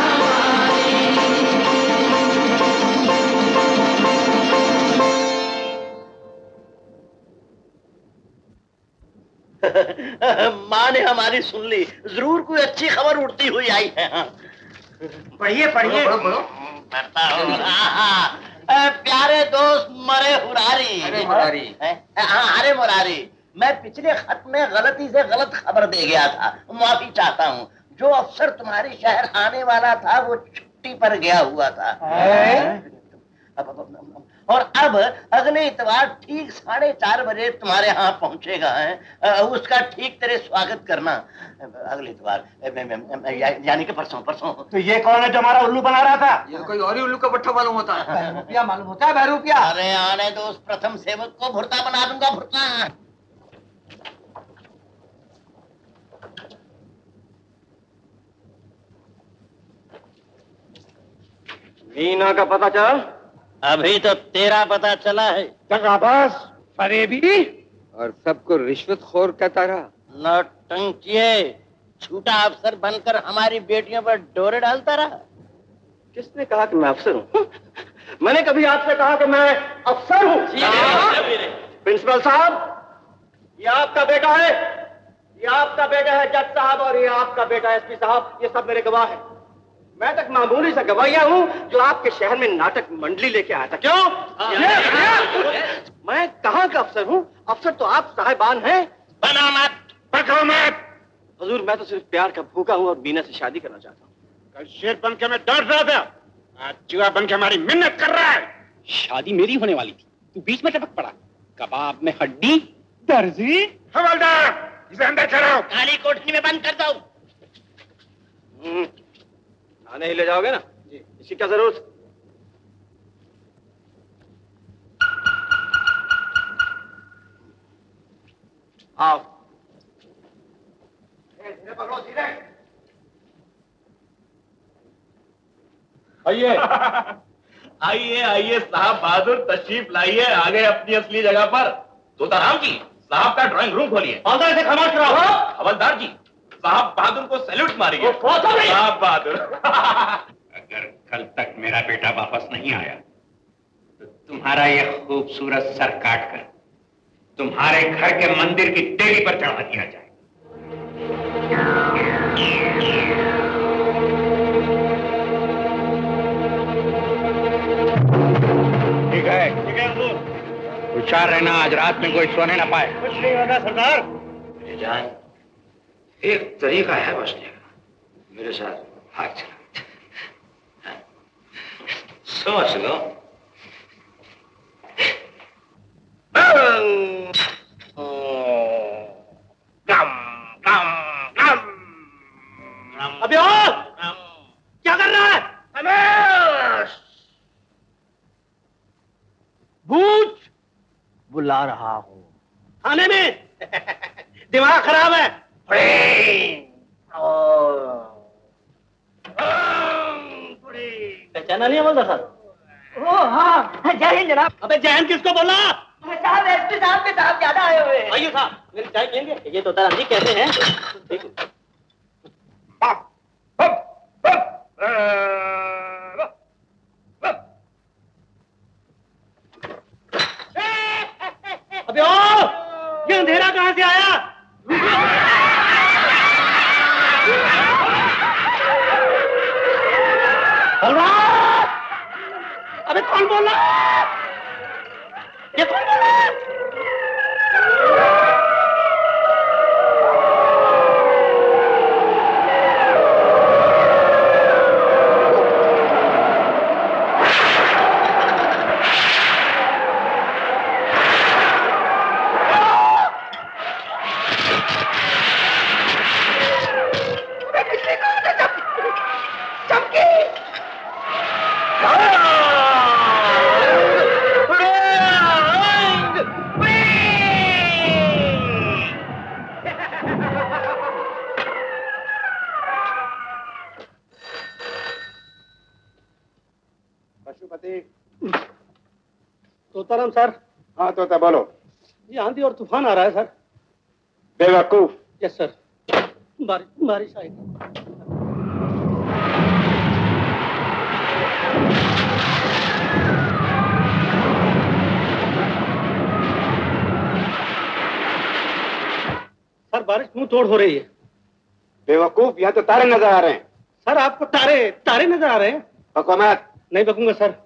माँ ने हमारी सुन ली, जरूर कोई अच्छी खबर उड़ती हुई आई है। हाँ। पढ़िए पढ़िए। पढ़ता हूँ। हाँ, प्यारे दोस्त मरे हुरारी। अरे मुरारी। हाँ अरे मुरारी, मैं पिछले खत में गलती से गलत खबर दे गया था, माफी चाहता हूँ। जो अफसर तुम्हारे शहर आने वाला था वो छुट्टी पर गया हुआ था। और अब अगले इतवार ठीक साढ़े चार बजे तुम्हारे यहाँ पहुंचेगा है, उसका ठीक तेरे स्वागत करना। अगले इतवार या, यानी कि परसों परसों। तो ये कौन है जो हमारा उल्लू बना रहा था? ये कोई और ही उल्लू का पट्टा मालूम होता है। रुपया मालूम होता है बहरूपिया। अरे आने दो उस प्रथम सेवक को, भुर्ता बना दूंगा भुर्ता। मीना का पता चला? अभी तो तेरा पता चला है। दगाबाज, फरेबी और सबको रिश्वतखोर कहता रहा। नौटंकिये, छूटा अफसर बनकर हमारी बेटियों पर डोरे डालता रहा। किसने कहा कि मैं अफसर हूँ? मैंने कभी आपसे कहा कि मैं अफसर हूँ? प्रिंसिपल साहब, ये आपका बेटा है, ये आपका बेटा है जज साहब, और ये आपका बेटा एसपी साहब, ये सब मेरे गवाह हैं। मैं तक मामूली सा गवाहिया हूँ जो आपके शहर में नाटक मंडली लेके आया था। क्यों? मैं कहाँ का अफसर हूँ? अफसर तो आप साहिबान हैं। बना मत, बको मत। हुजूर, मैं तो सिर्फ प्यार का भूखा हूँ और बीना से शादी करना चाहता हूँ। कल शेर बन के मैं डर रहा था, आज चूहा बन के हमारी मिन्नत कर रहा है। शादी मेरी होने वाली थी, तू बीच में टपक पड़ा। कबाब में हड्डी, दर्जी। हवलदार, इसे अंदर चलाओ। काली कोठरी में बंद कर दो। थाने ही ले जाओगे ना? जी। इसकी क्या जरूरत? आओ। धीरे पकड़ो, धीरे। आइए आइए आइए साहब बहादुर, तशरीफ लाइए, आ गए अपनी असली जगह पर। तोताराम जी, साहब का ड्राइंग रूम खोलिए। हवलदार से खामोश कराओ। हवलदार जी, साहब बहादुर को सैल्यूट मारिए। साहब बहादुर। अगर कल तक मेरा बेटा वापस नहीं आया तो तुम्हारा यह खूबसूरत सर काट कर तुम्हारे घर के मंदिर की देवी पर चढ़ा दिया जाए। ठीक है, ठीक है हुजूर। होशियार रहना, आज रात में कोई सोने ना पाए। कुछ नहीं होगा सरदार। मेरी जान, एक तरीका है बचने का, मेरे साथ भाग चला। समझ लो। गम गम गम। अबे और क्या कर रहा है? रमेश, भूत बुला रहा हूँ थाने में। दिमाग खराब है। पहचाना नहीं हवलदार साहब? ओ हाँ, जय हिंद जनाब। अबे जय हिंद किसको बोला? साहब एसपी साहब के साहब ज्यादा आए हुए हैं। आइए साहब, मेरी चाय पियेंगे? ये तो तरह जी कैसे हैं? अबे ओ, ये अंधेरा कहाँ से आया? अबे कौन बोल रहा है? ये कौन बोल रहा है? तोताराम सर। हाँ तोता बोलो। ये आंधी और तूफान आ रहा है सर। बेवकूफ। Yes sir. बारिश बारिश आएगी। सर बारिश मुंह तोड़ हो रही है। बेवकूफ, यहाँ तो तारे नजर आ रहे हैं। सर आपको तारे तारे नजर आ रहे हैं? बको मत। नहीं बकूंगा सर।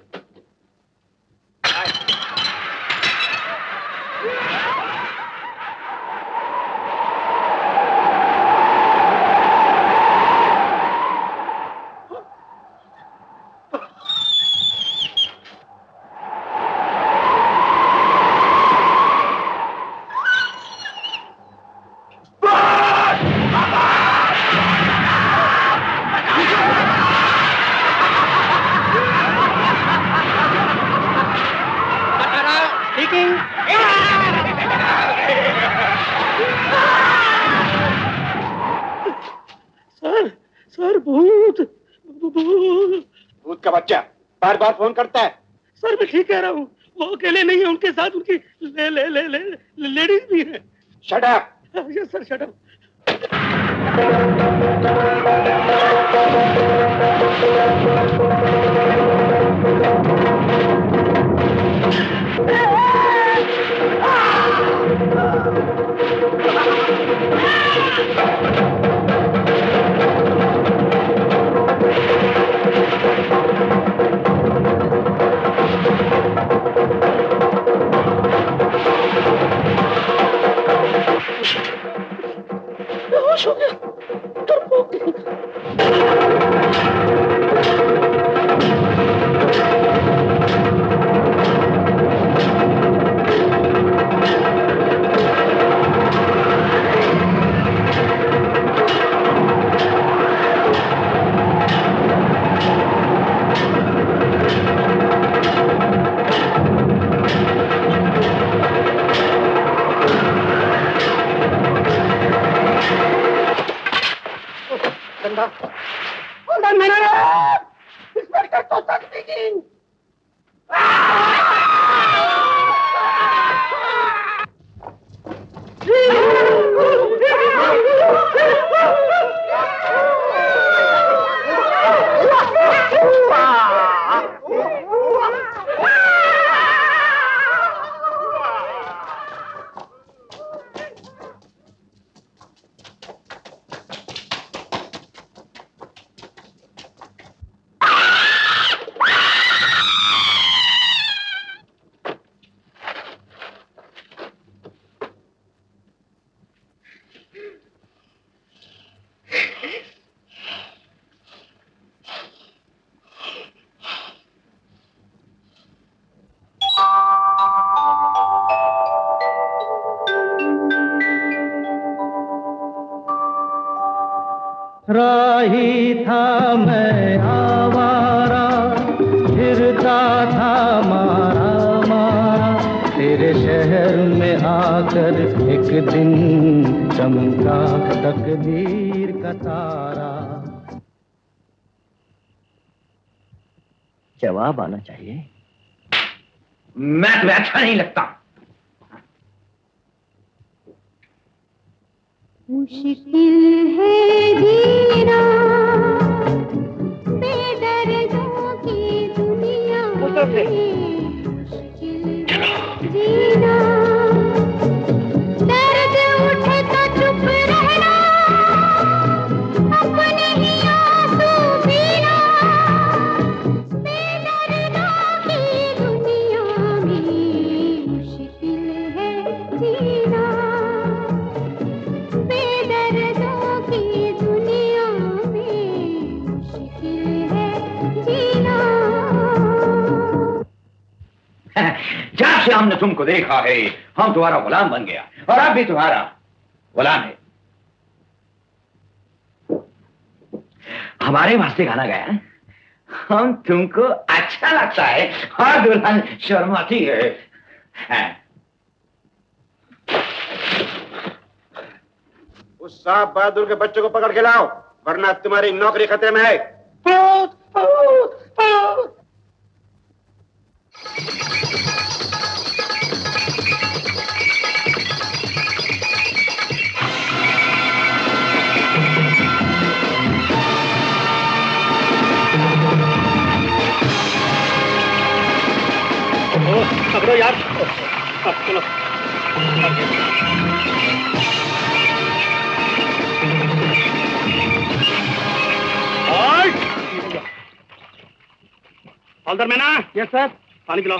सर सर भूत भूत भूत का बच्चा बार बार फोन करता है। सर मैं ठीक कह रहा हूँ, वो अकेले नहीं है, उनके साथ उनकी ले ले ले ले लेडीज भी है। Shut up. Yes sir shut up. बेहोश हो गया। डरपोक राही था मैं आवारा, फिरता था मारा मारा, तेरे शहर में आकर एक दिन चमका तकदीर का तारा। जवाब आना चाहिए। मैं तुम्हें अच्छा नहीं लगता। मुश्किल है जीना बेदर्दों की दुनिया में, मुश्किल है जीना, दर्द उठे तो चुप रहना, अपने ही आंसू पीना, बेदर्दों की दुनिया में मुश्किल है जीना, बेदर्दों की दुनिया में मुश्किल है जीना। जब से हमने तुमको देखा है हम तुम्हारा गुलाम बन गया और अब भी तुम्हारा गुलाम है। हमारे वास्ते गाना गाया है, हम तुमको अच्छा लगता है और दुल्हन शर्माती है, है। उस साहब बहादुर के बच्चों को पकड़ के लाओ, वरना तुम्हारी नौकरी खतरे में है। पकड़ो यार, अब चलो। हवलदार मैना। Yes sir. पानी पिलाओ।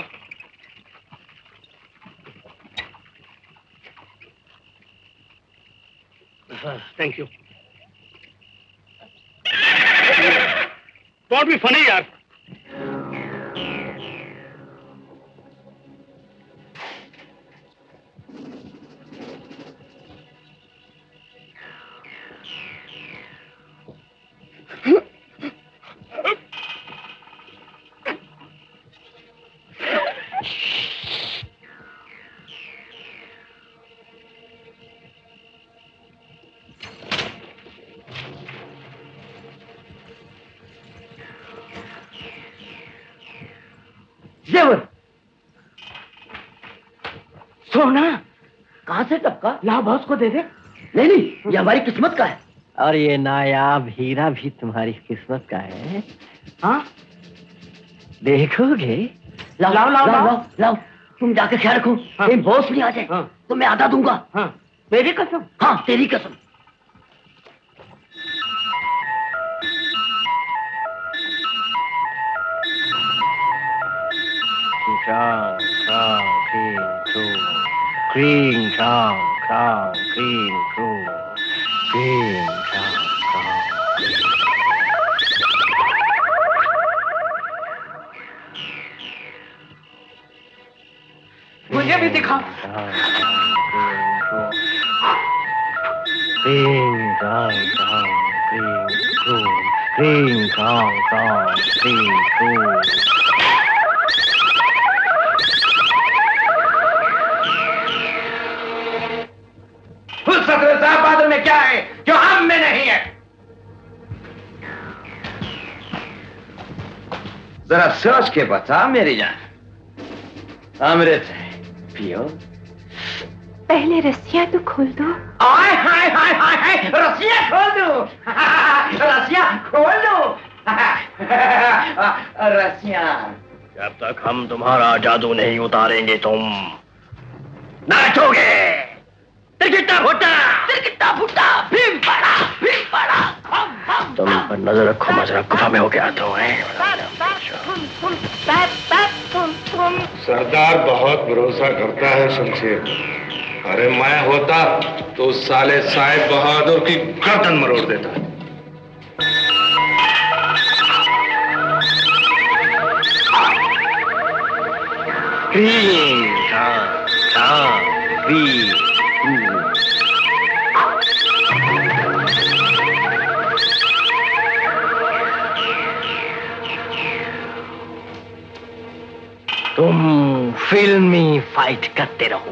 Thank you. Don't be funny यार। सोना कहां से टपका? लाओ बॉस को दे दे। नहीं नहीं, ये हमारी किस्मत का है। और ये नायाब हीरा भी तुम्हारी किस्मत का है। हाँ देखोगे? लाओ लाओ लाओ लाओ, लाओ, लाओ। तुम जाके ख्याल रखो, हाँ। बॉस नहीं आ जाए, हाँ। तो मैं आधा दूंगा। हाँ। मेरी कसम। हाँ तेरी कसम। Krang, krang, kring, krung. Kring, krang, krang, kring, krung. Kring, krang, krang, kring. मुझे भी दिखा। Kring, krang, krang, kring, krung. Kring, krang, krang, kring, krung. साहब बहादुर में क्या है जो हम में नहीं है? जरा सोच के बता मेरी जान। अमृत है, पियो। पहले रस्सियां तो खोल दो। आय हाय हाय हाय हाय, रस्सियां खोल दो। रस्सियां खोल दो। रस्सियां। जब तक हम तुम्हारा जादू नहीं उतारेंगे तुम नाचोगे। तिरकिट्टा फुट्टा, तिरकिट्टा फुट्टा, भीम पड़ा, भीम पड़ा। हम हम तुम पर नजर रखो, मजरा गुफा में होके आता हूँ। सरदार बहुत भरोसा करता है शमशेर। अरे मैं होता तो उस साले साहिब बहादुर की गर्दन मरोड़ देता। क्रीम का का क्रीम तुम फिल्मी फाइट करते रहो।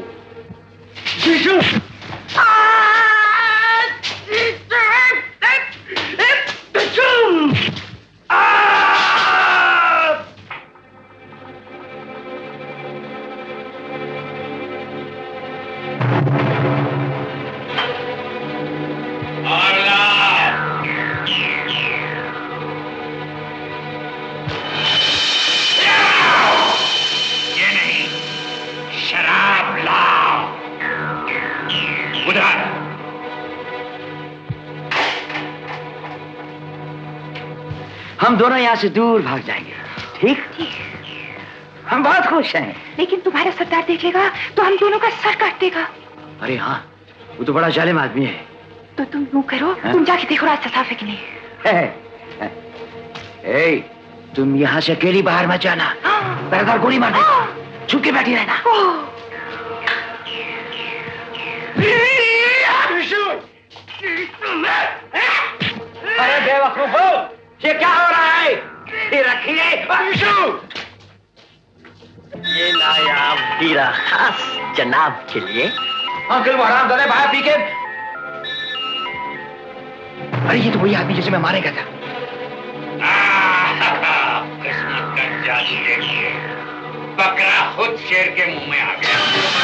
हम दोनों यहाँ से दूर भाग जाएंगे। ठीक? हम बहुत खुश हैं। लेकिन तुम्हारा सरदार देखेगा तो हम दोनों का सर काट देगा। अरे हाँ, वो तो बड़ा जालिम आदमी है। तो तुम यूं करो, है? तुम जाके देखो रास्ता साफ है कि नहीं। ए, तुम यहाँ से अकेली बाहर मत जाना। पहरेदार गोली मार देगा। छुप के बैठी रहना। अरे बेवकूफो, ये क्या हो रहा है? ये रखिए। ये नायाब हीरा खास जनाब के लिए। अंकल वो हराम दादा बाहर पी के। अरे ये तो वही आदमी जिसे मैं मारेगा था। किस्मत का जादू देखिए, बकरा खुद शेर के मुंह में आ गया।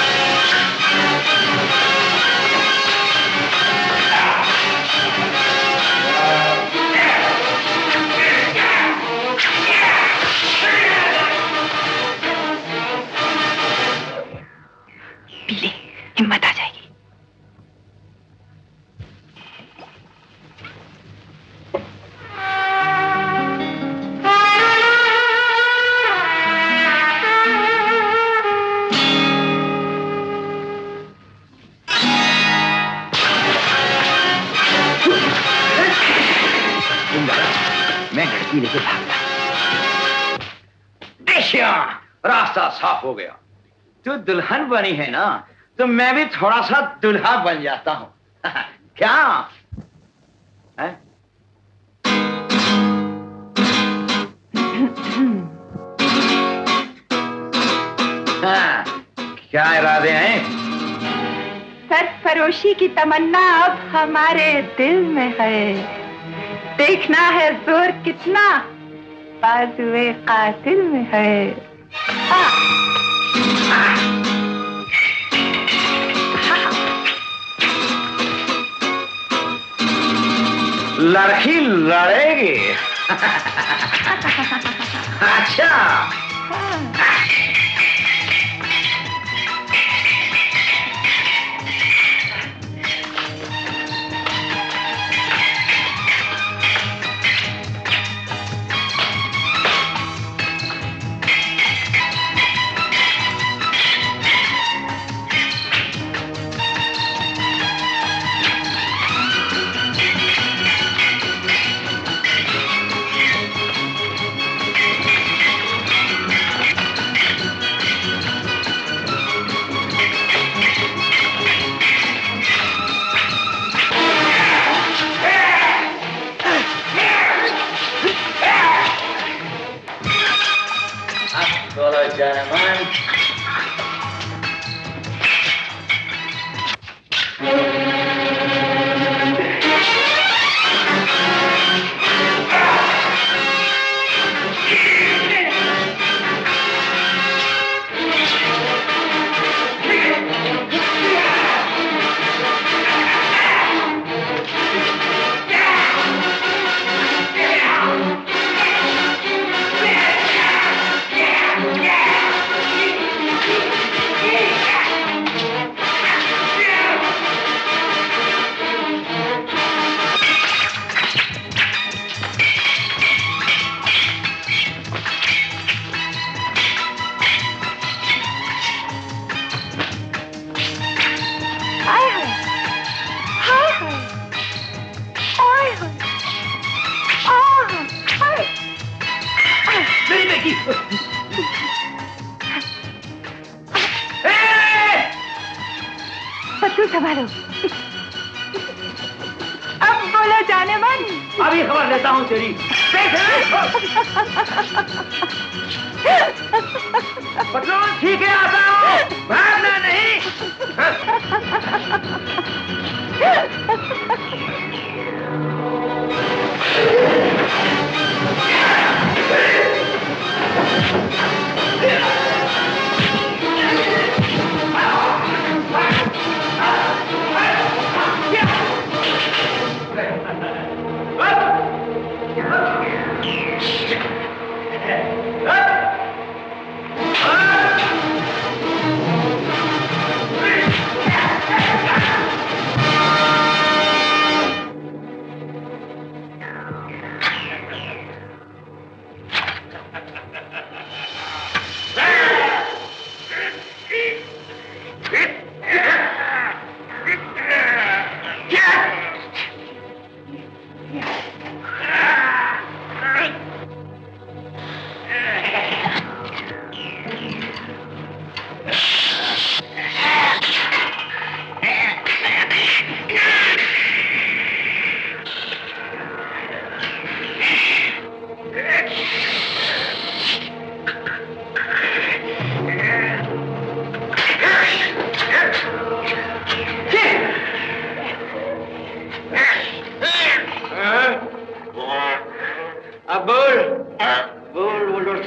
पीले, हिम्मत आ जाएगी। मैं लड़की लेके भागता। देखिए, रास्ता साफ हो गया। तू दुल्हन बनी है ना, तो मैं भी थोड़ा सा दुल्हा बन जाता हूँ। क्या है? हाँ, क्या इरादे हैं? सरफरोशी की तमन्ना अब हमारे दिल में है। देखना है जोर कितना बाजुए कातिल में है। आ, आ, लड़की लड़ेगी। अच्छा, gentlemen. संभालो। अब बोलो जाने मन। अभी खबर देता हूँ तेरी। पटलून ठीक है, आता हूँ, भागना नहीं।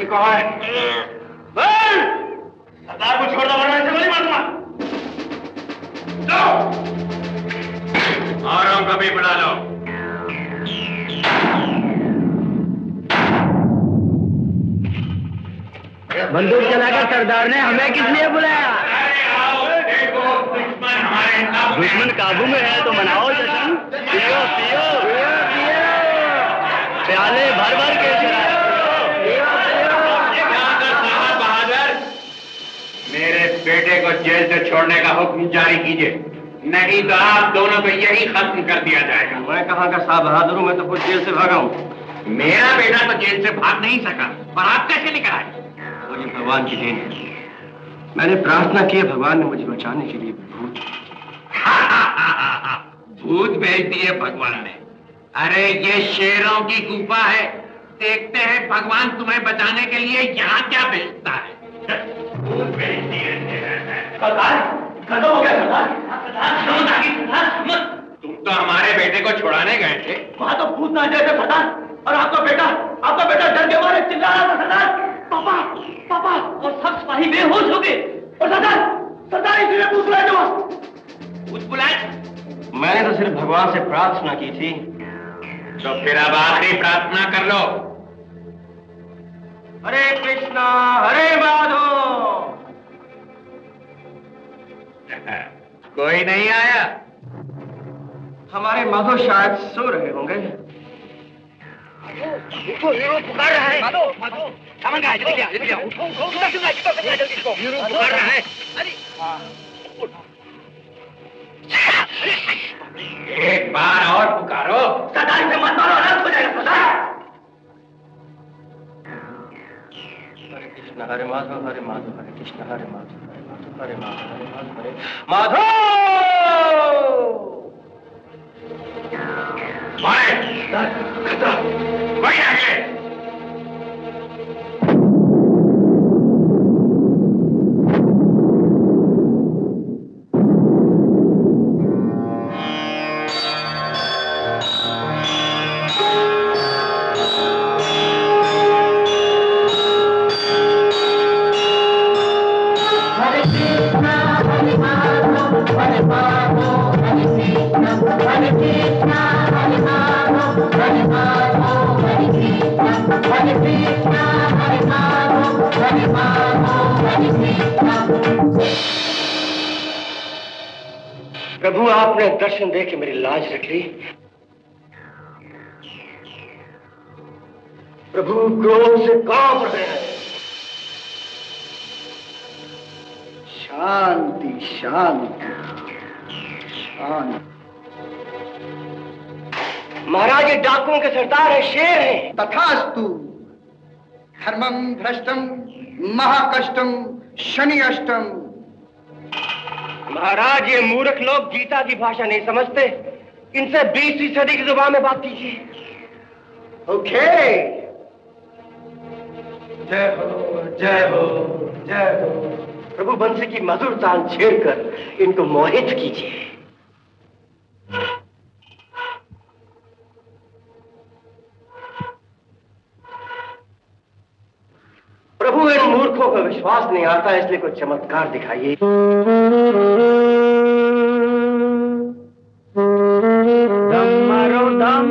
कहा है? सरदार को छोड़ दो वरना इसे गोली मार दूंगा। औरों को भी बुला लो। बंदूक चलाकर सरदार ने हमें किस लिए बुलाया? दुश्मन काबू में है तो मनाओ जश्न। पियो पियो पियो पियो प्याले भर भर के साहब बहादुर, मेरे बेटे को जेल से छोड़ने का हुक्म जारी कीजिए, नहीं तो आप दोनों को यही खत्म कर दिया जाएगा। मैं कहाँ का साहब बहादुर हूँ, मैं तो खुद जेल से भागा हूँ। मेरा बेटा तो जेल से भाग नहीं सका, पर आप कैसे निकल आए? तो ये भगवान की देन है। मैंने प्रार्थना की, भगवान ने मुझे बचाने के लिए भूत भूत भेज दिए भगवान ने। अरे ये शेरों की गुफा है, देखते हैं भगवान तुम्हें बचाने के लिए यहाँ क्या भेजता है। भूत भेज दिए। सरदार खत्म हो गया। सरदार तुम तो हमारे बेटे को छुड़ाने गए थे, वहां तो भूत ना जाए थे सरदार, और आपका बेटा आपका बेटा डर के मारे चिल्ला रहा था सरदार, पापा पापा, और सब सिपाही बेहोश हो गए। और सरदार सरदार इसलिए भूत बुलाए जो भूत बुलाए। मैंने तो सिर्फ भगवान से प्रार्थना की थी। तो फिर अब आखिरी प्रार्थना कर लो। हरे कृष्णा हरे माधव। कोई नहीं आया? हमारे माधव शायद सो रहे होंगे। उठो, हीरो पुकार रहा है। माधव, माधव, सामान कहाँ है? जल्दी आ, जल्दी आ, उठो, उठो, उठो, जल्दी आ, जल्दी इसको। हीरो पुकार रहा है। अरे, एक बार और पुकारो। सरदार से मत मारो, अलग हो जाएगा सरदार। हरे कृष्ण हरे माधव हरे माधव हरे कृष्ण हरे माधव हरे माधव हरे माधव हरे माधव हरे माधव। खतरा, कोई आगे। प्रभु आपने दर्शन दे के मेरी लाज रख ली। प्रभु क्रोध से कांप रहे हैं। शांति शांति शांति। महाराज ये डाकुओं के सरदार है, शेर है। तथास्तु। धर्मम भ्रष्टम महाकष्टम शनि अष्टम। महाराज ये मूर्ख लोग गीता की भाषा नहीं समझते, इनसे बीसवीं सदी की जुबान में बात कीजिए। ओके। जय हो जय हो जय हो। प्रभु बंसी की मधुर तान छेड़कर इनको मोहित कीजिए। प्रभु इन मूर्खों को विश्वास नहीं आता, इसलिए कुछ चमत्कार दिखाइए। दम मारो दम।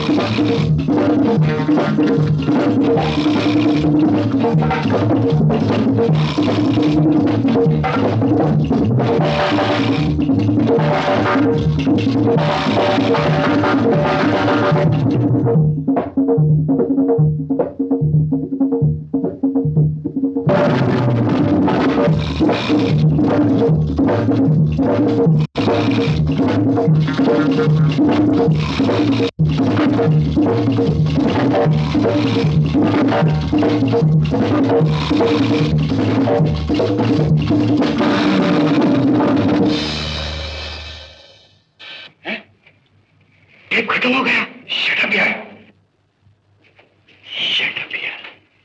टेप खत्म हो गया। शट अप यार, शट अप यार।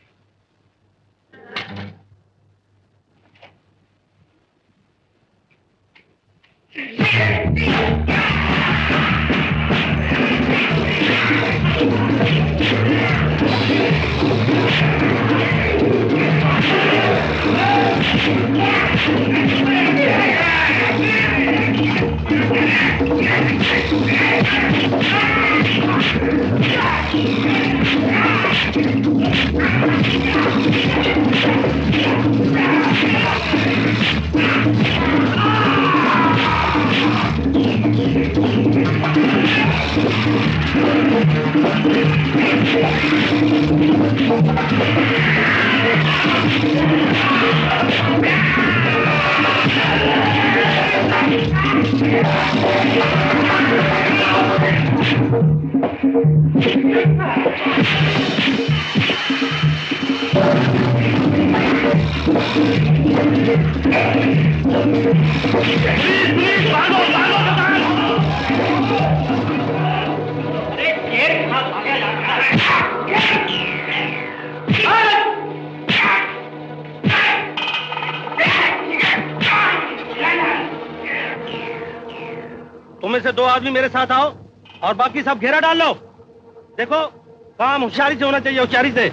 तुम से दो आदमी मेरे साथ आओ और बाकी सब घेरा डाल लो। देखो काम होशियारी से होना चाहिए, होशियारी से।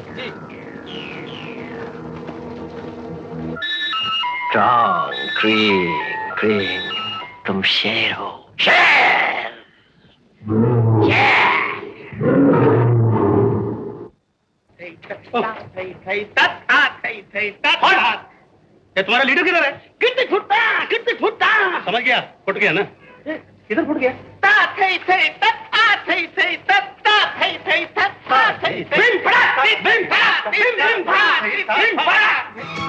स्ट्रॉन्ग क्रीम क्रीम, तुम शेर हो, शेर ये तुम्हारा लीडर किधर है? कितने फुटता कितने फुटता समझ गया, फुट गया ना? किधर फुट गया? ता थे थे तत आ थे थे तत ता थे थे तत आ थे थे बिन पड़ा बिन पड़ा बिन बिन पड़ा बिन पड़ा।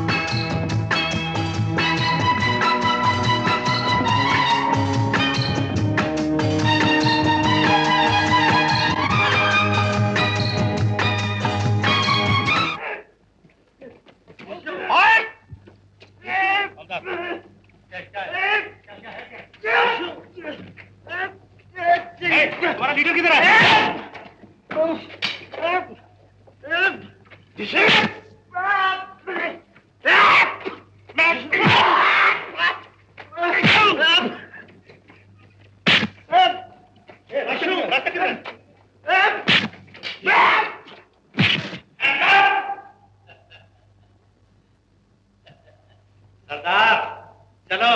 तुम्हारा लीडर किधर है? सरदार चलो।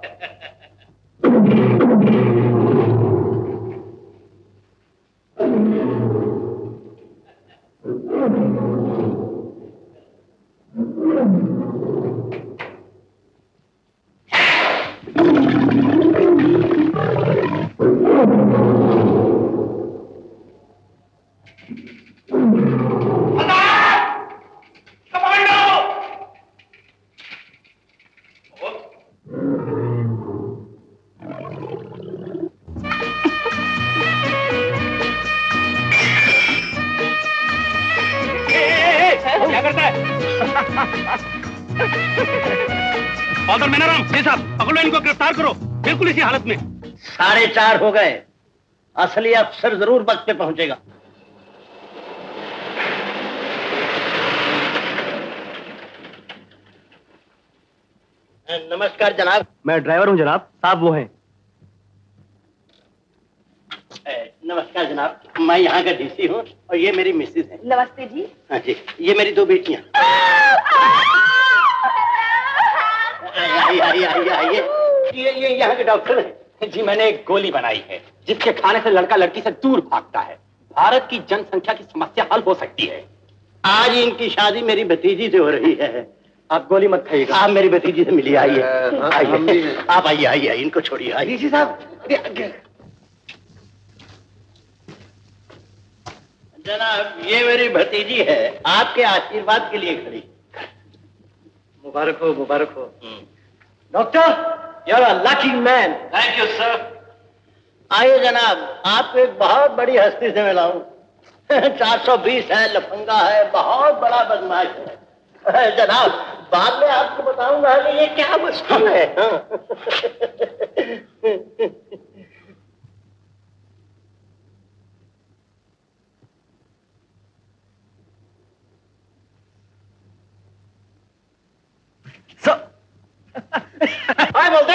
ऑर्डर मैनाराम, जी साहब, पकड़ो इनको, गिरफ्तार करो, बिल्कुल इसी हालत में। साढ़े चार हो गए, असली अफसर जरूर वक्त पे पहुंचेगा। नमस्कार जनाब। मैं ड्राइवर हूं जनाब। साहब वो हैं। नमस्कार जनाब, मैं यहाँ का डीसी हूँ और ये मेरी मिसेज है। नमस्ते जी। हाँ जी, ये मेरी दो बेटियाँ। आइए आइए आइए आइए, ये ये यहाँ के डॉक्टर हैं। जी मैंने एक गोली बनाई है जिसके खाने से लड़का लड़की से दूर भागता है। भारत की जनसंख्या की समस्या हल हो सकती है। आज इनकी शादी मेरी भतीजी से हो रही है। आप गोली मत खाइएगा। आप मेरी भतीजी से मिलिए, आइए आइए, आप आइए आइए, इनको छोड़िए, आइए साहब। जनाब ये मेरी भतीजी है, आपके आशीर्वाद के लिए खड़ी। मुबारक हो, मुबारक हो। Doctor, you are a lucky man. Thank you sir. आइए जनाब, आपको एक बहुत बड़ी हस्ती से मिलाऊं। चार सौ बीस है, लफंगा है, बहुत बड़ा बदमाश है। जनाब बाद में आपको बताऊंगा कि ये क्या वस्तु है। हाय बोलते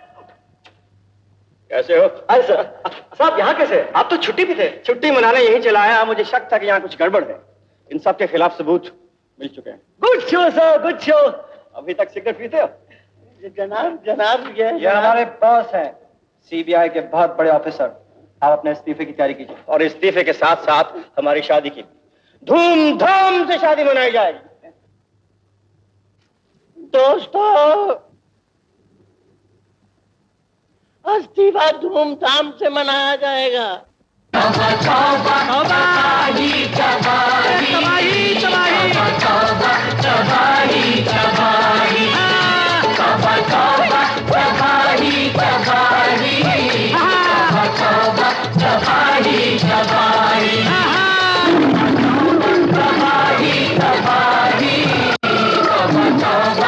कैसे हो? Hi sir. साहब यहाँ कैसे? आप तो छुट्टी भी थे। छुट्टी मनाने यहीं चला आया, मुझे शक था कि यहाँ कुछ गड़बड़ है। इन सब के खिलाफ सबूत मिल चुके हैं। Good show sir, good show. अभी तक सिगरेट पीते हो? जनाब जनाब ये ये हमारे बॉस हैं, सीबीआई के बहुत बड़े ऑफिसर। आप अपने इस्तीफे की तैयारी कीजिए और इस्तीफे के साथ साथ हमारी शादी की धूमधाम से शादी मनाई जाएगी। दोस्तों इस्तीफा धूमधाम से मनाया जाएगा। तबाही तबाही तबाही तबाही तबाही तबाही तबाही तबाही तबाही तबाही तबाही